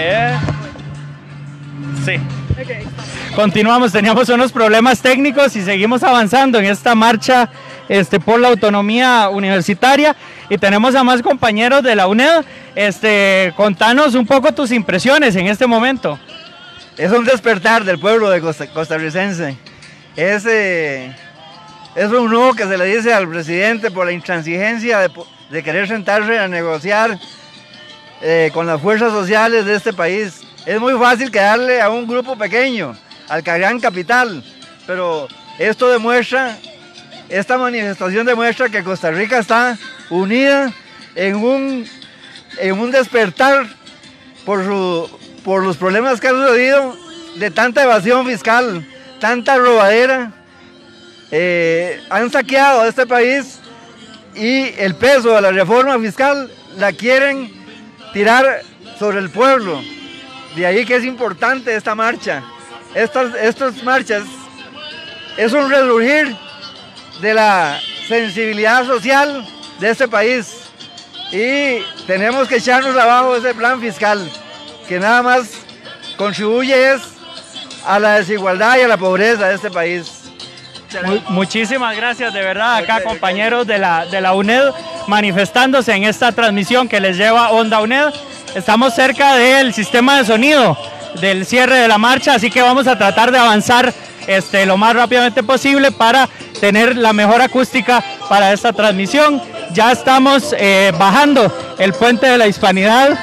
Sí. Okay. Continuamos, teníamos unos problemas técnicos y seguimos avanzando en esta marcha por la autonomía universitaria, y tenemos a más compañeros de la UNED. Contanos un poco tus impresiones en este momento. Es un despertar del pueblo de costarricense. Es Es un no que se le dice al presidente por la intransigencia de querer sentarse a negociar con las fuerzas sociales de este país. Es muy fácil quedarle a un grupo pequeño, al gran capital, pero esto demuestra, esta manifestación demuestra que Costa Rica está unida en un despertar por los problemas que han sucedido de tanta evasión fiscal, tanta robadera. Han saqueado a este país y el peso de la reforma fiscal la quieren tirar sobre el pueblo. De ahí que es importante esta marcha. Estas marchas es un resurgir de la sensibilidad social de este país y tenemos que echarnos abajo ese plan fiscal que nada más contribuye a la desigualdad y a la pobreza de este país. Muchísimas gracias, de verdad, acá compañeros de la UNED manifestándose en esta transmisión que les lleva Onda UNED. Estamos cerca del sistema de sonido del cierre de la marcha, así que vamos a tratar de avanzar lo más rápidamente posible para tener la mejor acústica para esta transmisión. Ya estamos bajando el puente de la Hispanidad,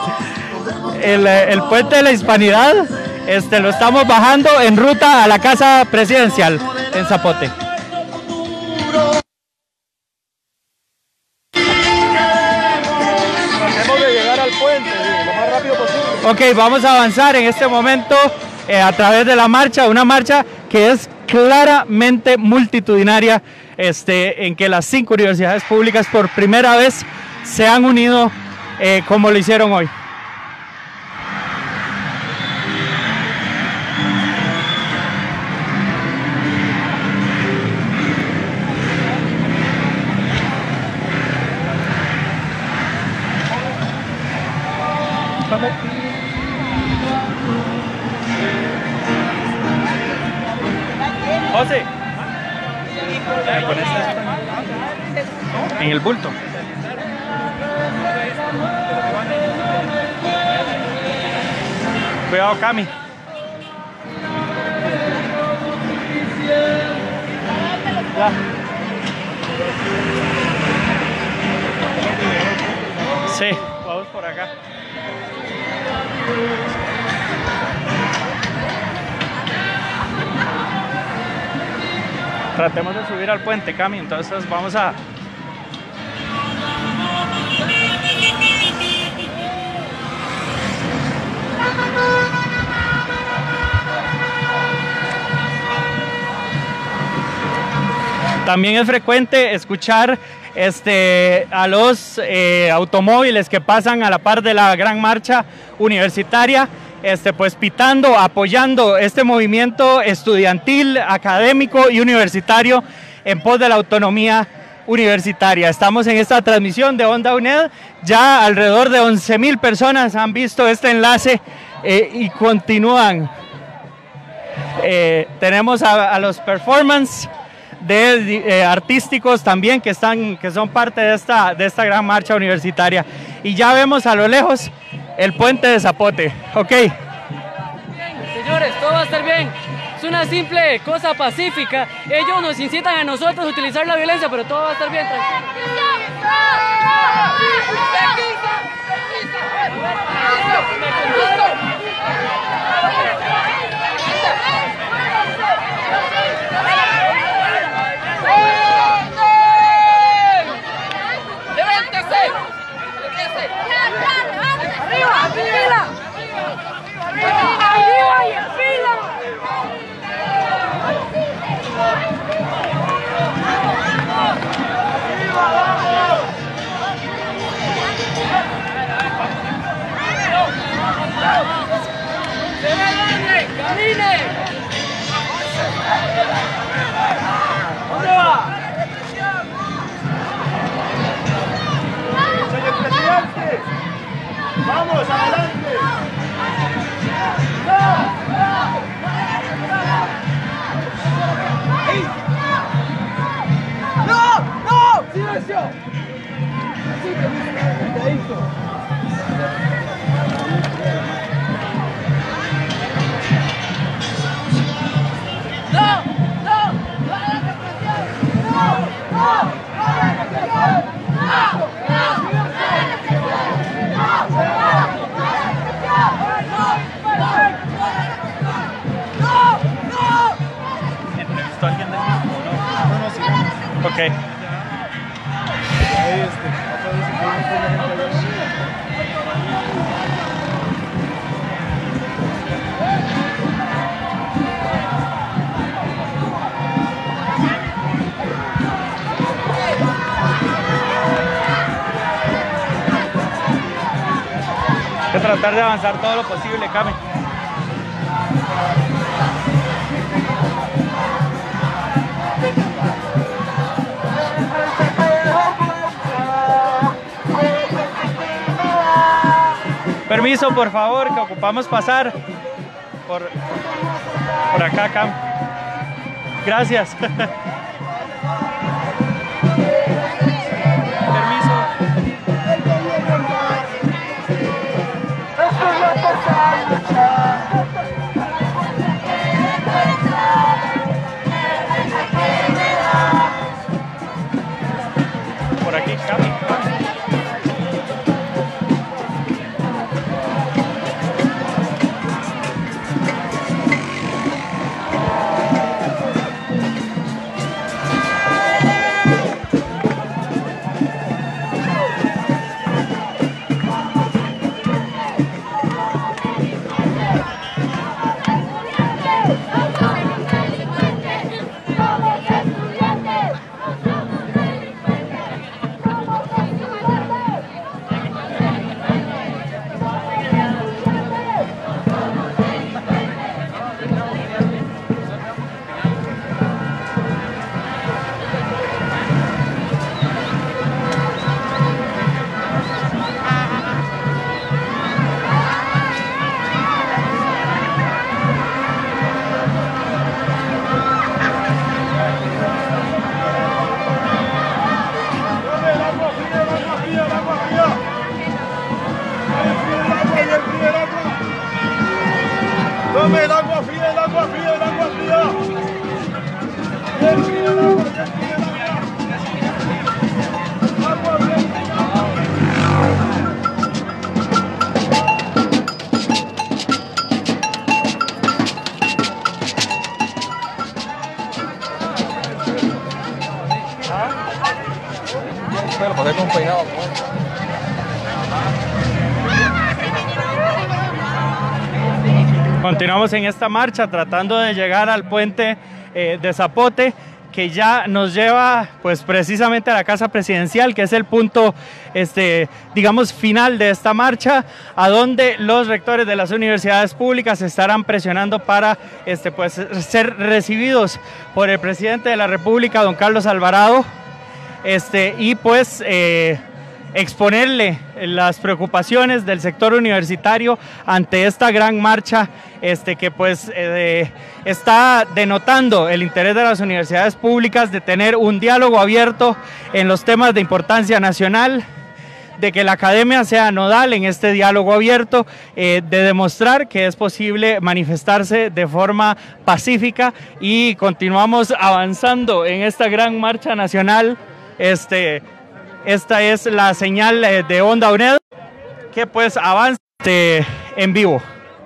el puente de la Hispanidad, lo estamos bajando en ruta a la Casa Presidencial en Zapote. Tratemos de llegar al puente lo más rápido posible. Ok, vamos a avanzar en este momento a través de la marcha, una marcha que es claramente multitudinaria, en que las 5 universidades públicas por primera vez se han unido como lo hicieron hoy. José, en el bulto. Cuidado, Cami. Ya. Sí, vamos por acá. Tratemos de subir al puente, Cami, entonces vamos a... También es frecuente escuchar a los automóviles que pasan a la par de la gran marcha universitaria, pues pitando, apoyando este movimiento estudiantil, académico y universitario en pos de la autonomía universitaria. Estamos en esta transmisión de Onda UNED, ya alrededor de 11,000 personas han visto este enlace y continúan. Tenemos a los performance artísticos también que son parte de esta gran marcha universitaria, y ya vemos a lo lejos el puente de Zapote. Ok. Señores, todo va a estar bien. Es una simple cosa pacífica. Ellos nos incitan a nosotros a utilizar la violencia, pero todo va a estar bien. ¿Dónde va? Señor presidente, vamos adelante. Ok. Hay que tratar de avanzar todo lo posible, Cami. Permiso, por favor, que ocupamos pasar por acá, Cam. Gracias. Por aquí, Cami. Tome el agua fría, el agua fría, el agua fría. Bien fría el agua, bien fría el agua. Agua bien fría. Pero pasé con peinado. Continuamos en esta marcha tratando de llegar al puente de Zapote, que ya nos lleva pues precisamente a la Casa Presidencial, que es el punto digamos final de esta marcha, a donde los rectores de las universidades públicas estarán presionando para pues ser recibidos por el presidente de la República, don Carlos Alvarado, y pues exponerle las preocupaciones del sector universitario ante esta gran marcha que pues está denotando el interés de las universidades públicas de tener un diálogo abierto en los temas de importancia nacional, de que la academia sea nodal en este diálogo abierto, de demostrar que es posible manifestarse de forma pacífica, y continuamos avanzando en esta gran marcha nacional. Esta es la señal de Onda UNED, que pues avanza en vivo.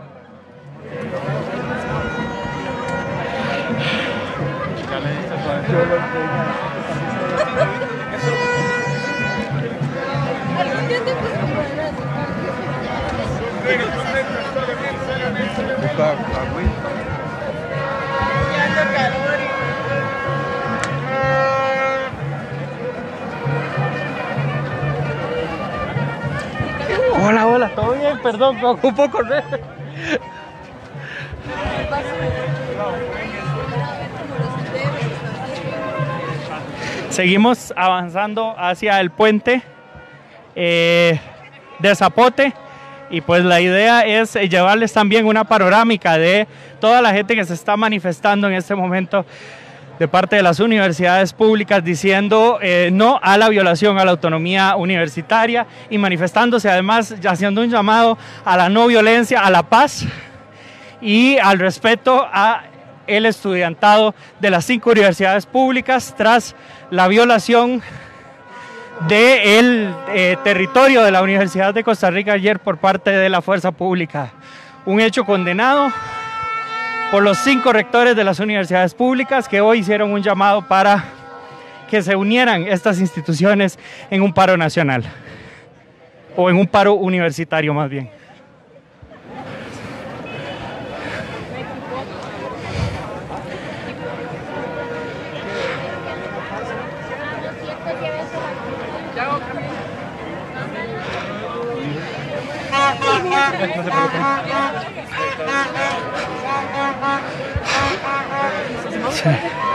Hola, hola, ¿todo bien? Perdón, me ocupo correr. Seguimos avanzando hacia el puente de Zapote, y pues la idea es llevarles también una panorámica de toda la gente que se está manifestando en este momento de parte de las universidades públicas, diciendo no a la violación a la autonomía universitaria, y manifestándose además haciendo un llamado a la no violencia, a la paz y al respeto a el estudiantado de las 5 universidades públicas tras la violación del territorio de la Universidad de Costa Rica ayer por parte de la fuerza pública. Un hecho condenado por los 5 rectores de las universidades públicas, que hoy hicieron un llamado para que se unieran estas instituciones en un paro nacional, o en un paro universitario más bien. Sí.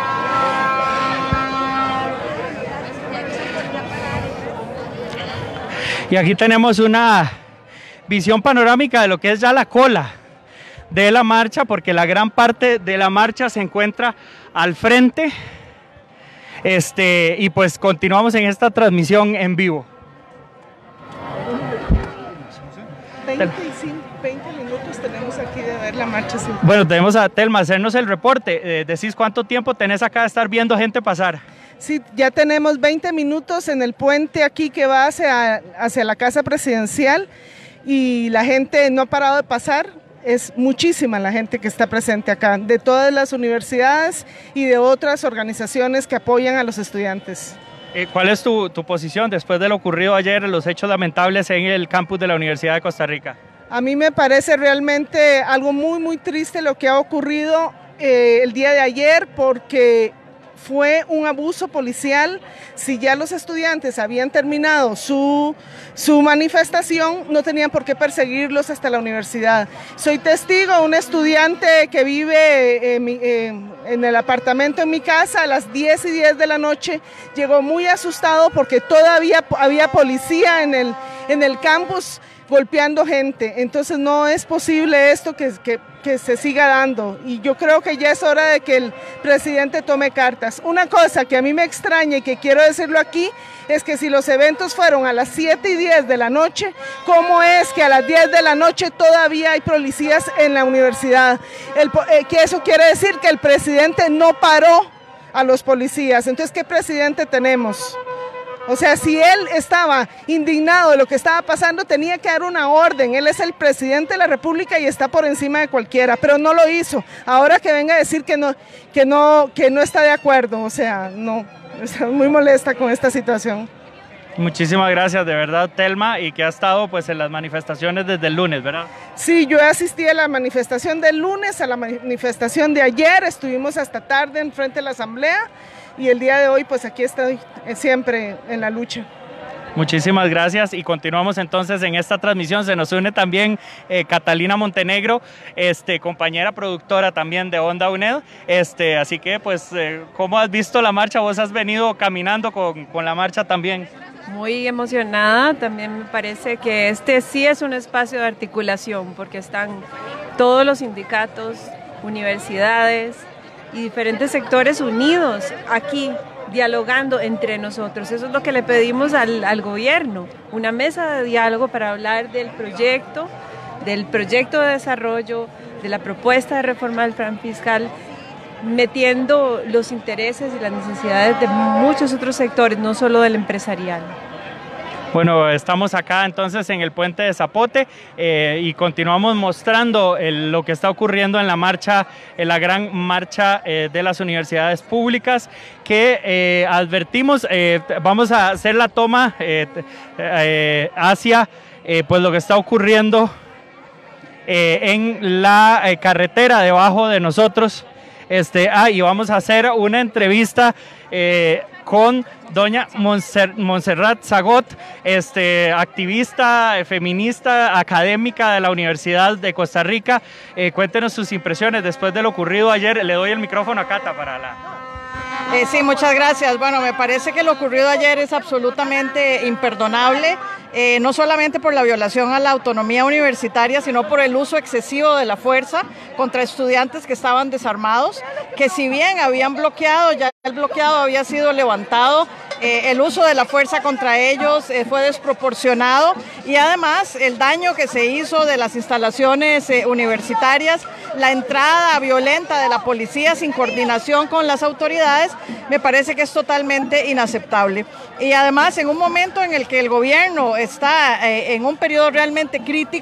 Y aquí tenemos una visión panorámica de lo que es ya la cola de la marcha, porque la gran parte de la marcha se encuentra al frente. Y pues continuamos en esta transmisión en vivo. 20 minutos tenemos aquí de ver la marcha. Bueno, tenemos a Telma hacernos el reporte. Decís cuánto tiempo tenés acá de estar viendo gente pasar. Sí, ya tenemos 20 minutos en el puente aquí que va hacia la Casa Presidencial y la gente no ha parado de pasar. Es muchísima la gente que está presente acá, de todas las universidades y de otras organizaciones que apoyan a los estudiantes. ¿Cuál es tu posición después de lo ocurrido ayer, los hechos lamentables en el campus de la Universidad de Costa Rica? A mí me parece realmente algo muy triste lo que ha ocurrido el día de ayer, porque fue un abuso policial. Si ya los estudiantes habían terminado su manifestación, no tenían por qué perseguirlos hasta la universidad. Soy testigo, un estudiante que vive en el apartamento en mi casa a las 10:10 de la noche, llegó muy asustado porque todavía había policía en el campus golpeando gente. Entonces no es posible esto que se siga dando, y yo creo que ya es hora de que el presidente tome cartas. Una cosa que a mí me extraña y que quiero decirlo aquí es que si los eventos fueron a las 7:10 de la noche, ¿cómo es que a las 10 de la noche todavía hay policías en la universidad? Que eso quiere decir que el presidente no paró a los policías. Entonces, ¿qué presidente tenemos? O sea, si él estaba indignado de lo que estaba pasando, tenía que dar una orden. Él es el presidente de la República y está por encima de cualquiera, pero no lo hizo. Ahora que venga a decir que no está de acuerdo, o sea, no, está muy molesta con esta situación. Muchísimas gracias, de verdad, Telma, y que ha estado pues en las manifestaciones desde el lunes, ¿verdad? Sí, yo asistí a la manifestación del lunes, a la manifestación de ayer, estuvimos hasta tarde en frente de la Asamblea, y el día de hoy pues aquí estoy siempre en la lucha. Muchísimas gracias, y continuamos entonces en esta transmisión. Se nos une también Catalina Montenegro, compañera productora también de Onda UNED, así que pues ¿cómo has visto la marcha? Vos has venido caminando con la marcha también. Muy emocionada, también me parece que sí es un espacio de articulación, porque están todos los sindicatos, universidades y diferentes sectores unidos aquí, dialogando entre nosotros. Eso es lo que le pedimos al gobierno, una mesa de diálogo para hablar del proyecto de desarrollo, de la propuesta de reforma del plan fiscal, metiendo los intereses y las necesidades de muchos otros sectores, no solo del empresarial. Bueno, estamos acá entonces en el puente de Zapote y continuamos mostrando lo que está ocurriendo en la marcha, en la gran marcha de las universidades públicas, que advertimos, vamos a hacer la toma hacia pues lo que está ocurriendo en la carretera debajo de nosotros. Y vamos a hacer una entrevista con doña Montserrat Zagot, activista, feminista, académica de la Universidad de Costa Rica. Cuéntenos sus impresiones después de lo ocurrido ayer. Le doy el micrófono a Cata para la... Sí, muchas gracias. Bueno, me parece que lo ocurrido ayer es absolutamente imperdonable, no solamente por la violación a la autonomía universitaria, sino por el uso excesivo de la fuerza contra estudiantes que estaban desarmados, que si bien habían bloqueado, ya el bloqueado había sido levantado, el uso de la fuerza contra ellos fue desproporcionado, y además el daño que se hizo de las instalaciones universitarias, la entrada violenta de la policía sin coordinación con las autoridades, me parece que es totalmente inaceptable. Y además, en un momento en el que el gobierno está en un periodo realmente crítico,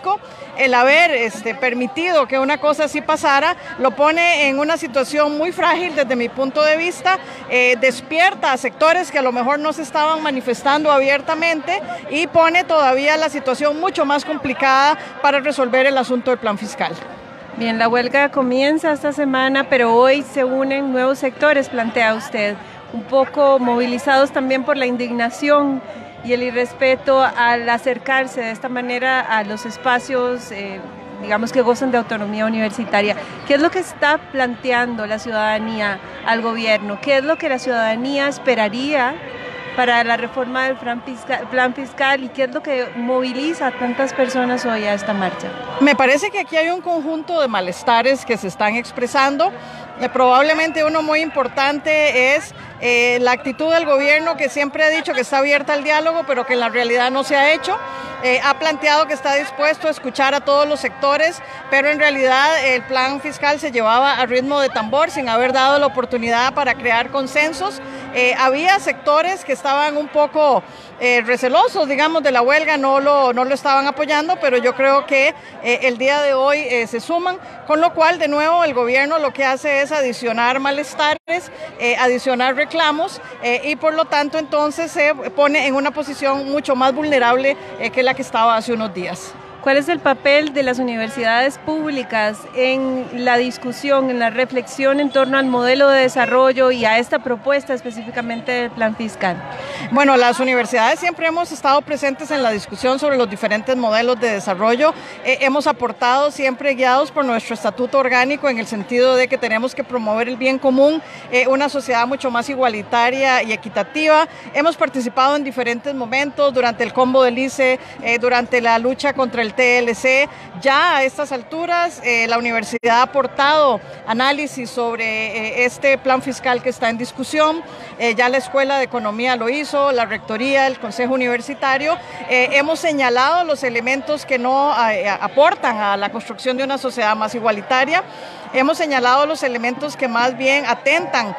el haber permitido que una cosa así pasara, lo pone en una situación muy frágil desde mi punto de vista, despierta a sectores que a lo mejor no se estaban manifestando abiertamente y pone todavía la situación mucho más complicada para resolver el asunto del plan fiscal. Bien, la huelga comienza esta semana, pero hoy se unen nuevos sectores, plantea usted, un poco movilizados también por la indignación y el irrespeto al acercarse de esta manera a los espacios, digamos, que gozan de autonomía universitaria. ¿Qué es lo que está planteando la ciudadanía al gobierno? ¿Qué es lo que la ciudadanía esperaría para la reforma del plan fiscal y qué es lo que moviliza a tantas personas hoy a esta marcha? Me parece que aquí hay un conjunto de malestares que se están expresando. Probablemente uno muy importante es la actitud del gobierno, que siempre ha dicho que está abierta al diálogo, pero que en la realidad no se ha hecho. Ha planteado que está dispuesto a escuchar a todos los sectores, pero en realidad el plan fiscal se llevaba a ritmo de tambor sin haber dado la oportunidad para crear consensos. Había sectores que estaban un poco recelosos, digamos, de la huelga, no lo estaban apoyando, pero yo creo que el día de hoy se suman, con lo cual de nuevo el gobierno lo que hace es adicionar malestares, adicionar reclamos y por lo tanto entonces se pone en una posición mucho más vulnerable que la que estaba hace unos días. ¿Cuál es el papel de las universidades públicas en la discusión, en la reflexión en torno al modelo de desarrollo y a esta propuesta específicamente del plan fiscal? Bueno, las universidades siempre hemos estado presentes en la discusión sobre los diferentes modelos de desarrollo. Hemos aportado siempre guiados por nuestro estatuto orgánico en el sentido de que tenemos que promover el bien común, una sociedad mucho más igualitaria y equitativa. Hemos participado en diferentes momentos durante el combo del ICE, durante la lucha contra el TLC. Ya a estas alturas la universidad ha aportado análisis sobre este plan fiscal que está en discusión. Ya la Escuela de Economía lo hizo, la Rectoría, el Consejo Universitario. Hemos señalado los elementos que no aportan a la construcción de una sociedad más igualitaria. Hemos señalado los elementos que más bien atentan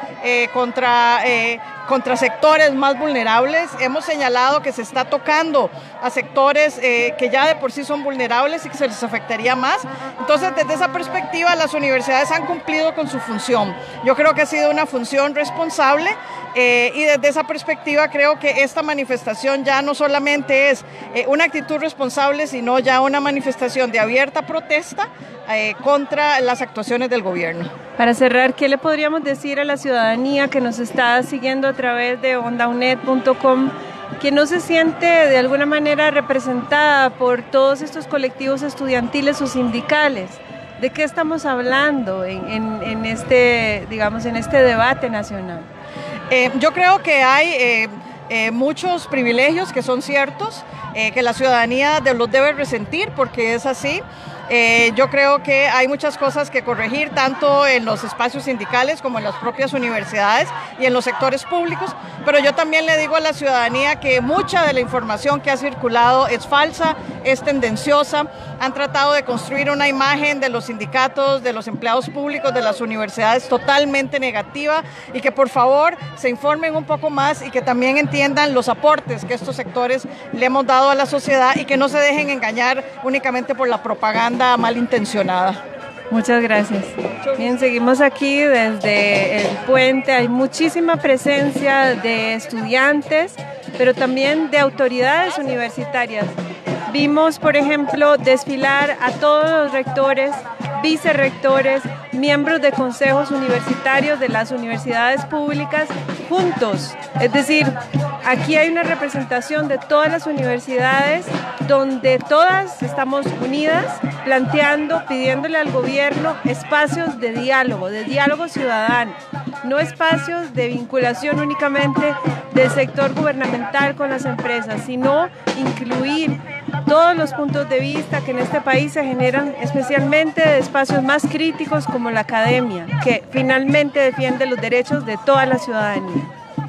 contra sectores más vulnerables. Hemos señalado que se está tocando a sectores que ya de por sí son vulnerables y que se les afectaría más. Entonces, desde esa perspectiva, las universidades han cumplido con su función. Yo creo que ha sido una función responsable y desde esa perspectiva creo que esta manifestación ya no solamente es una actitud responsable, sino ya una manifestación de abierta protesta contra las actuaciones del gobierno. Para cerrar, ¿qué le podríamos decir a la ciudadanía que nos está siguiendo a través de ondaunet.com, que no se siente de alguna manera representada por todos estos colectivos estudiantiles o sindicales? ¿De qué estamos hablando en este debate nacional? Yo creo que hay muchos privilegios que son ciertos, que la ciudadanía los debe resentir porque es así. Yo creo que hay muchas cosas que corregir, tanto en los espacios sindicales como en las propias universidades y en los sectores públicos, pero yo también le digo a la ciudadanía que mucha de la información que ha circulado es falsa, es tendenciosa. Han tratado de construir una imagen de los sindicatos, de los empleados públicos, de las universidades totalmente negativa, y que por favor se informen un poco más y que también entiendan los aportes que estos sectores le hemos dado a la sociedad y que no se dejen engañar únicamente por la propaganda malintencionada. Muchas gracias. Bien, seguimos aquí desde el puente. Hay muchísima presencia de estudiantes, pero también de autoridades universitarias. Vimos, por ejemplo, desfilar a todos los rectores, vicerrectores, miembros de consejos universitarios de las universidades públicas juntos. Es decir, aquí hay una representación de todas las universidades donde todas estamos unidas planteando, pidiéndole al gobierno espacios de diálogo ciudadano, no espacios de vinculación únicamente del sector gubernamental con las empresas, sino incluir todos los puntos de vista que en este país se generan, especialmente de espacios más críticos como la academia, que finalmente defiende los derechos de toda la ciudadanía.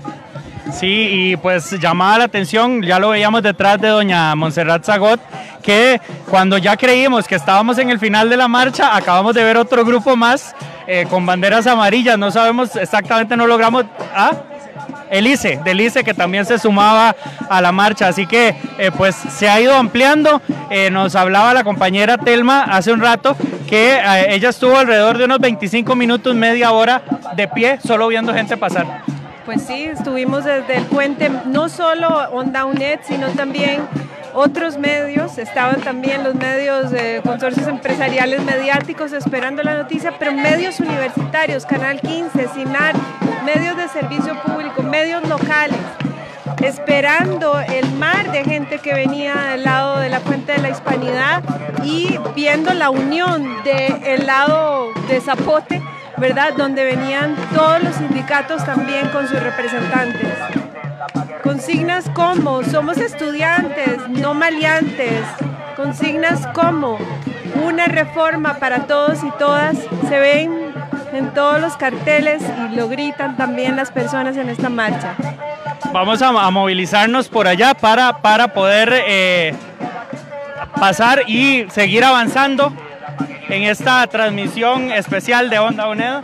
Sí, y pues llamaba la atención, ya lo veíamos detrás de doña Montserrat Zagot, que cuando ya creímos que estábamos en el final de la marcha, acabamos de ver otro grupo más con banderas amarillas, no sabemos exactamente, no logramos... el ICE, que también se sumaba a la marcha, así que pues se ha ido ampliando. Nos hablaba la compañera Telma hace un rato que ella estuvo alrededor de unos 25 minutos, media hora de pie, solo viendo gente pasar. Pues sí, estuvimos desde el puente, no solo Onda UNED, sino también otros medios, estaban también los medios de consorcios empresariales mediáticos esperando la noticia, pero medios universitarios, Canal 15, CINAR, medios de servicio público, medios locales, esperando el mar de gente que venía del lado de la Fuente de la Hispanidad y viendo la unión del lado de Zapote, ¿verdad? Donde venían todos los sindicatos también con sus representantes. Consignas como somos estudiantes, no maleantes, consignas como una reforma para todos y todas, se ven en todos los carteles y lo gritan también las personas en esta marcha. Vamos a movilizarnos por allá para poder pasar y seguir avanzando en esta transmisión especial de Onda UNED.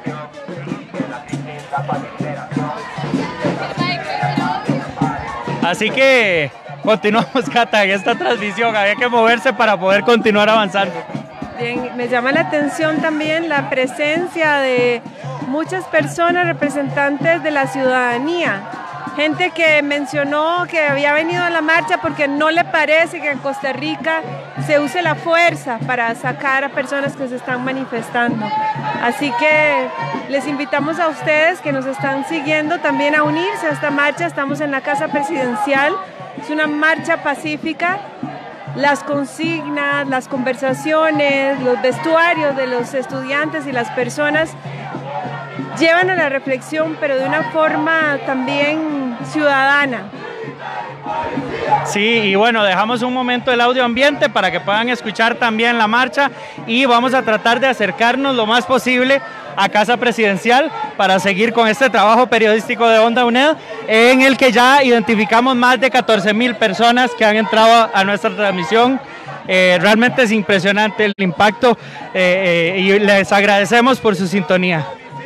Así que continuamos, Cata, en esta transmisión. Había que moverse para poder continuar avanzando. Bien, me llama la atención también la presencia de muchas personas representantes de la ciudadanía. Gente que mencionó que había venido a la marcha porque no le parece que en Costa Rica se use la fuerza para sacar a personas que se están manifestando. Así que les invitamos a ustedes que nos están siguiendo también a unirse a esta marcha. Estamos en la Casa Presidencial, es una marcha pacífica. Las consignas, las conversaciones, los vestuarios de los estudiantes y las personas llevan a la reflexión, pero de una forma también ciudadana. Sí, y bueno, dejamos un momento el audio ambiente para que puedan escuchar también la marcha y vamos a tratar de acercarnos lo más posible a Casa Presidencial para seguir con este trabajo periodístico de Onda UNED, en el que ya identificamos más de 14,000 personas que han entrado a nuestra transmisión. Realmente es impresionante el impacto y les agradecemos por su sintonía.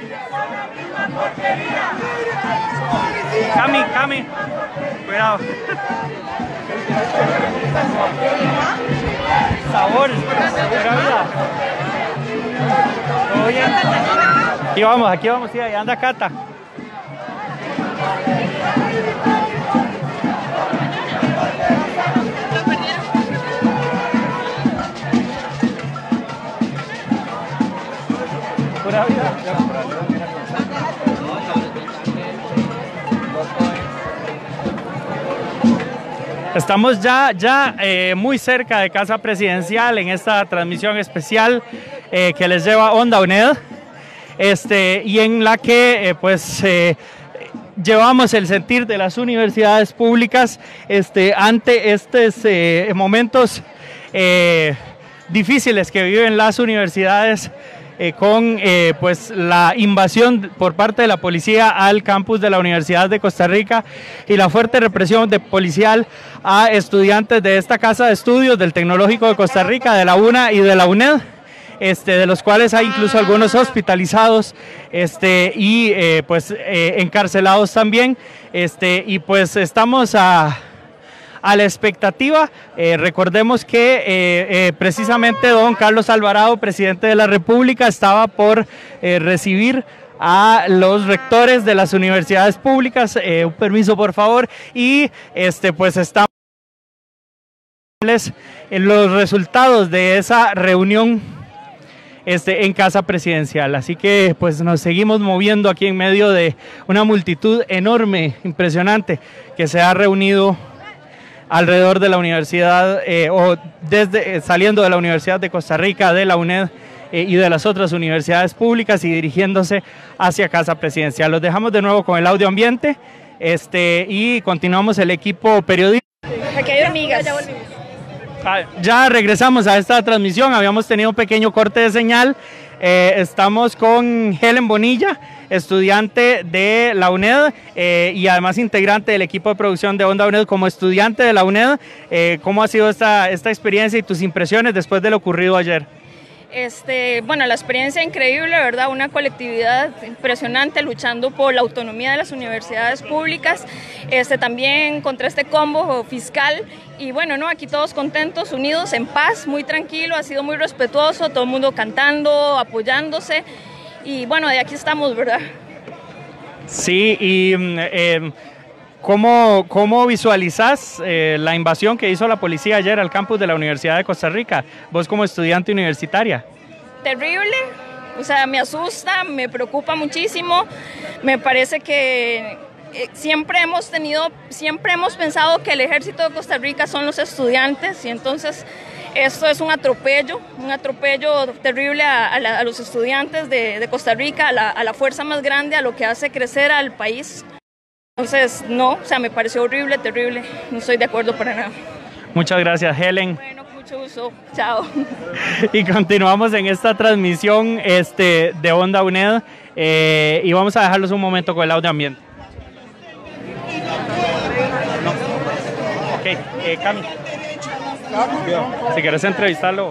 Cami, cuidado. Sabor, pura vida. ¿Todo bien? Aquí vamos, sí, ahí anda Cata. Pura vida. Estamos ya muy cerca de Casa Presidencial en esta transmisión especial que les lleva Onda UNED, y en la que llevamos el sentir de las universidades públicas ante estos momentos difíciles que viven las universidades con la invasión por parte de la policía al campus de la Universidad de Costa Rica y la fuerte represión policial a estudiantes de esta casa de estudios del Tecnológico de Costa Rica, de la UNA y de la UNED, de los cuales hay incluso algunos hospitalizados y encarcelados también, y pues estamos a la expectativa. Recordemos que precisamente don Carlos Alvarado, presidente de la República, estaba por recibir a los rectores de las universidades públicas. Un permiso, por favor. Y pues estamos en los resultados de esa reunión en Casa Presidencial. Así que pues nos seguimos moviendo aquí en medio de una multitud enorme, impresionante, que se ha reunido alrededor de la universidad o saliendo de la Universidad de Costa Rica, de la UNED y de las otras universidades públicas y dirigiéndose hacia Casa Presidencial. Los dejamos de nuevo con el audio ambiente y continuamos el equipo periodístico. Aquí hay hormigas. Ya regresamos a esta transmisión, habíamos tenido un pequeño corte de señal. Estamos con Helen Bonilla, estudiante de la UNED y además integrante del equipo de producción de Onda UNED. Como estudiante de la UNED, ¿cómo ha sido esta experiencia y tus impresiones después de lo ocurrido ayer? Bueno, la experiencia increíble, ¿verdad? Una colectividad impresionante luchando por la autonomía de las universidades públicas, también contra este combo fiscal. Y bueno, ¿no? Aquí todos contentos, unidos, en paz, muy tranquilo, ha sido muy respetuoso, todo el mundo cantando, apoyándose. Y bueno, de aquí estamos, ¿verdad? Sí, y ¿cómo visualizas la invasión que hizo la policía ayer al campus de la Universidad de Costa Rica? Vos como estudiante universitaria. Terrible, o sea, me asusta, me preocupa muchísimo. Me parece que siempre hemos pensado que el ejército de Costa Rica son los estudiantes, y entonces esto es un atropello terrible a los estudiantes de Costa Rica, a la fuerza más grande, a lo que hace crecer al país. Entonces, no, o sea, me pareció horrible, terrible, no estoy de acuerdo para nada. Muchas gracias, Helen. Bueno, mucho gusto, chao. Y continuamos en esta transmisión de Onda UNED, y vamos a dejarlos un momento con el audio ambiente. Ok, Cami. Si quieres entrevistarlo.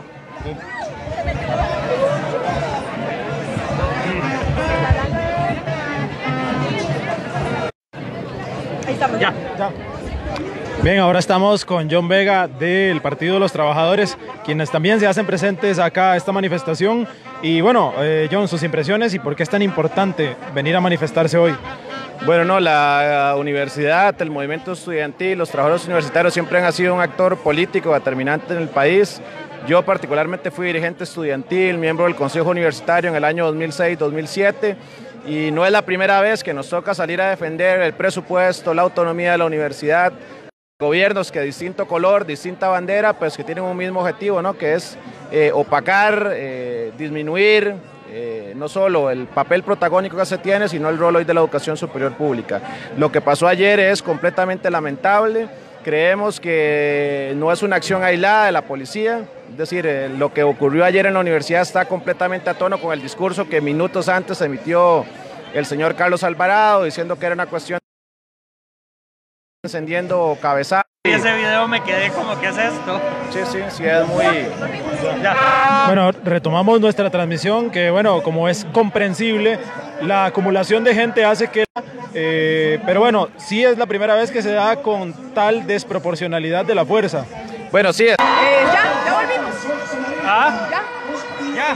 Ahí estamos. Ya. Bien, ahora estamos con John Vega del Partido de los Trabajadores, quienes también se hacen presentes acá a esta manifestación. Y bueno, John, sus impresiones y por qué es tan importante venir a manifestarse hoy. Bueno, no, la universidad, el movimiento estudiantil, los trabajadores universitarios siempre han sido un actor político determinante en el país. Yo particularmente fui dirigente estudiantil, miembro del Consejo Universitario en el año 2006-2007, y no es la primera vez que nos toca salir a defender el presupuesto, la autonomía de la universidad, gobiernos que de distinto color, distinta bandera, pues que tienen un mismo objetivo, ¿no? Que es opacar, disminuir no solo el papel protagónico que se tiene, sino el rol hoy de la educación superior pública. Lo que pasó ayer es completamente lamentable. Creemos que no es una acción aislada de la policía, es decir, lo que ocurrió ayer en la universidad está completamente a tono con el discurso que minutos antes emitió el señor Carlos Alvarado, diciendo que era una cuestión encendiendo cabezazos. Y ese video me quedé como, ¿qué es esto? Sí, es muy... Ya. Bueno, retomamos nuestra transmisión, que bueno, como es comprensible, la acumulación de gente hace que... pero bueno, sí es la primera vez que se da con tal desproporcionalidad de la fuerza. Bueno, sí. Ya volvimos. ¿Ah? Ya.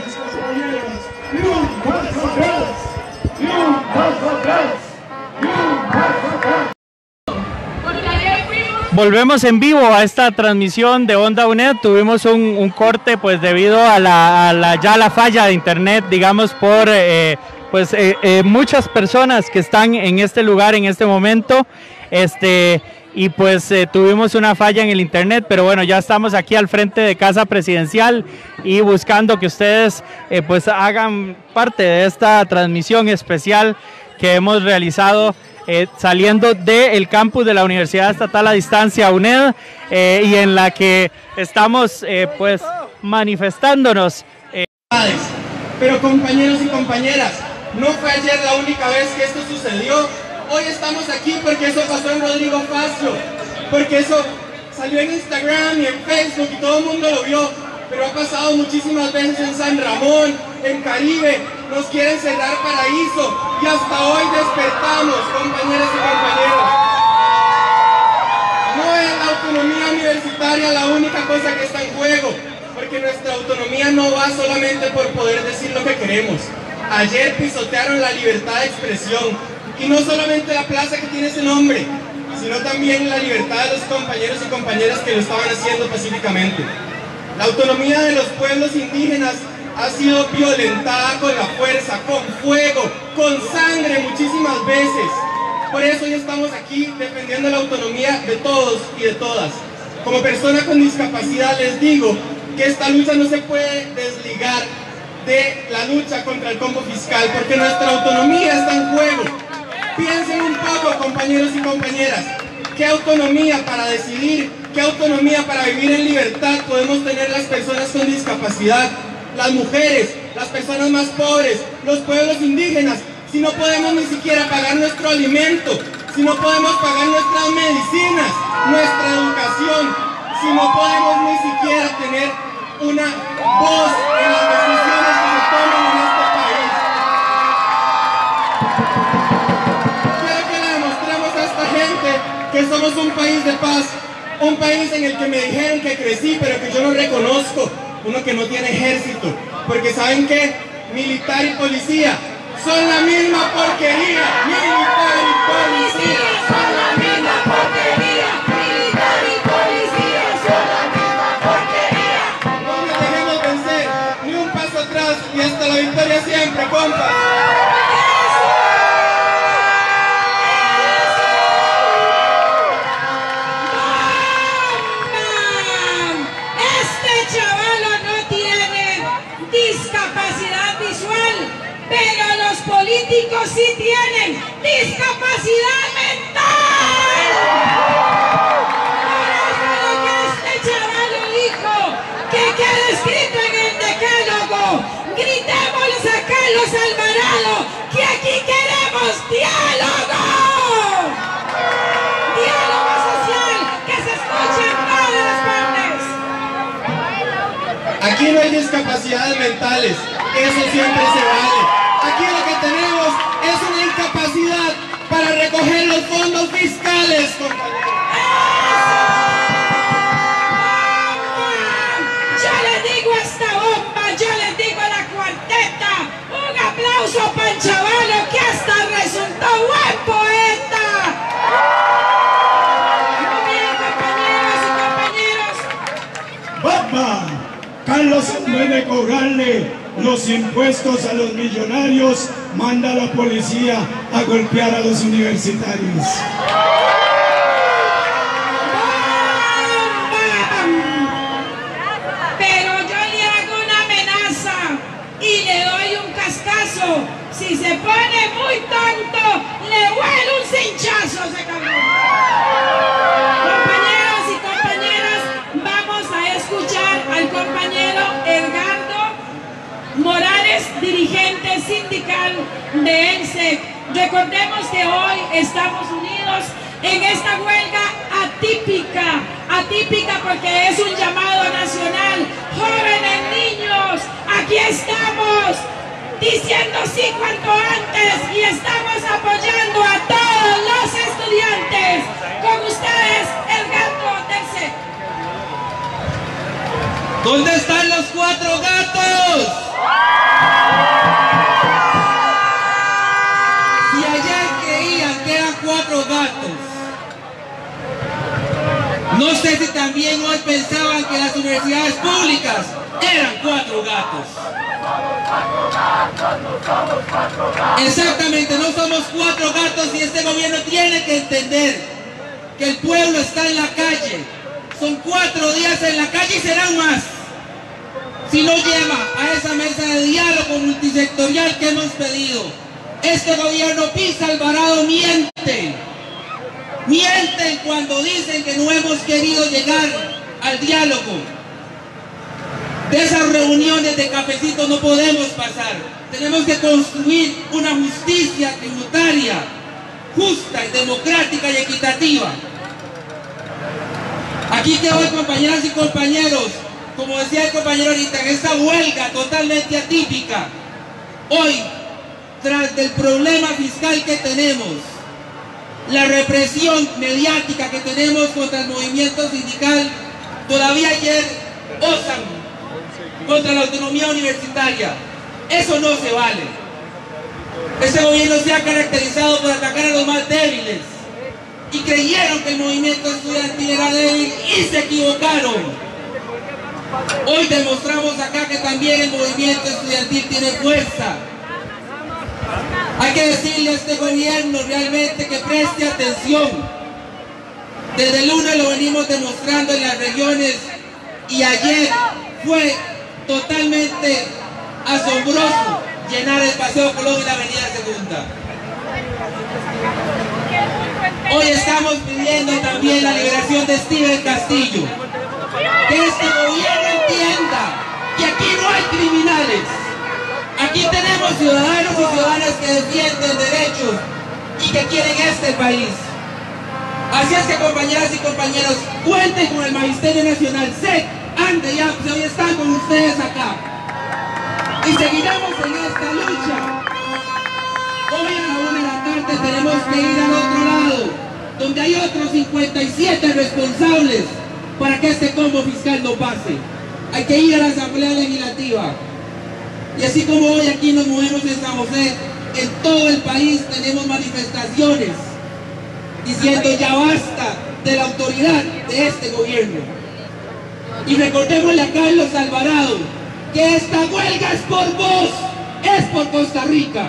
Volvemos en vivo a esta transmisión de Onda UNED. Tuvimos un corte pues debido a la falla de internet, digamos, por muchas personas que están en este lugar en este momento, y pues tuvimos una falla en el internet, pero bueno, ya estamos aquí al frente de Casa Presidencial y buscando que ustedes pues hagan parte de esta transmisión especial que hemos realizado saliendo del campus de la Universidad Estatal a Distancia UNED, y en la que estamos pues manifestándonos. Pero compañeros y compañeras, no fue ayer la única vez que esto sucedió. Hoy estamos aquí porque eso pasó en Rodrigo Facio, porque eso salió en Instagram y en Facebook y todo el mundo lo vio, pero ha pasado muchísimas veces en San Ramón, en Caribe. Nos quieren cerrar Paraíso y hasta hoy despertamos, compañeras y compañeros. No es la autonomía universitaria la única cosa que está en juego, porque nuestra autonomía no va solamente por poder decir lo que queremos. Ayer pisotearon la libertad de expresión, y no solamente la plaza que tiene ese nombre, sino también la libertad de los compañeros y compañeras que lo estaban haciendo pacíficamente. La autonomía de los pueblos indígenas ha sido violentada con la fuerza, con fuego, con sangre muchísimas veces. Por eso hoy estamos aquí defendiendo la autonomía de todos y de todas. Como persona con discapacidad les digo que esta lucha no se puede desligar de la lucha contra el combo fiscal, porque nuestra autonomía está en juego. Piensen un poco, compañeros y compañeras, qué autonomía para decidir, qué autonomía para vivir en libertad podemos tener las personas con discapacidad, las mujeres, las personas más pobres, los pueblos indígenas, si no podemos ni siquiera pagar nuestro alimento, si no podemos pagar nuestras medicinas, nuestra educación, si no podemos ni siquiera tener una voz en las decisiones que se toman en este país. Quiero que le demostremos a esta gente que somos un país de paz, un país en el que me dijeron que crecí, pero que yo no reconozco, uno que no tiene ejército, porque ¿saben qué? Militar y policía son la misma porquería. Militar y policía son la misma porquería. Militar y policía son la misma porquería. No nos dejemos vencer, ni un paso atrás y hasta la victoria siempre, compas. Políticos sí tienen discapacidad mental. Por eso lo que este chaval dijo, que queda escrito en el decálogo. Gritémosles a Carlos Alvarado que aquí queremos diálogo. Diálogo social, que se escuche en todas las partes. Aquí no hay discapacidades mentales, eso siempre se vale. Aquí lo que tenemos es una incapacidad para recoger los fondos fiscales, compañeros. Yo les digo a esta bomba, yo les digo a la cuarteta, un aplauso para el chavalo que hasta resultó buen poeta. Muy bien, compañeras y compañeros. ¡Bomba! Carlos, en vez de cobrarle los impuestos a los millonarios, manda a la policía a golpear a los universitarios. Pero yo le hago una amenaza y le doy un cascazo. Si se pone muy tonto, le vuelo un cinchazo a ese cabrón. Compañeros y compañeras, vamos a escuchar al compañero Edgardo Morales, dirigente sindical de ENSEC. Recordemos que hoy estamos unidos en esta huelga atípica porque es un llamado nacional. Jóvenes, niños, aquí estamos diciendo sí cuanto antes y estamos apoyando a todos los estudiantes. Con ustedes, Edgardo del ENSEC. ¿Dónde están los 4 gatos? Si ayer creían que eran 4 gatos, no sé si también hoy pensaban que las universidades públicas eran 4 gatos. Exactamente, no somos 4 gatos y este gobierno tiene que entender que el pueblo está en la calle. Son 4 días en la calle y serán más. Si no lleva a esa mesa de diálogo multisectorial que hemos pedido. Este gobierno pisa Alvarado miente. Mienten cuando dicen que no hemos querido llegar al diálogo. De esas reuniones de cafecitos no podemos pasar. Tenemos que construir una justicia tributaria justa y democrática y equitativa. Aquí que hoy, compañeras y compañeros, como decía el compañero ahorita, en esta huelga totalmente atípica, hoy, tras del problema fiscal que tenemos, la represión mediática que tenemos contra el movimiento sindical, todavía ayer osan contra la autonomía universitaria. Eso no se vale. Este gobierno se ha caracterizado por atacar a los más débiles y creyeron que el movimiento estudiantil era débil y se equivocaron. Hoy demostramos acá que también el movimiento estudiantil tiene fuerza. Hay que decirle a este gobierno realmente que preste atención. Desde el lunes lo venimos demostrando en las regiones y ayer fue totalmente asombroso llenar el Paseo Colón y la Avenida Segunda. Hoy estamos pidiendo también la liberación de Steven Castillo. Que este gobierno entienda que aquí no hay criminales. Aquí tenemos ciudadanos y ciudadanas que defienden derechos y que quieren este país. Así es que, compañeras y compañeros, cuenten con el Magisterio Nacional. SEC Ande ya, pues hoy están con ustedes acá. Y seguiremos en esta lucha. Hoy a la 1 de la tarde tenemos que ir al otro lado, donde hay otros 57 responsables para que este combo fiscal no pase. Hay que ir a la Asamblea Legislativa. Y así como hoy aquí nos movemos en San José, en todo el país tenemos manifestaciones diciendo ya basta de la autoridad de este gobierno. Y recordémosle a Carlos Alvarado que esta huelga es por vos, es por Costa Rica.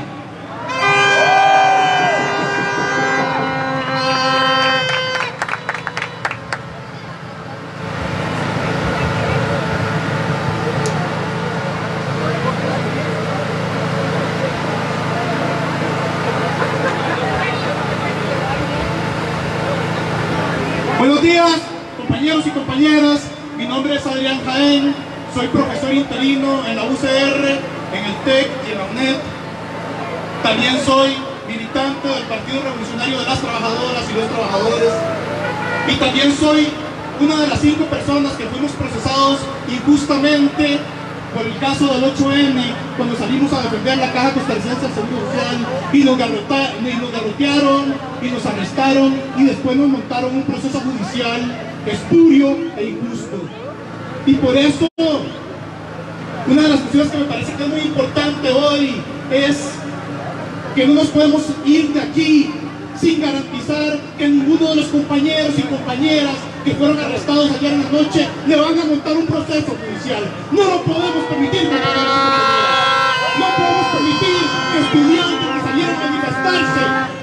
Buenos días, compañeros y compañeras. Mi nombre es Adrián Jaén. Soy profesor interino en la UCR, en el TEC y en la UNED. También soy militante del Partido Revolucionario de las Trabajadoras y los Trabajadores. Y también soy una de las 5 personas que fuimos procesados injustamente por el caso del 8N, cuando salimos a defender la Caja Costarricense del Seguro Social y nos garrotearon y nos arrestaron y después nos montaron un proceso judicial espurio e injusto. Y por eso, una de las cuestiones que me parece que es muy importante hoy es que no nos podemos ir de aquí sin garantizar que ninguno de los compañeros y compañeras que fueron arrestados ayer en la noche le van a montar un proceso judicial. No lo podemos permitir, compañeros y compañeras. No podemos permitir que estudiantes que salieron a manifestarse,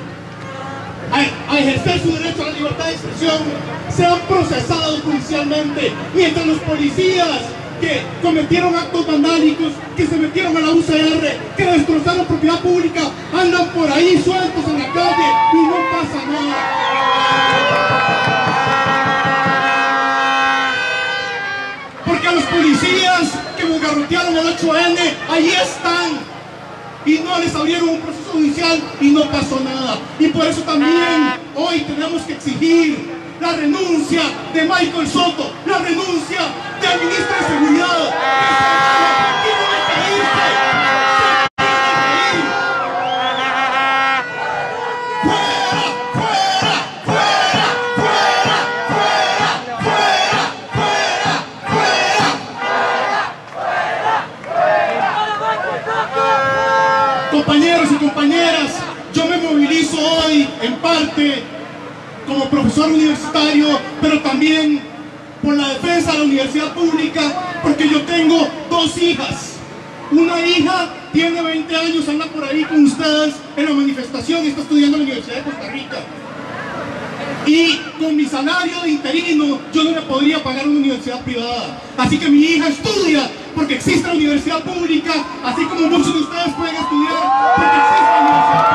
a ejercer su derecho a la libertad de expresión, sean procesados judicialmente, mientras los policías que cometieron actos vandálicos, que se metieron a la UCR, que destrozaron propiedad pública, andan por ahí sueltos en la calle y no pasa nada. Porque a los policías que nos garrotearon el 8N, ahí están. Y no les abrieron un proceso judicial y no pasó nada. Y por eso también hoy tenemos que exigir la renuncia de Michael Soto, la renuncia del ministro de Seguridad. Compañeros y compañeras, yo me movilizo hoy en parte como profesor universitario, pero también por la defensa de la universidad pública, porque yo tengo 2 hijas. Una hija tiene 20 años, anda por ahí con ustedes en la manifestación y está estudiando en la Universidad de Costa Rica. Y con mi salario de interino yo no le podría pagar una universidad privada. Así que mi hija estudia porque existe la universidad pública, así como muchos de ustedes pueden estudiar porque existe la universidad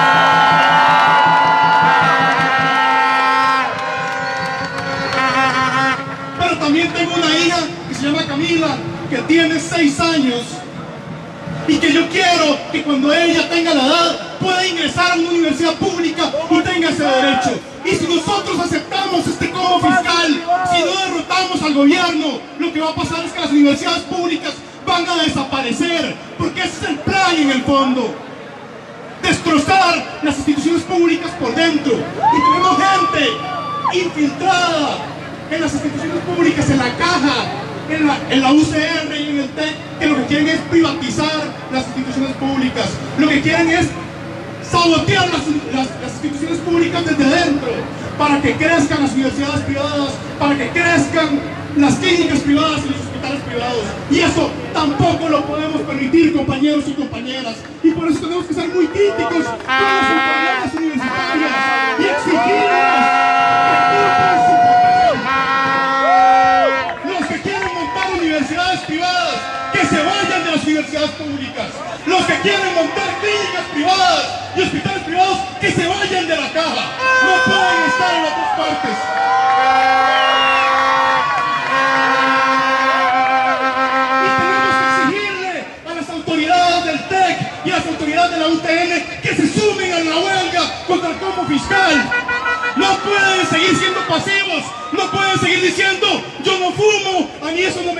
pública. Pero también tengo una hija que se llama Camila, que tiene 6 años, y que yo quiero que cuando ella tenga la edad pueda ingresar a una universidad pública y tenga ese derecho. Y si nosotros aceptamos este combo fiscal, si no derrotamos al gobierno, lo que va a pasar es que las universidades públicas van a desaparecer, porque ese es el plan en el fondo. Destrozar las instituciones públicas por dentro. Y tenemos gente infiltrada en las instituciones públicas, en la Caja, en la UCR y en el TEC, que lo que quieren es privatizar las instituciones públicas. Lo que quieren es sabotear las instituciones públicas desde adentro, para que crezcan las universidades privadas, para que crezcan las clínicas privadas y los hospitales privados. Y eso tampoco lo podemos permitir, compañeros y compañeras. Y por eso tenemos que ser muy críticos con las autoridades universitarias y exigirles que los que quieren montar universidades privadas, que se vayan de las universidades públicas. Los que quieren montar clínicas privadas y hospitales privados, que se vayan de la Caja. No pueden estar en otras partes. Y tenemos que exigirle a las autoridades del TEC y a las autoridades de la UTN que se sumen a la huelga contra el combo fiscal. No pueden seguir siendo pasivos, no pueden seguir diciendo yo no fumo, a mí eso no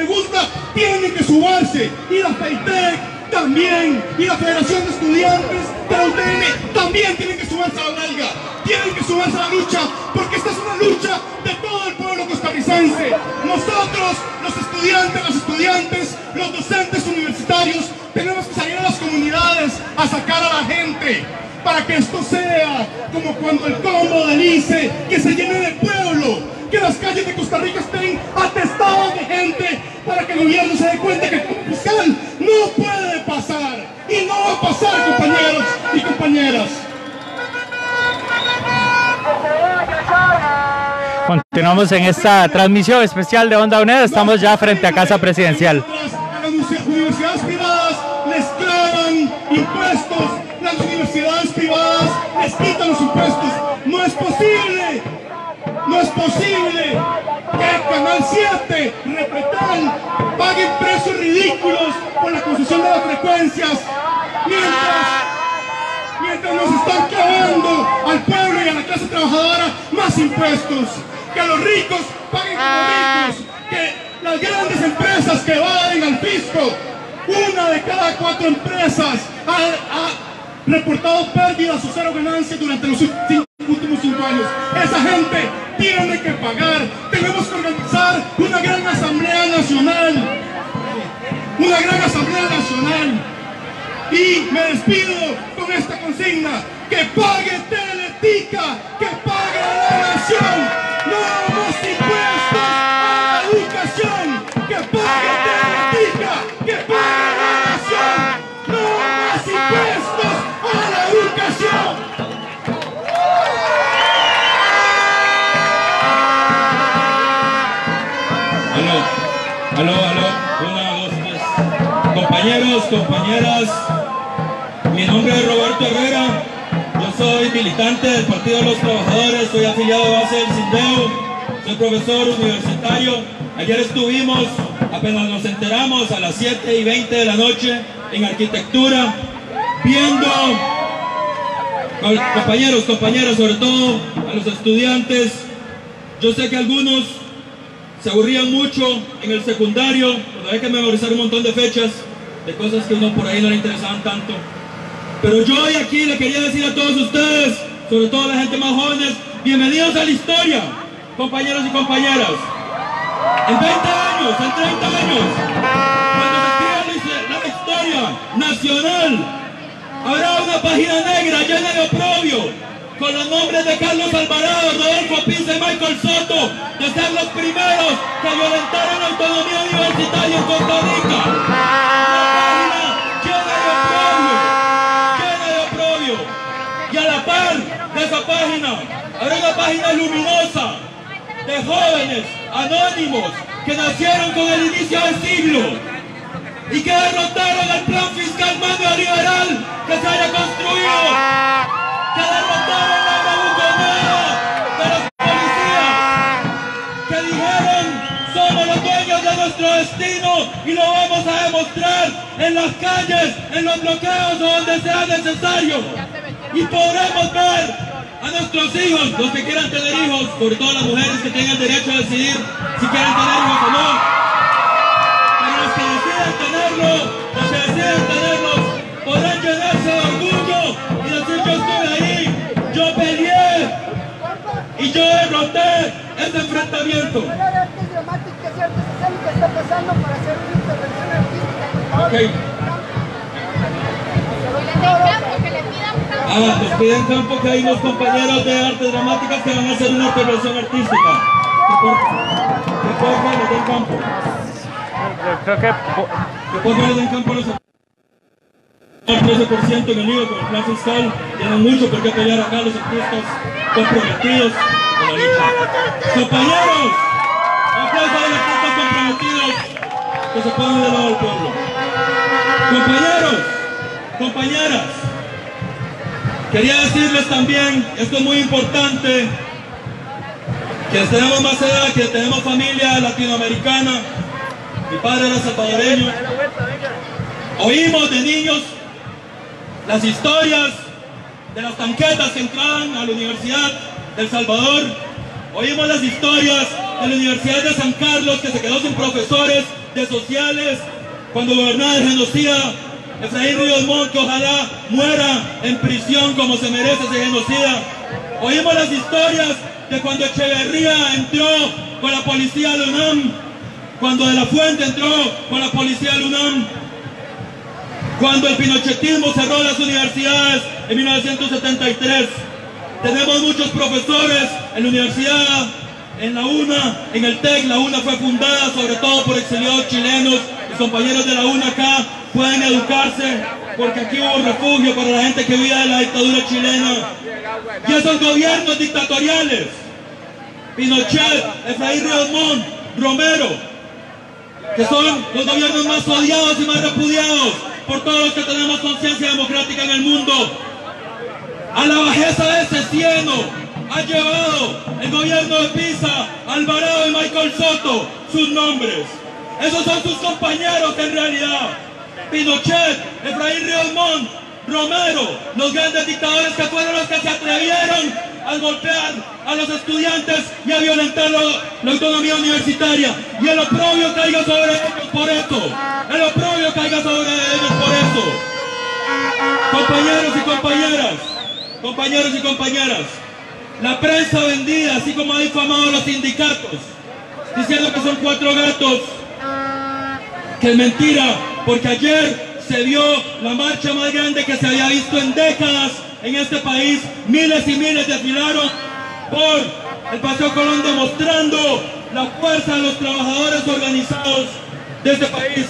costarricense, y la FEITEC también, y la Federación de Estudiantes de la UTN también tienen que sumarse a la huelga, tienen que sumarse a la lucha, porque esta es una lucha de todo el pueblo costarricense. Nosotros, los estudiantes, los docentes universitarios, tenemos que salir a las comunidades a sacar a la gente, para que esto sea como cuando el combo del ICE, que se llene de pueblo, que las calles de Costa Rica estén atestadas de gente, para que el gobierno se dé cuenta que como fiscal no puede pasar, y no va a pasar, compañeros y compañeras. Continuamos en esta transmisión especial de Onda UNED, estamos ya frente a Casa Presidencial. A las universidades privadas les clavan impuestos, las universidades privadas les quitan los impuestos. No es posible que Canal 7, Repetal, paguen precios ridículos por la concesión de las frecuencias, mientras nos están clavando al pueblo y a la clase trabajadora más impuestos. Que los ricos paguen como ricos, que las grandes empresas que evaden al fisco, 1 de cada 4 empresas ha reportado pérdidas o cero ganancias durante los últimos 5 años. Esa gente tiene que pagar. Tenemos que organizar una gran asamblea nacional. Y me despido con esta consigna: que pague Teletica, que pague la nación. No más impuestos a la educación, que pague Teletica, que pague la nación. No más impuestos a la educación. Aló, 1, 2, 3. Compañeros, compañeras, mi nombre es Roberto Herrera, yo soy militante del Partido de los Trabajadores, soy afiliado a base del CINDEO, soy profesor universitario. Ayer estuvimos, apenas nos enteramos, a las 7:20 de la noche en arquitectura, viendo, compañeros, compañeras, sobre todo a los estudiantes. Yo sé que algunos se aburrían mucho en el secundario, cuando había que memorizar un montón de fechas, de cosas que uno por ahí no le interesaban tanto. Pero yo hoy aquí le quería decir a todos ustedes, sobre todo a la gente más jóvenes, bienvenidos a la historia, compañeros y compañeras. En 20 años, en 30 años, cuando se escriba la historia nacional, habrá una página negra llena de oprobio, con los nombres de Carlos Alvarado, Rodolfo Pisa y Michael Soto, de ser los primeros que violentaron la autonomía universitaria en Costa Rica. Una página llena de oprobio. Y a la par de esa página, habrá una página luminosa de jóvenes anónimos que nacieron con el inicio del siglo y que derrotaron el plan fiscal más neoliberal que se haya construido, que derrotaron la bravuconada de los policías, que dijeron: somos los dueños de nuestro destino y lo vamos a demostrar en las calles, en los bloqueos o donde sea necesario. Y podremos ver a nuestros hijos, los que quieran tener hijos, sobre todo las mujeres que tengan derecho a decidir si quieren tener hijos o no, pero los que deciden tenerlos, podrán llenarse de orgullo y decir: yo estuve ahí, yo peleé y yo derroté ese enfrentamiento. Okay. Nos piden campo, que hay unos compañeros de artes dramáticas que van a hacer una intervención artística. Que por favor les den campo. Creo que por favor les den campo los 13% en el lío con el plan fiscal. Tienen mucho por qué pelear acá los artistas comprometidos con la lucha. Compañeros, aplausos a los artistas comprometidos que se ponen del lado del pueblo. Compañeros, compañeras, quería decirles también, esto es muy importante, que tenemos más edad, que tenemos familia latinoamericana. Mi padre era salvadoreño. Oímos de niños las historias de las tanquetas que entraban a la Universidad de El Salvador. Oímos las historias de la Universidad de San Carlos, que se quedó sin profesores de sociales cuando gobernaba el genocida Efraín Ríos Montt, que ojalá muera en prisión como se merece ese genocida. Oímos las historias de cuando Echeverría entró con la policía de UNAM, cuando De la Fuente entró con la policía de UNAM, cuando el pinochetismo cerró las universidades en 1973. Tenemos muchos profesores en la universidad, en la UNA, en el TEC. La UNA fue fundada sobre todo por exiliados chilenos. Los compañeros de la UNA acá pueden educarse porque aquí hubo refugio para la gente que vivía de la dictadura chilena. Y esos gobiernos dictatoriales, Pinochet, Efraín Ríos Montt, Romero, que son los gobiernos más odiados y más repudiados por todos los que tenemos conciencia democrática en el mundo, a la bajeza de ese cieno ha llevado el gobierno de Pisa, Alvarado y Michael Soto sus nombres. Esos son sus compañeros en realidad. Pinochet, Efraín Ríos Montt, Romero, los grandes dictadores que fueron los que se atrevieron a golpear a los estudiantes y a violentar la autonomía universitaria. Y el oprobio caiga sobre ellos por esto. El oprobio caiga sobre ellos por esto. Compañeros y compañeras, la prensa vendida, así como ha difamado a los sindicatos, diciendo que son 4 gatos, que es mentira, porque ayer se vio la marcha más grande que se había visto en décadas en este país. Miles y miles desfilaron por el Paseo Colón demostrando la fuerza de los trabajadores organizados de este país.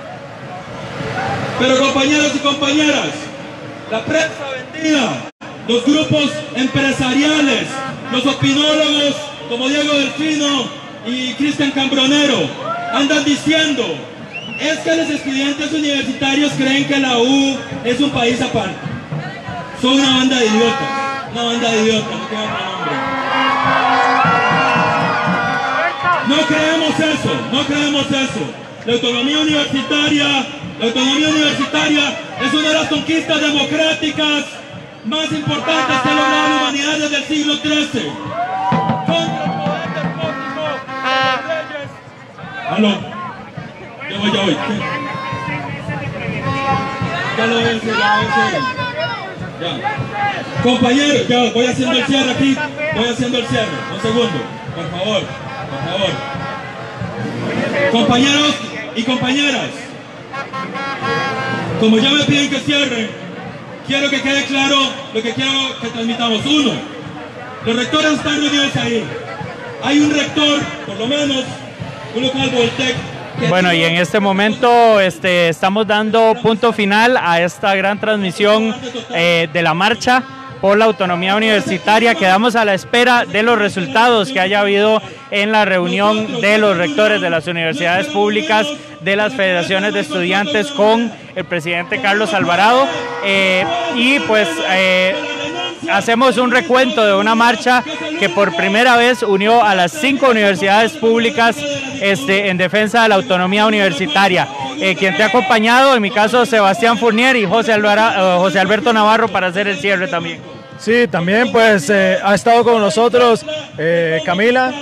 Pero compañeros y compañeras, la prensa vendida, los grupos empresariales, los opinólogos como Diego Delfino y Cristian Cambronero andan diciendo es que los estudiantes universitarios creen que la U es un país aparte. Son una banda de idiotas, no queda otro nombre. No creemos eso. La autonomía universitaria es una de las conquistas democráticas más importantes que ha logrado la humanidad desde el siglo XIII. Contra el poder despótico de los reyes. Aló. Ya voy. Ya lo voy a decir. Ya. Compañeros, ya voy haciendo el cierre aquí. Un segundo, por favor. Compañeros y compañeras, como ya me piden que cierre, quiero que quede claro lo que quiero que transmitamos. 1. Los rectores están reunidos ahí. Hay un rector, por lo menos, Julio Calvo del TEC. Bueno, y en este momento estamos dando punto final a esta gran transmisión de la marcha por la autonomía universitaria. Quedamos a la espera de los resultados que haya habido en la reunión de los rectores de las universidades públicas, de las federaciones de estudiantes con el presidente Carlos Alvarado. Y pues hacemos un recuento de una marcha que por primera vez unió a las 5 universidades públicas en defensa de la autonomía universitaria. Quien te ha acompañado, en mi caso Sebastián Fournier y José Alberto Navarro para hacer el cierre también. Sí, también pues ha estado con nosotros Camila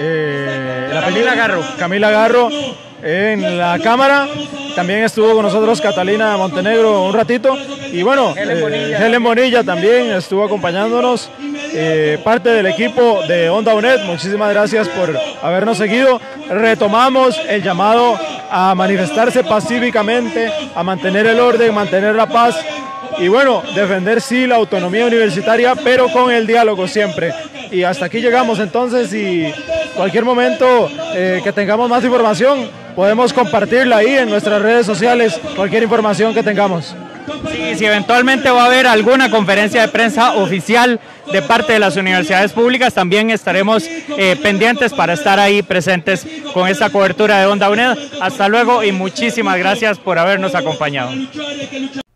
Garro en la cámara. También estuvo con nosotros Catalina Montenegro un ratito y bueno, Helen Bonilla también estuvo acompañándonos, parte del equipo de Onda UNED. Muchísimas gracias por habernos seguido. Retomamos el llamado a manifestarse pacíficamente, a mantener el orden, mantener la paz y bueno, defender sí la autonomía universitaria, pero con el diálogo siempre. Y hasta aquí llegamos entonces, y cualquier momento que tengamos más información podemos compartirla ahí en nuestras redes sociales, cualquier información que tengamos. Sí, si eventualmente va a haber alguna conferencia de prensa oficial de parte de las universidades públicas, también estaremos pendientes para estar ahí presentes con esta cobertura de Onda UNED. Hasta luego y muchísimas gracias por habernos acompañado.